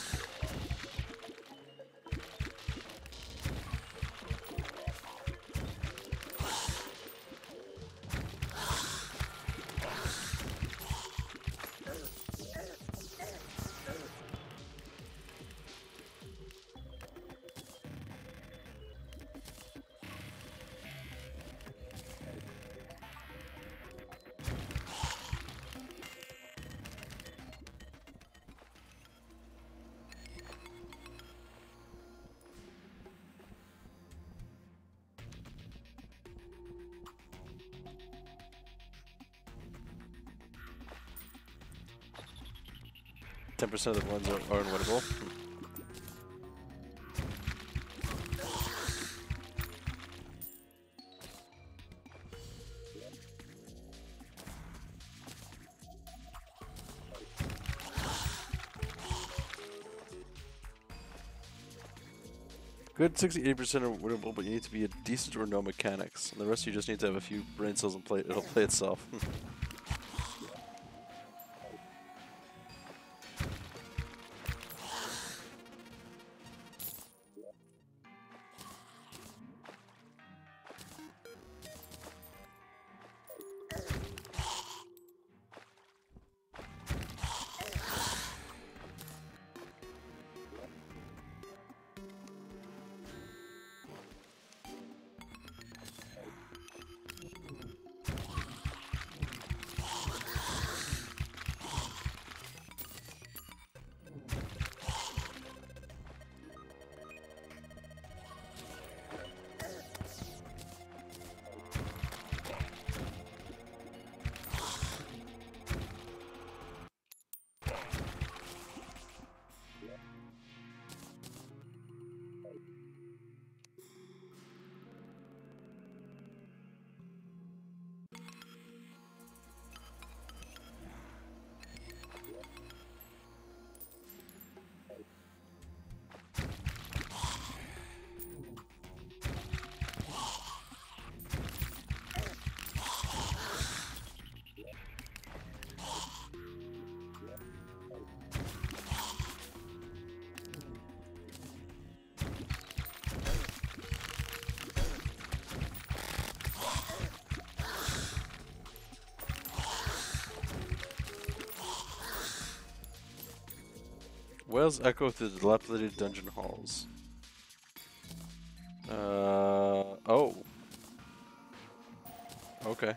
ten percent of the ones are, are unwinnable. Good sixty to eighty percent are winnable, but you need to be a decent or no mechanics. And the rest you just need to have a few brain cells and play it'll play itself. Wails echo through the dilapidated dungeon halls. Uh oh. Okay.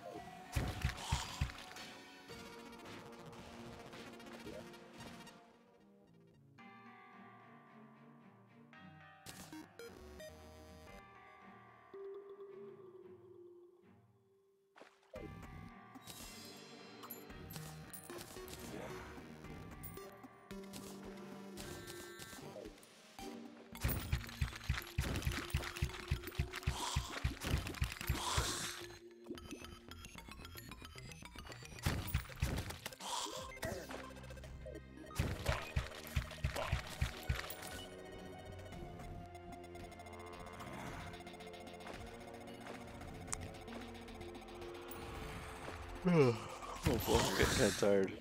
Oh boy, I'm getting kind of tired.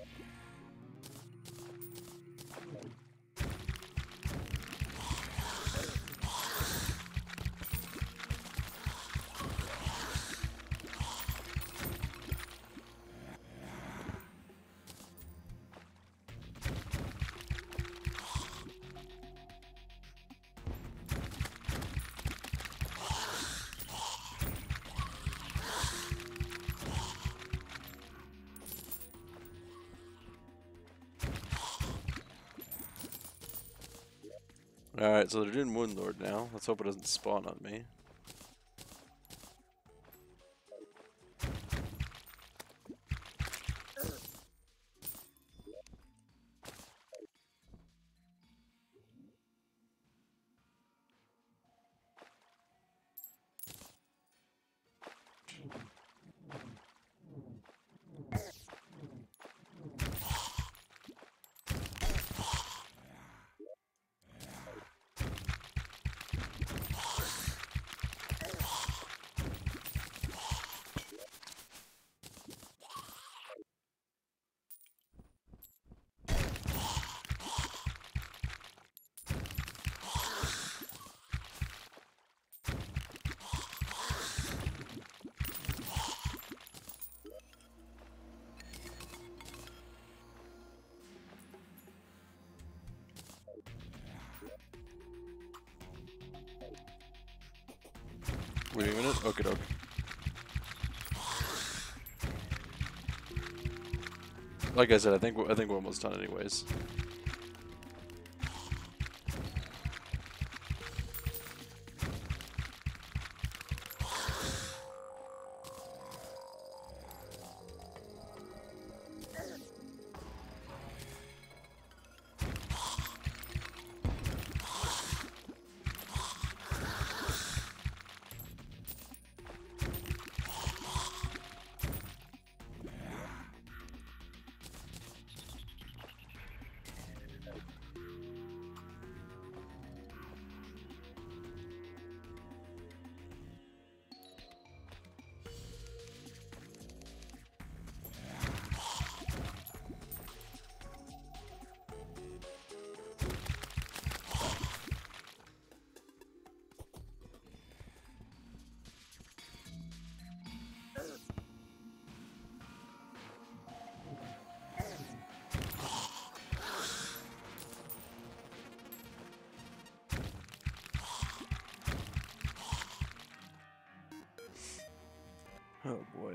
Alright, so they're doing Moon Lord now. Let's hope it doesn't spawn on me. Wait a minute. Okay, okay. Like I said, I think I think we're almost done, anyways. Oh boy.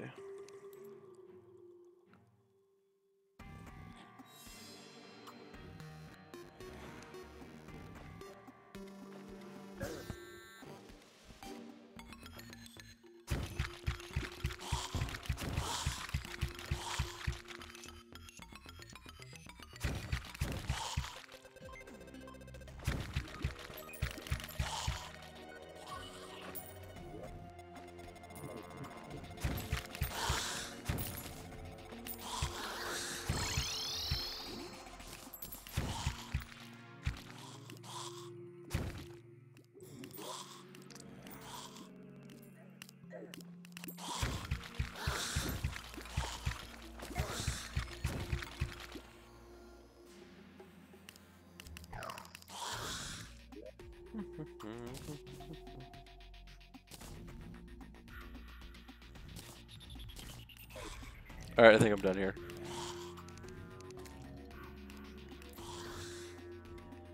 Alright, I think I'm done here.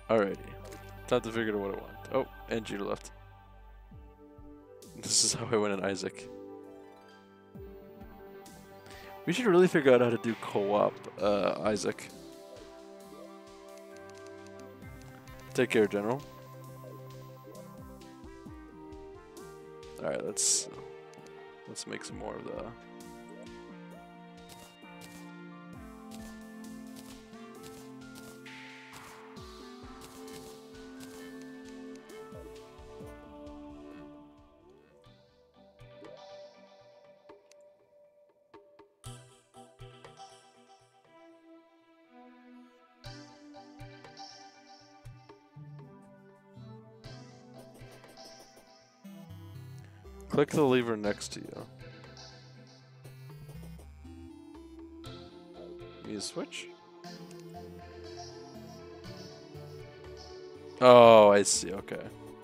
Alrighty. Time to figure out what I want. Oh, and Jeter left. This is how I win an Isaac. We should really figure out how to do co-op uh, Isaac. Take care, General. Alright, let's let's make some more of the click the lever next to you. You switch? Oh, I see, okay.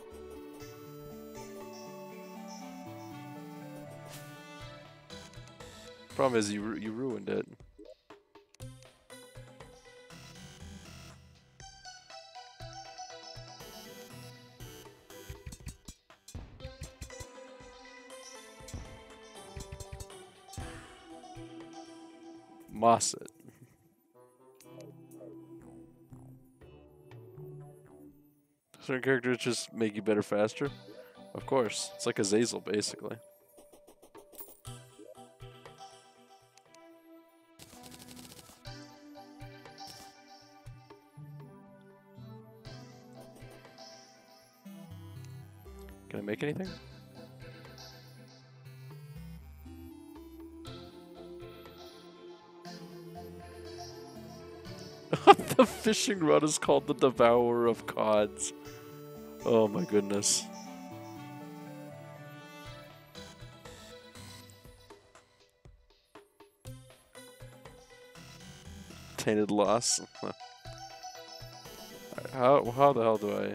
Problem is you you ruined it. Moss it. Certain characters just make you better faster. Of course. It's like a Zazel, basically. Can I make anything? The fishing rod is called the Devourer of Cods. Oh my goodness. Tainted loss. how how the hell do I?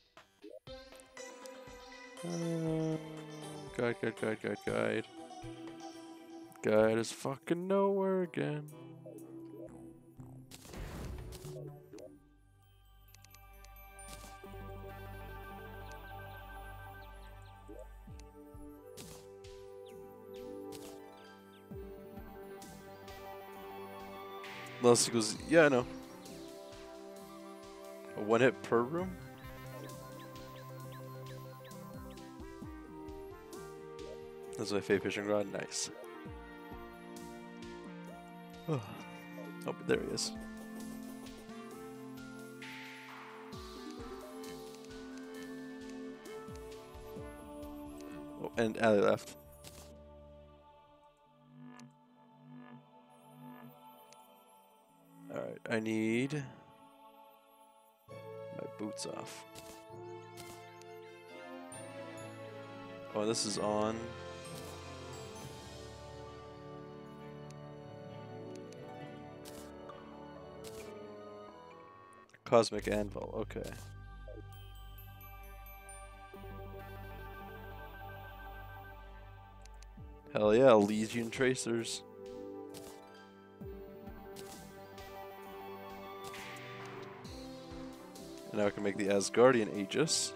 Uh, guide, guide, guide, guide, guide. Guide is fucking nowhere again. Unless he goes, yeah, I know. A one hit per room? That's my favorite fishing rod. Nice. Oh, oh, there he is. Oh, and Ali left. Alright, I need my boots off. Oh, this is on. Cosmic Anvil, okay. Hell yeah, Legion Tracers. And now I can make the Asgardian Aegis.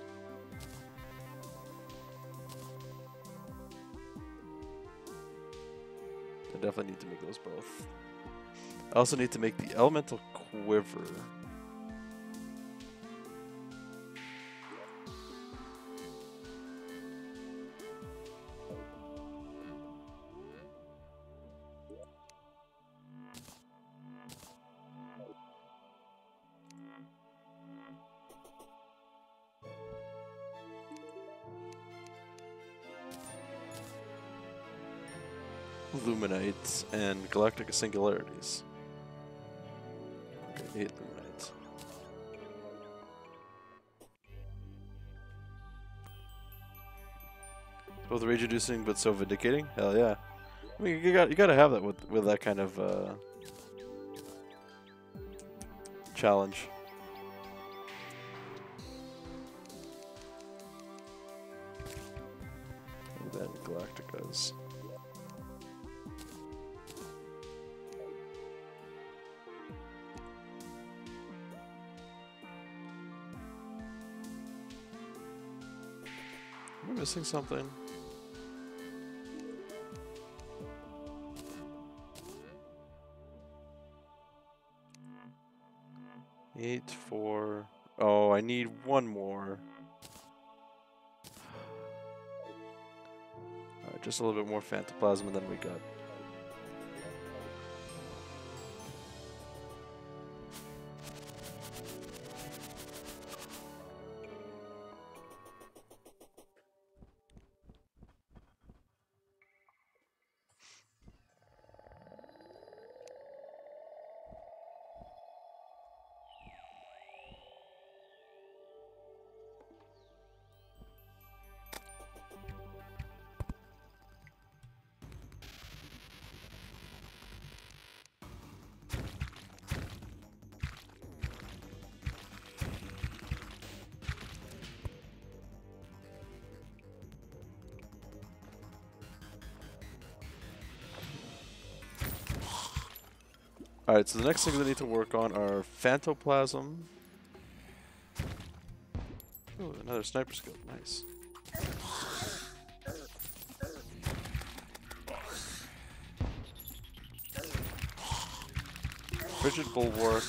I definitely need to make those both. I also need to make the Elemental Quiver. Luminites and Galactic Singularities. Okay, eight Luminites. Both rage reducing but so vindicating? Hell yeah. I mean you got you gotta have that with with that kind of uh, challenge. And then Galacticas. missing something? Eight, four. Oh, I need one more. Alright, just a little bit more Phantoplasma than we got. Alright, so the next things I need to work on are Phantoplasm. Ooh, another sniper skill. Nice. Frigid Bulwark.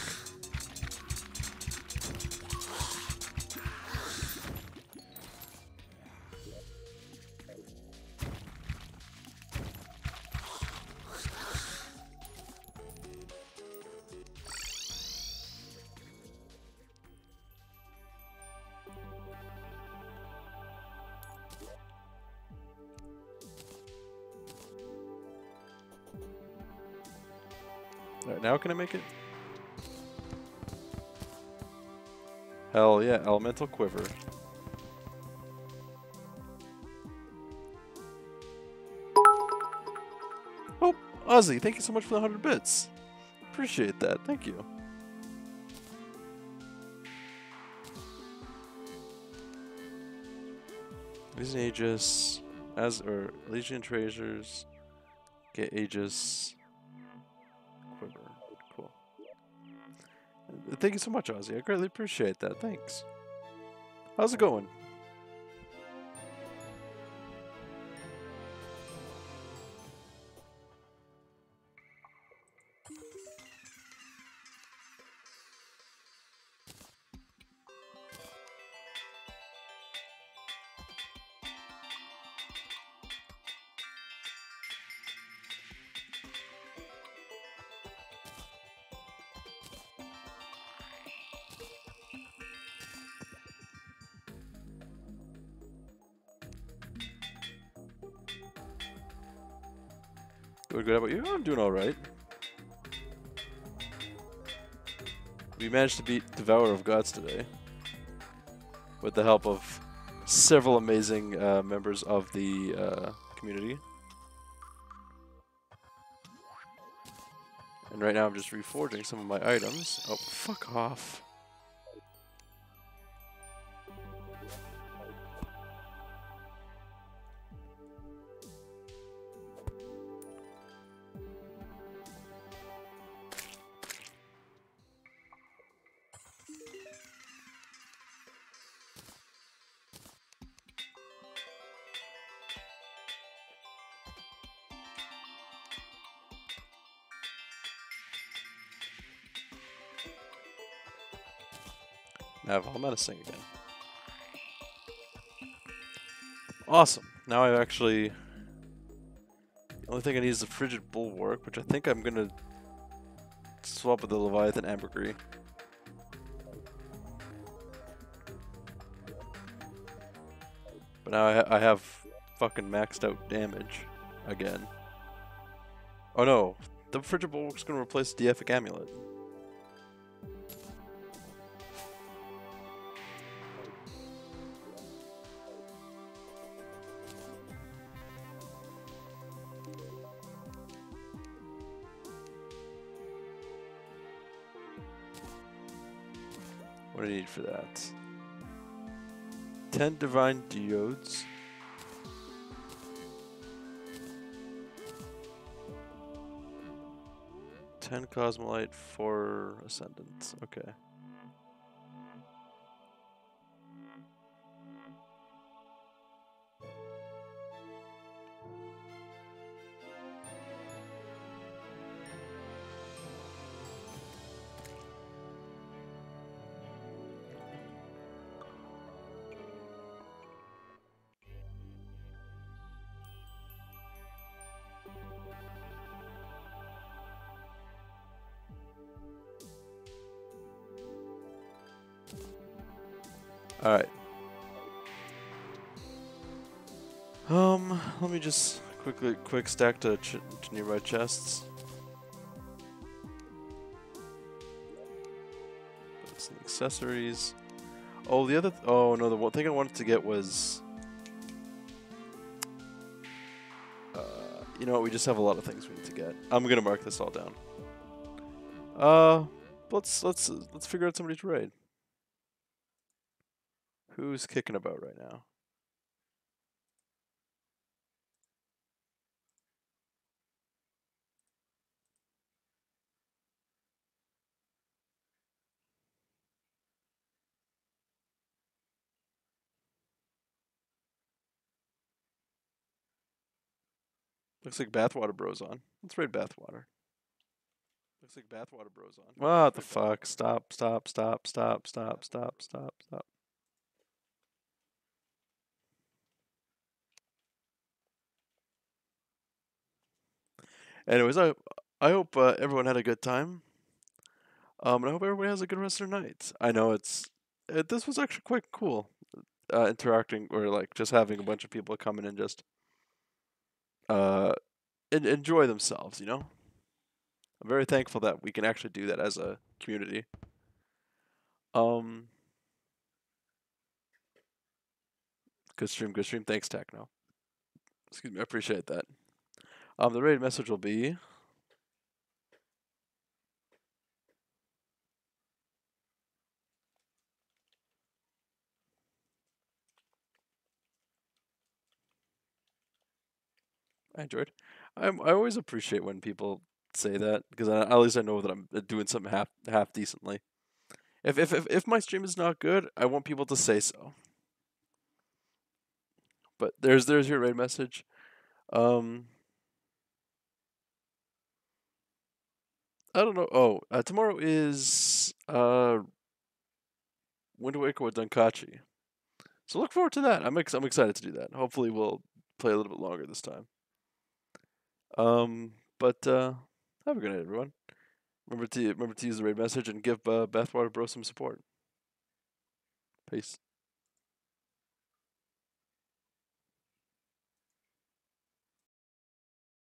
Alright, now can I make it? Hell yeah, Elemental Quiver. Oh, Ozzy, thank you so much for the one hundred bits. Appreciate that, thank you. Legion Aegis, as or Legion Treasures, get Aegis, Quiver. Cool. Thank you so much, Ozzy. I greatly appreciate that. Thanks. How's it going? Doing good. How about you? I'm doing alright. We managed to beat Devourer of Gods today with the help of several amazing uh, members of the uh, community. And right now I'm just reforging some of my items. Oh, fuck off. Now I have all menacing again. Awesome. Now I actually... The only thing I need is the Frigid Bulwark, which I think I'm going to swap with the Leviathan Ambergris. But now I, ha I have fucking maxed out damage again. Oh no, the Frigid Bulwark's going to replace the Deific Amulet. What do I need for that? ten Divine Geodes. ten Cosmolite, four Ascendant. Okay. All right. Um, let me just quickly quick stack to, ch to nearby chests. Put some accessories. Oh, the other. Th oh no, the one thing I wanted to get was. Uh, you know what? We just have a lot of things we need to get. I'm gonna mark this all down. Uh, let's let's let's figure out somebody to raid. Who's kicking about right now? Looks like Bathwater Bros on. Let's raid Bathwater. Looks like Bathwater Bros on. What the fuck? Stop, stop, stop, stop, stop, stop, stop, stop. Anyways, I I hope uh, everyone had a good time. Um, and I hope everybody has a good rest of their night. I know it's it, this was actually quite cool, uh, interacting or like just having a bunch of people come in and just uh en enjoy themselves. You know, I'm very thankful that we can actually do that as a community. Um, good stream, good stream. Thanks, Techno. Excuse me, I appreciate that. Um, the raid message will be. I enjoyed. I'm, I always appreciate when people say that because at least I know that I'm doing something half half decently. If if if, if my stream is not good, I want people to say so. But there's there's your raid message. Um, I don't know. Oh, uh, tomorrow is uh Wind Waker with Dankachi, so look forward to that. I'm ex- I'm excited to do that. Hopefully, we'll play a little bit longer this time. Um, but uh, have a good night, everyone. Remember to remember to use the raid message and give uh, Bathwater Bro some support. Peace.